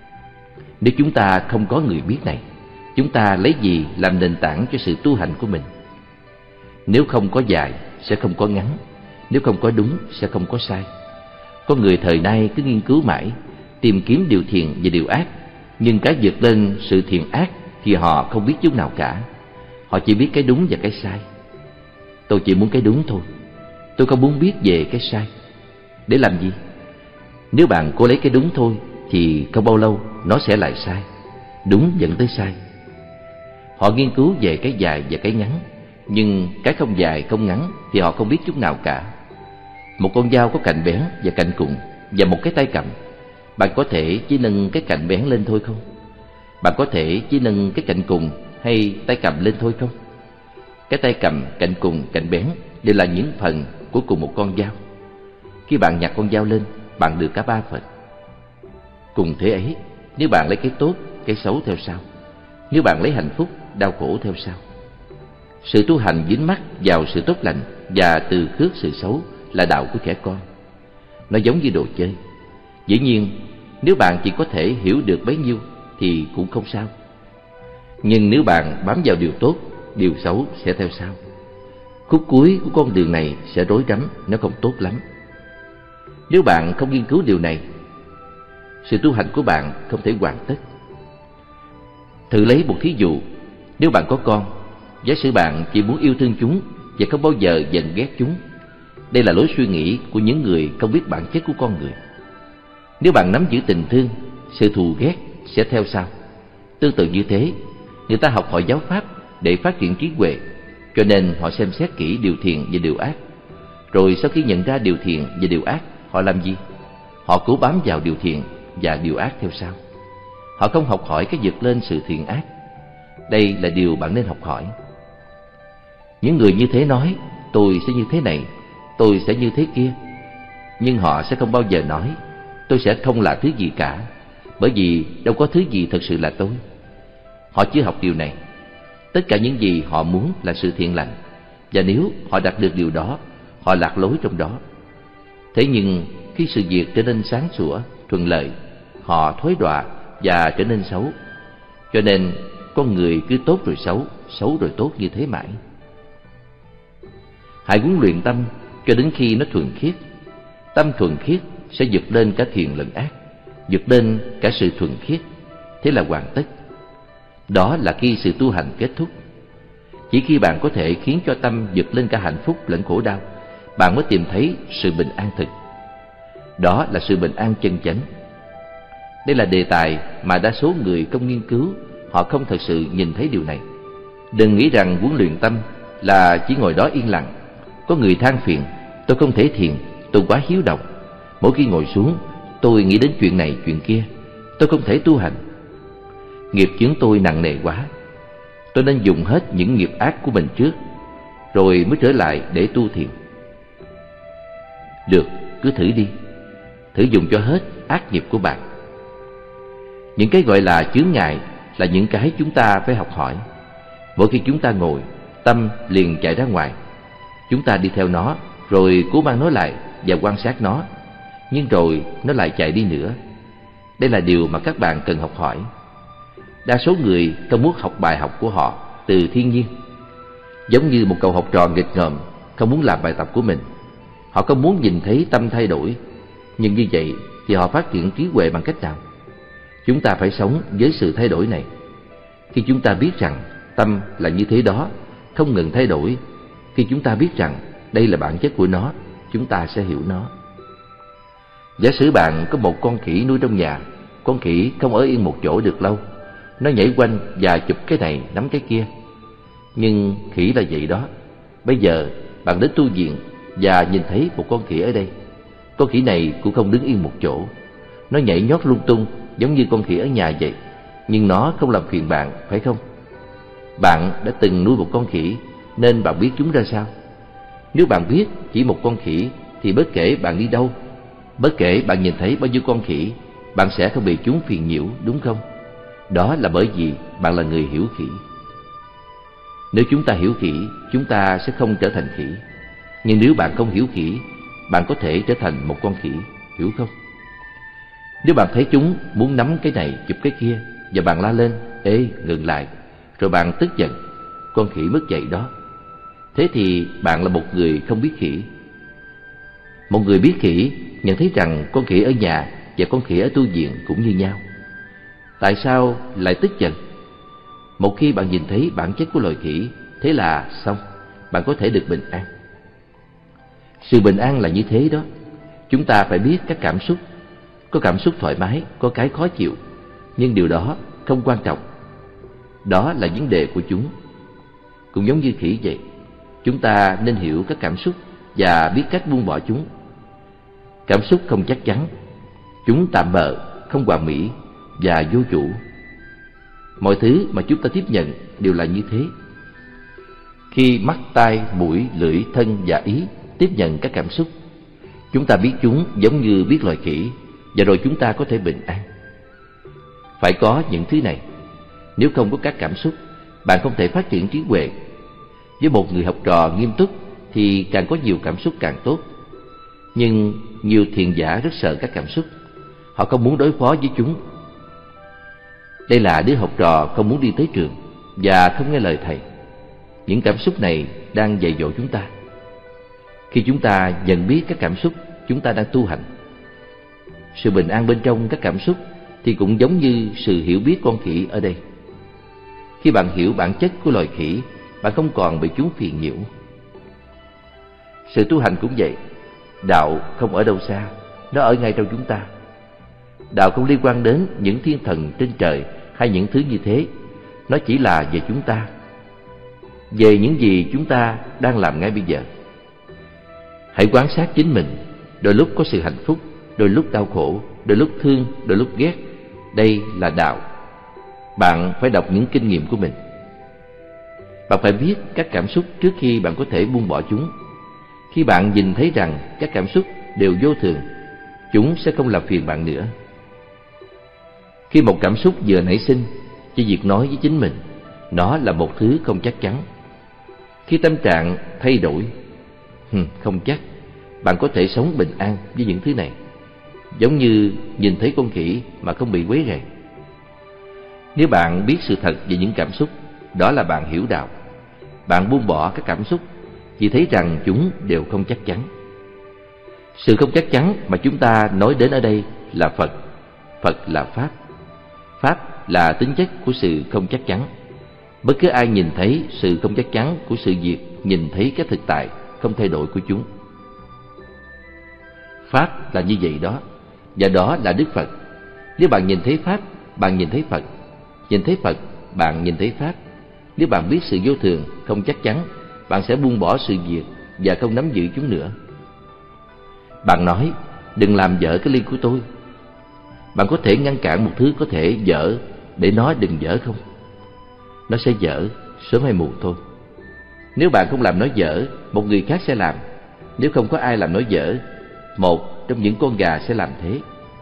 Nếu chúng ta không có người biết này, chúng ta lấy gì làm nền tảng cho sự tu hành của mình? Nếu không có dài, sẽ không có ngắn. Nếu không có đúng, sẽ không có sai. Con người thời nay cứ nghiên cứu mãi, tìm kiếm điều thiện và điều ác, nhưng cái vượt lên sự thiện ác thì họ không biết chút nào cả. Họ chỉ biết cái đúng và cái sai. Tôi chỉ muốn cái đúng thôi. Tôi không muốn biết về cái sai. Để làm gì? Nếu bạn cố lấy cái đúng thôi thì không bao lâu nó sẽ lại sai. Đúng dẫn tới sai. Họ nghiên cứu về cái dài và cái ngắn, nhưng cái không dài không ngắn thì họ không biết chút nào cả. Một con dao có cạnh bén và cạnh cụm và một cái tay cầm. Bạn có thể chỉ nâng cái cạnh bén lên thôi không? Bạn có thể chỉ nâng cái cạnh cùng hay tay cầm lên thôi không? Cái tay cầm, cạnh cùng, cạnh bén đều là những phần của cùng một con dao. Khi bạn nhặt con dao lên, bạn được cả ba phần. Cùng thế ấy, nếu bạn lấy cái tốt, cái xấu theo sau. Nếu bạn lấy hạnh phúc, đau khổ theo sau. Sự tu hành dính mắc vào sự tốt lành và từ khước sự xấu là đạo của trẻ con. Nó giống như đồ chơi. Dĩ nhiên, nếu bạn chỉ có thể hiểu được bấy nhiêu thì cũng không sao. Nhưng nếu bạn bám vào điều tốt, điều xấu sẽ theo sau. Khúc cuối của con đường này sẽ rối rắm, nó không tốt lắm. Nếu bạn không nghiên cứu điều này, sự tu hành của bạn không thể hoàn tất. Thử lấy một thí dụ. Nếu bạn có con, giả sử bạn chỉ muốn yêu thương chúng và không bao giờ giận ghét chúng. Đây là lối suy nghĩ của những người không biết bản chất của con người. Nếu bạn nắm giữ tình thương, sự thù ghét sẽ theo sau. Tương tự như thế, người ta học hỏi giáo pháp để phát triển trí huệ, cho nên họ xem xét kỹ điều thiện và điều ác. Rồi sau khi nhận ra điều thiện và điều ác, họ làm gì? Họ cố bám vào điều thiện và điều ác theo sau. Họ không học hỏi cái vượt lên sự thiện ác. Đây là điều bạn nên học hỏi. Những người như thế nói, tôi sẽ như thế này, tôi sẽ như thế kia. Nhưng họ sẽ không bao giờ nói, tôi sẽ không là thứ gì cả, bởi vì đâu có thứ gì thật sự là tôi. Họ chưa học điều này. Tất cả những gì họ muốn là sự thiện lành, và nếu họ đạt được điều đó, họ lạc lối trong đó. Thế nhưng khi sự việc trở nên sáng sủa, thuận lợi, họ thối đọa và trở nên xấu. Cho nên con người cứ tốt rồi xấu, xấu rồi tốt như thế mãi. Hãy huấn luyện tâm cho đến khi nó thuần khiết. Tâm thuần khiết sẽ vượt lên cả thiện lẫn ác, vượt lên cả sự thuần khiết. Thế là hoàn tất. Đó là khi sự tu hành kết thúc. Chỉ khi bạn có thể khiến cho tâm vượt lên cả hạnh phúc lẫn khổ đau, bạn mới tìm thấy sự bình an thực. Đó là sự bình an chân chánh. Đây là đề tài mà đa số người không nghiên cứu, họ không thật sự nhìn thấy điều này. Đừng nghĩ rằng huấn luyện tâm là chỉ ngồi đó yên lặng. Có người than phiền, tôi không thể thiền, tôi quá hiếu động. Mỗi khi ngồi xuống, tôi nghĩ đến chuyện này chuyện kia, tôi không thể tu hành. Nghiệp chướng tôi nặng nề quá, tôi nên dùng hết những nghiệp ác của mình trước, rồi mới trở lại để tu thiền. Được, cứ thử đi. thử dùng cho hết ác nghiệp của bạn. Những cái gọi là chướng ngại là những cái chúng ta phải học hỏi. Mỗi khi chúng ta ngồi, tâm liền chạy ra ngoài. Chúng ta đi theo nó, rồi cố mang nó lại và quan sát nó, nhưng rồi nó lại chạy đi nữa. Đây là điều mà các bạn cần học hỏi. Đa số người không muốn học bài học của họ từ thiên nhiên. Giống như một cậu học trò nghịch ngợm không muốn làm bài tập của mình. Họ không muốn nhìn thấy tâm thay đổi. Nhưng như vậy thì họ phát triển trí huệ bằng cách nào? Chúng ta phải sống với sự thay đổi này. Khi chúng ta biết rằng tâm là như thế đó, không ngừng thay đổi, khi chúng ta biết rằng đây là bản chất của nó, chúng ta sẽ hiểu nó. Giả sử bạn có một con khỉ nuôi trong nhà. Con khỉ không ở yên một chỗ được lâu. Nó nhảy quanh và chụp cái này nắm cái kia. Nhưng khỉ là vậy đó. Bây giờ bạn đến tu viện và nhìn thấy một con khỉ ở đây. Con khỉ này cũng không đứng yên một chỗ. Nó nhảy nhót lung tung giống như con khỉ ở nhà vậy. Nhưng nó không làm phiền bạn, phải không? Bạn đã từng nuôi một con khỉ nên bạn biết chúng ra sao. Nếu bạn biết chỉ một con khỉ thì bất kể bạn đi đâu, bất kể bạn nhìn thấy bao nhiêu con khỉ, bạn sẽ không bị chúng phiền nhiễu, đúng không? Đó là bởi vì bạn là người hiểu khỉ. Nếu chúng ta hiểu khỉ, chúng ta sẽ không trở thành khỉ. Nhưng nếu bạn không hiểu khỉ, bạn có thể trở thành một con khỉ, hiểu không? Nếu bạn thấy chúng muốn nắm cái này chụp cái kia và bạn la lên, ê, ngừng lại, rồi bạn tức giận, con khỉ mất dạy đó, thế thì bạn là một người không biết khỉ. Một người biết khỉ nhận thấy rằng con khỉ ở nhà và con khỉ ở tu viện cũng như nhau. Tại sao lại tức giận? Một khi bạn nhìn thấy bản chất của loài khỉ, thế là xong, bạn có thể được bình an. Sự bình an là như thế đó. Chúng ta phải biết các cảm xúc. Có cảm xúc thoải mái, có cái khó chịu, nhưng điều đó không quan trọng. Đó là vấn đề của chúng. Cũng giống như khỉ vậy, chúng ta nên hiểu các cảm xúc và biết cách buông bỏ chúng. Cảm xúc không chắc chắn, chúng tạm bợ, không hoàn mỹ và vô chủ. Mọi thứ mà chúng ta tiếp nhận đều là như thế. Khi mắt, tai, mũi, lưỡi, thân và ý tiếp nhận các cảm xúc, chúng ta biết chúng giống như biết loài khỉ, và rồi chúng ta có thể bình an. Phải có những thứ này. Nếu không có các cảm xúc, bạn không thể phát triển trí huệ. Với một người học trò nghiêm túc thì càng có nhiều cảm xúc càng tốt. Nhưng nhiều thiền giả rất sợ các cảm xúc. Họ không muốn đối phó với chúng. Đây là đứa học trò không muốn đi tới trường và không nghe lời thầy. Những cảm xúc này đang dạy dỗ chúng ta. Khi chúng ta nhận biết các cảm xúc, chúng ta đang tu hành. Sự bình an bên trong các cảm xúc thì cũng giống như sự hiểu biết con khỉ ở đây. Khi bạn hiểu bản chất của loài khỉ, bạn không còn bị chúng phiền nhiễu. Sự tu hành cũng vậy. Đạo không ở đâu xa, nó ở ngay trong chúng ta. Đạo không liên quan đến những thiên thần trên trời hay những thứ như thế. Nó chỉ là về chúng ta, về những gì chúng ta đang làm ngay bây giờ. Hãy quan sát chính mình. Đôi lúc có sự hạnh phúc, đôi lúc đau khổ, đôi lúc thương, đôi lúc ghét. Đây là đạo. Bạn phải đọc những kinh nghiệm của mình. Bạn phải biết các cảm xúc trước khi bạn có thể buông bỏ chúng. Khi bạn nhìn thấy rằng các cảm xúc đều vô thường, chúng sẽ không làm phiền bạn nữa. Khi một cảm xúc vừa nảy sinh, chỉ việc nói với chính mình, nó là một thứ không chắc chắn. Khi tâm trạng thay đổi, không chắc, bạn có thể sống bình an với những thứ này. Giống như nhìn thấy con khỉ mà không bị quấy rầy. Nếu bạn biết sự thật về những cảm xúc, đó là bạn hiểu đạo. Bạn buông bỏ các cảm xúc vì thấy rằng chúng đều không chắc chắn. Sự không chắc chắn mà chúng ta nói đến ở đây là Phật. Phật là Pháp. Pháp là tính chất của sự không chắc chắn. Bất cứ ai nhìn thấy sự không chắc chắn của sự việc, nhìn thấy cái thực tại không thay đổi của chúng. Pháp là như vậy đó, và đó là Đức Phật. Nếu bạn nhìn thấy Pháp, bạn nhìn thấy Phật. Nhìn thấy Phật, bạn nhìn thấy Pháp. Nếu bạn biết sự vô thường, không chắc chắn, bạn sẽ buông bỏ sự việc và không nắm giữ chúng nữa. Bạn nói, đừng làm dở cái ly của tôi. Bạn có thể ngăn cản một thứ có thể dở để nó đừng dở không? Nó sẽ dở, sớm hay muộn thôi. Nếu bạn không làm nó dở, một người khác sẽ làm. Nếu không có ai làm nó dở, một trong những con gà sẽ làm thế.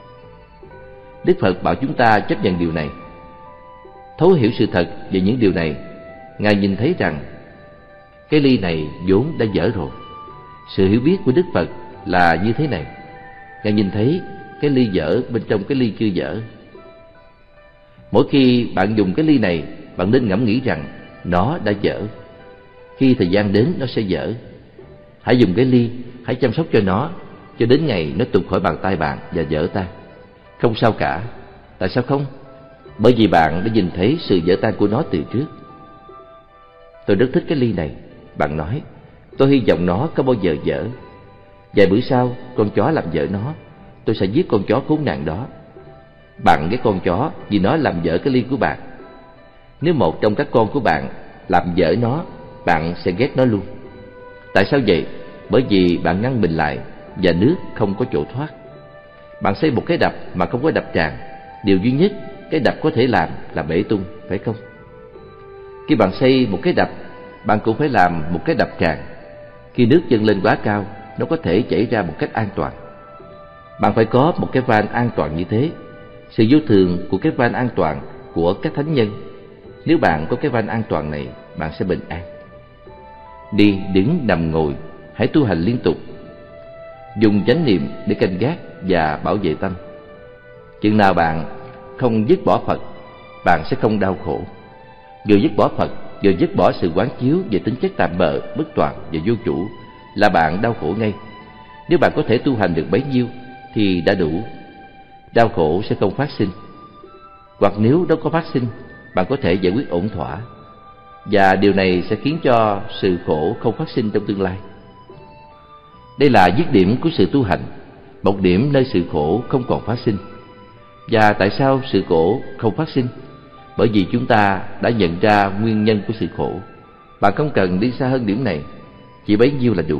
Đức Phật bảo chúng ta chấp nhận điều này. Thấu hiểu sự thật về những điều này, Ngài nhìn thấy rằng cái ly này vốn đã dở rồi. Sự hiểu biết của Đức Phật là như thế này. Ngài nhìn thấy cái ly dở bên trong cái ly chưa dở. Mỗi khi bạn dùng cái ly này, bạn nên ngẫm nghĩ rằng nó đã dở. Khi thời gian đến nó sẽ dở. Hãy dùng cái ly, hãy chăm sóc cho nó cho đến ngày nó tuột khỏi bàn tay bạn và vỡ tan. Không sao cả. Tại sao không? Bởi vì bạn đã nhìn thấy sự vỡ tan của nó từ trước. Tôi rất thích cái ly này. Bạn nói, tôi hy vọng nó có bao giờ dở. Vài bữa sau, con chó làm vỡ nó. Tôi sẽ giết con chó khốn nạn đó. Bạn ghét con chó vì nó làm vỡ cái ly của bạn. Nếu một trong các con của bạn làm vỡ nó, bạn sẽ ghét nó luôn. Tại sao vậy? Bởi vì bạn ngăn mình lại và nước không có chỗ thoát. Bạn xây một cái đập mà không có đập tràn. Điều duy nhất cái đập có thể làm là bể tung, phải không? Khi bạn xây một cái đập, bạn cũng phải làm một cái đập tràn. Khi nước dâng lên quá cao, nó có thể chảy ra một cách an toàn. Bạn phải có một cái van an toàn như thế. Sự vô thường của cái van an toàn của các thánh nhân. Nếu bạn có cái van an toàn này, bạn sẽ bình an. Đi, đứng, nằm, ngồi, hãy tu hành liên tục. Dùng chánh niệm để canh gác và bảo vệ tâm. Chừng nào bạn không dứt bỏ Phật, bạn sẽ không đau khổ. Vừa dứt bỏ Phật, vừa dứt bỏ sự quán chiếu về tính chất tạm bợ, bất toàn và vô chủ là bạn đau khổ ngay. Nếu bạn có thể tu hành được bấy nhiêu thì đã đủ. Đau khổ sẽ không phát sinh. Hoặc nếu nó có phát sinh, bạn có thể giải quyết ổn thỏa. Và điều này sẽ khiến cho sự khổ không phát sinh trong tương lai. Đây là dứt điểm của sự tu hành, một điểm nơi sự khổ không còn phát sinh. Và tại sao sự khổ không phát sinh? Bởi vì chúng ta đã nhận ra nguyên nhân của sự khổ. Bạn không cần đi xa hơn điểm này, chỉ bấy nhiêu là đủ.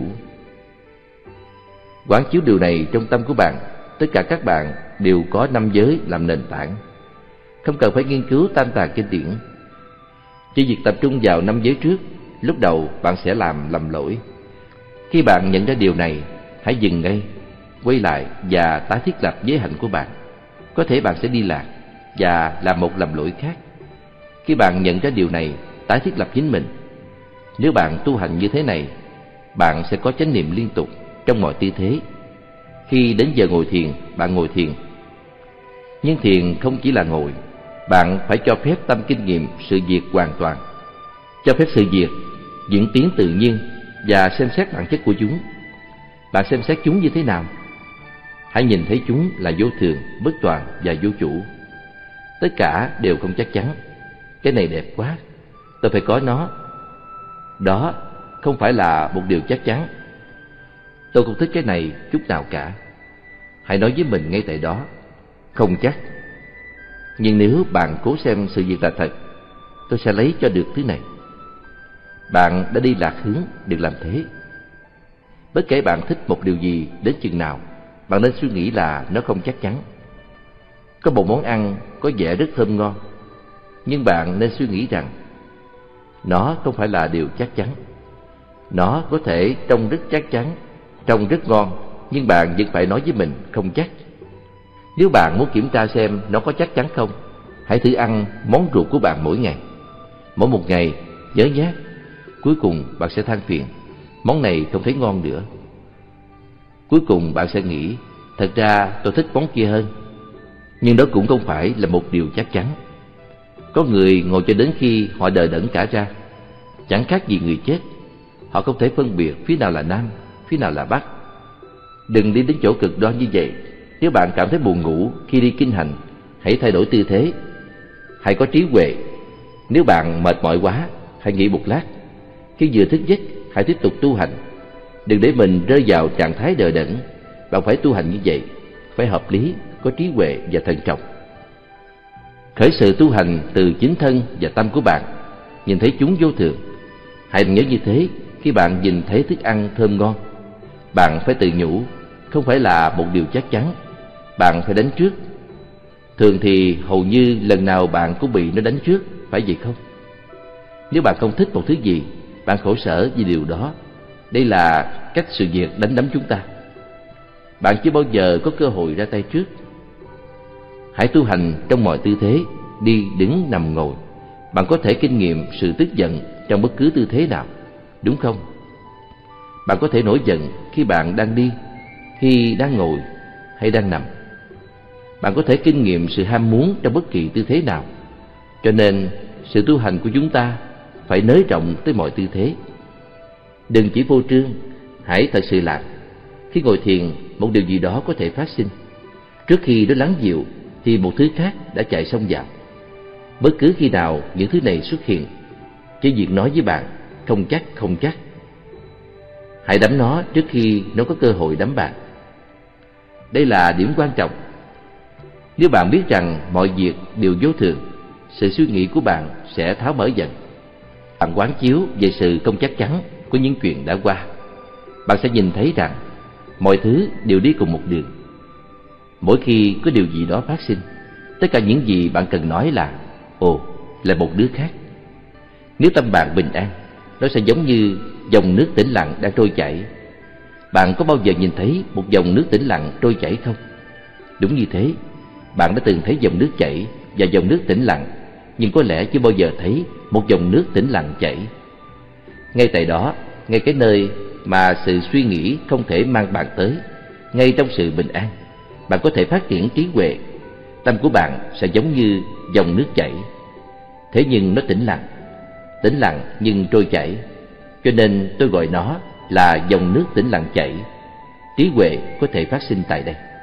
Quán chiếu điều này trong tâm của bạn. Tất cả các bạn đều có năm giới làm nền tảng. Không cần phải nghiên cứu tam tạng kinh điển. Chỉ việc tập trung vào năm giới trước, lúc đầu bạn sẽ làm lầm lỗi. Khi bạn nhận ra điều này, hãy dừng ngay, quay lại và tái thiết lập giới hạnh của bạn. Có thể bạn sẽ đi lạc và làm một lầm lỗi khác. Khi bạn nhận ra điều này, tái thiết lập chính mình. Nếu bạn tu hành như thế này, bạn sẽ có chánh niệm liên tục trong mọi tư thế. Khi đến giờ ngồi thiền, bạn ngồi thiền. Nhưng thiền không chỉ là ngồi. Bạn phải cho phép tâm kinh nghiệm sự việc hoàn toàn. Cho phép sự việc diễn tiến tự nhiên và xem xét bản chất của chúng. Bạn xem xét chúng như thế nào? Hãy nhìn thấy chúng là vô thường, bất toàn và vô chủ. Tất cả đều không chắc chắn. Cái này đẹp quá, tôi phải có nó. Đó không phải là một điều chắc chắn. Tôi không thích cái này chút nào cả. Hãy nói với mình ngay tại đó, không chắc. Nhưng nếu bạn cố xem sự việc là thật, tôi sẽ lấy cho được thứ này. Bạn đã đi lạc hướng, đừng làm thế. Bất kể bạn thích một điều gì đến chừng nào, bạn nên suy nghĩ là nó không chắc chắn. Có một món ăn có vẻ rất thơm ngon, nhưng bạn nên suy nghĩ rằng nó không phải là điều chắc chắn. Nó có thể trông rất chắc chắn, trông rất ngon, nhưng bạn vẫn phải nói với mình không chắc. Nếu bạn muốn kiểm tra xem nó có chắc chắn không, hãy thử ăn món ruột của bạn mỗi ngày. Mỗi một ngày, nhớ nhé, cuối cùng bạn sẽ than phiền, món này không thấy ngon nữa. Cuối cùng bạn sẽ nghĩ, thật ra tôi thích món kia hơn. Nhưng đó cũng không phải là một điều chắc chắn. Có người ngồi cho đến khi họ đờ đẫn cả ra, chẳng khác gì người chết. Họ không thể phân biệt phía nào là Nam, phía nào là Bắc. Đừng đi đến chỗ cực đoan như vậy. Nếu bạn cảm thấy buồn ngủ khi đi kinh hành, hãy thay đổi tư thế. Hãy có trí huệ. Nếu bạn mệt mỏi quá, hãy nghỉ một lát. Khi vừa thức giấc, hãy tiếp tục tu hành. Đừng để mình rơi vào trạng thái đờ đẫn. Bạn phải tu hành như vậy, phải hợp lý, có trí huệ và thận trọng. Khởi sự tu hành từ chính thân và tâm của bạn. Nhìn thấy chúng vô thường. Hãy nhớ như thế khi bạn nhìn thấy thức ăn thơm ngon. Bạn phải tự nhủ, không phải là một điều chắc chắn. Bạn phải đánh trước. Thường thì hầu như lần nào bạn cũng bị nó đánh trước, phải vậy không? Nếu bạn không thích một thứ gì, bạn khổ sở vì điều đó. Đây là cách sự việc đánh đấm chúng ta. bạn chưa bao giờ có cơ hội ra tay trước. Hãy tu hành trong mọi tư thế, đi, đứng, nằm, ngồi. Bạn có thể kinh nghiệm sự tức giận trong bất cứ tư thế nào, đúng không? Bạn có thể nổi giận khi bạn đang đi, khi đang ngồi hay đang nằm. Bạn có thể kinh nghiệm sự ham muốn trong bất kỳ tư thế nào. Cho nên sự tu hành của chúng ta phải nới rộng tới mọi tư thế. Đừng chỉ vô trương, hãy thật sự lạc. Khi ngồi thiền, một điều gì đó có thể phát sinh. Trước khi nó lắng dịu thì một thứ khác đã chạy xông vào. Bất cứ khi nào những thứ này xuất hiện, chỉ việc nói với bạn không chắc không chắc. Hãy đắm nó trước khi nó có cơ hội đắm bạn. Đây là điểm quan trọng. Nếu bạn biết rằng mọi việc đều vô thường, sự suy nghĩ của bạn sẽ tháo mở dần. Bạn quán chiếu về sự không chắc chắn của những chuyện đã qua. Bạn sẽ nhìn thấy rằng mọi thứ đều đi cùng một đường. Mỗi khi có điều gì đó phát sinh, tất cả những gì bạn cần nói là ồ, là một đứa khác. Nếu tâm bạn bình an, nó sẽ giống như dòng nước tĩnh lặng đang trôi chảy. Bạn có bao giờ nhìn thấy một dòng nước tĩnh lặng trôi chảy không? Đúng như thế, bạn đã từng thấy dòng nước chảy và dòng nước tĩnh lặng, nhưng có lẽ chưa bao giờ thấy một dòng nước tĩnh lặng chảy. Ngay tại đó, ngay cái nơi mà sự suy nghĩ không thể mang bạn tới, ngay trong sự bình an, bạn có thể phát triển trí huệ. Tâm của bạn sẽ giống như dòng nước chảy, thế nhưng nó tĩnh lặng, tĩnh lặng nhưng trôi chảy. Cho nên tôi gọi nó là dòng nước tĩnh lặng chảy. Trí huệ có thể phát sinh tại đây.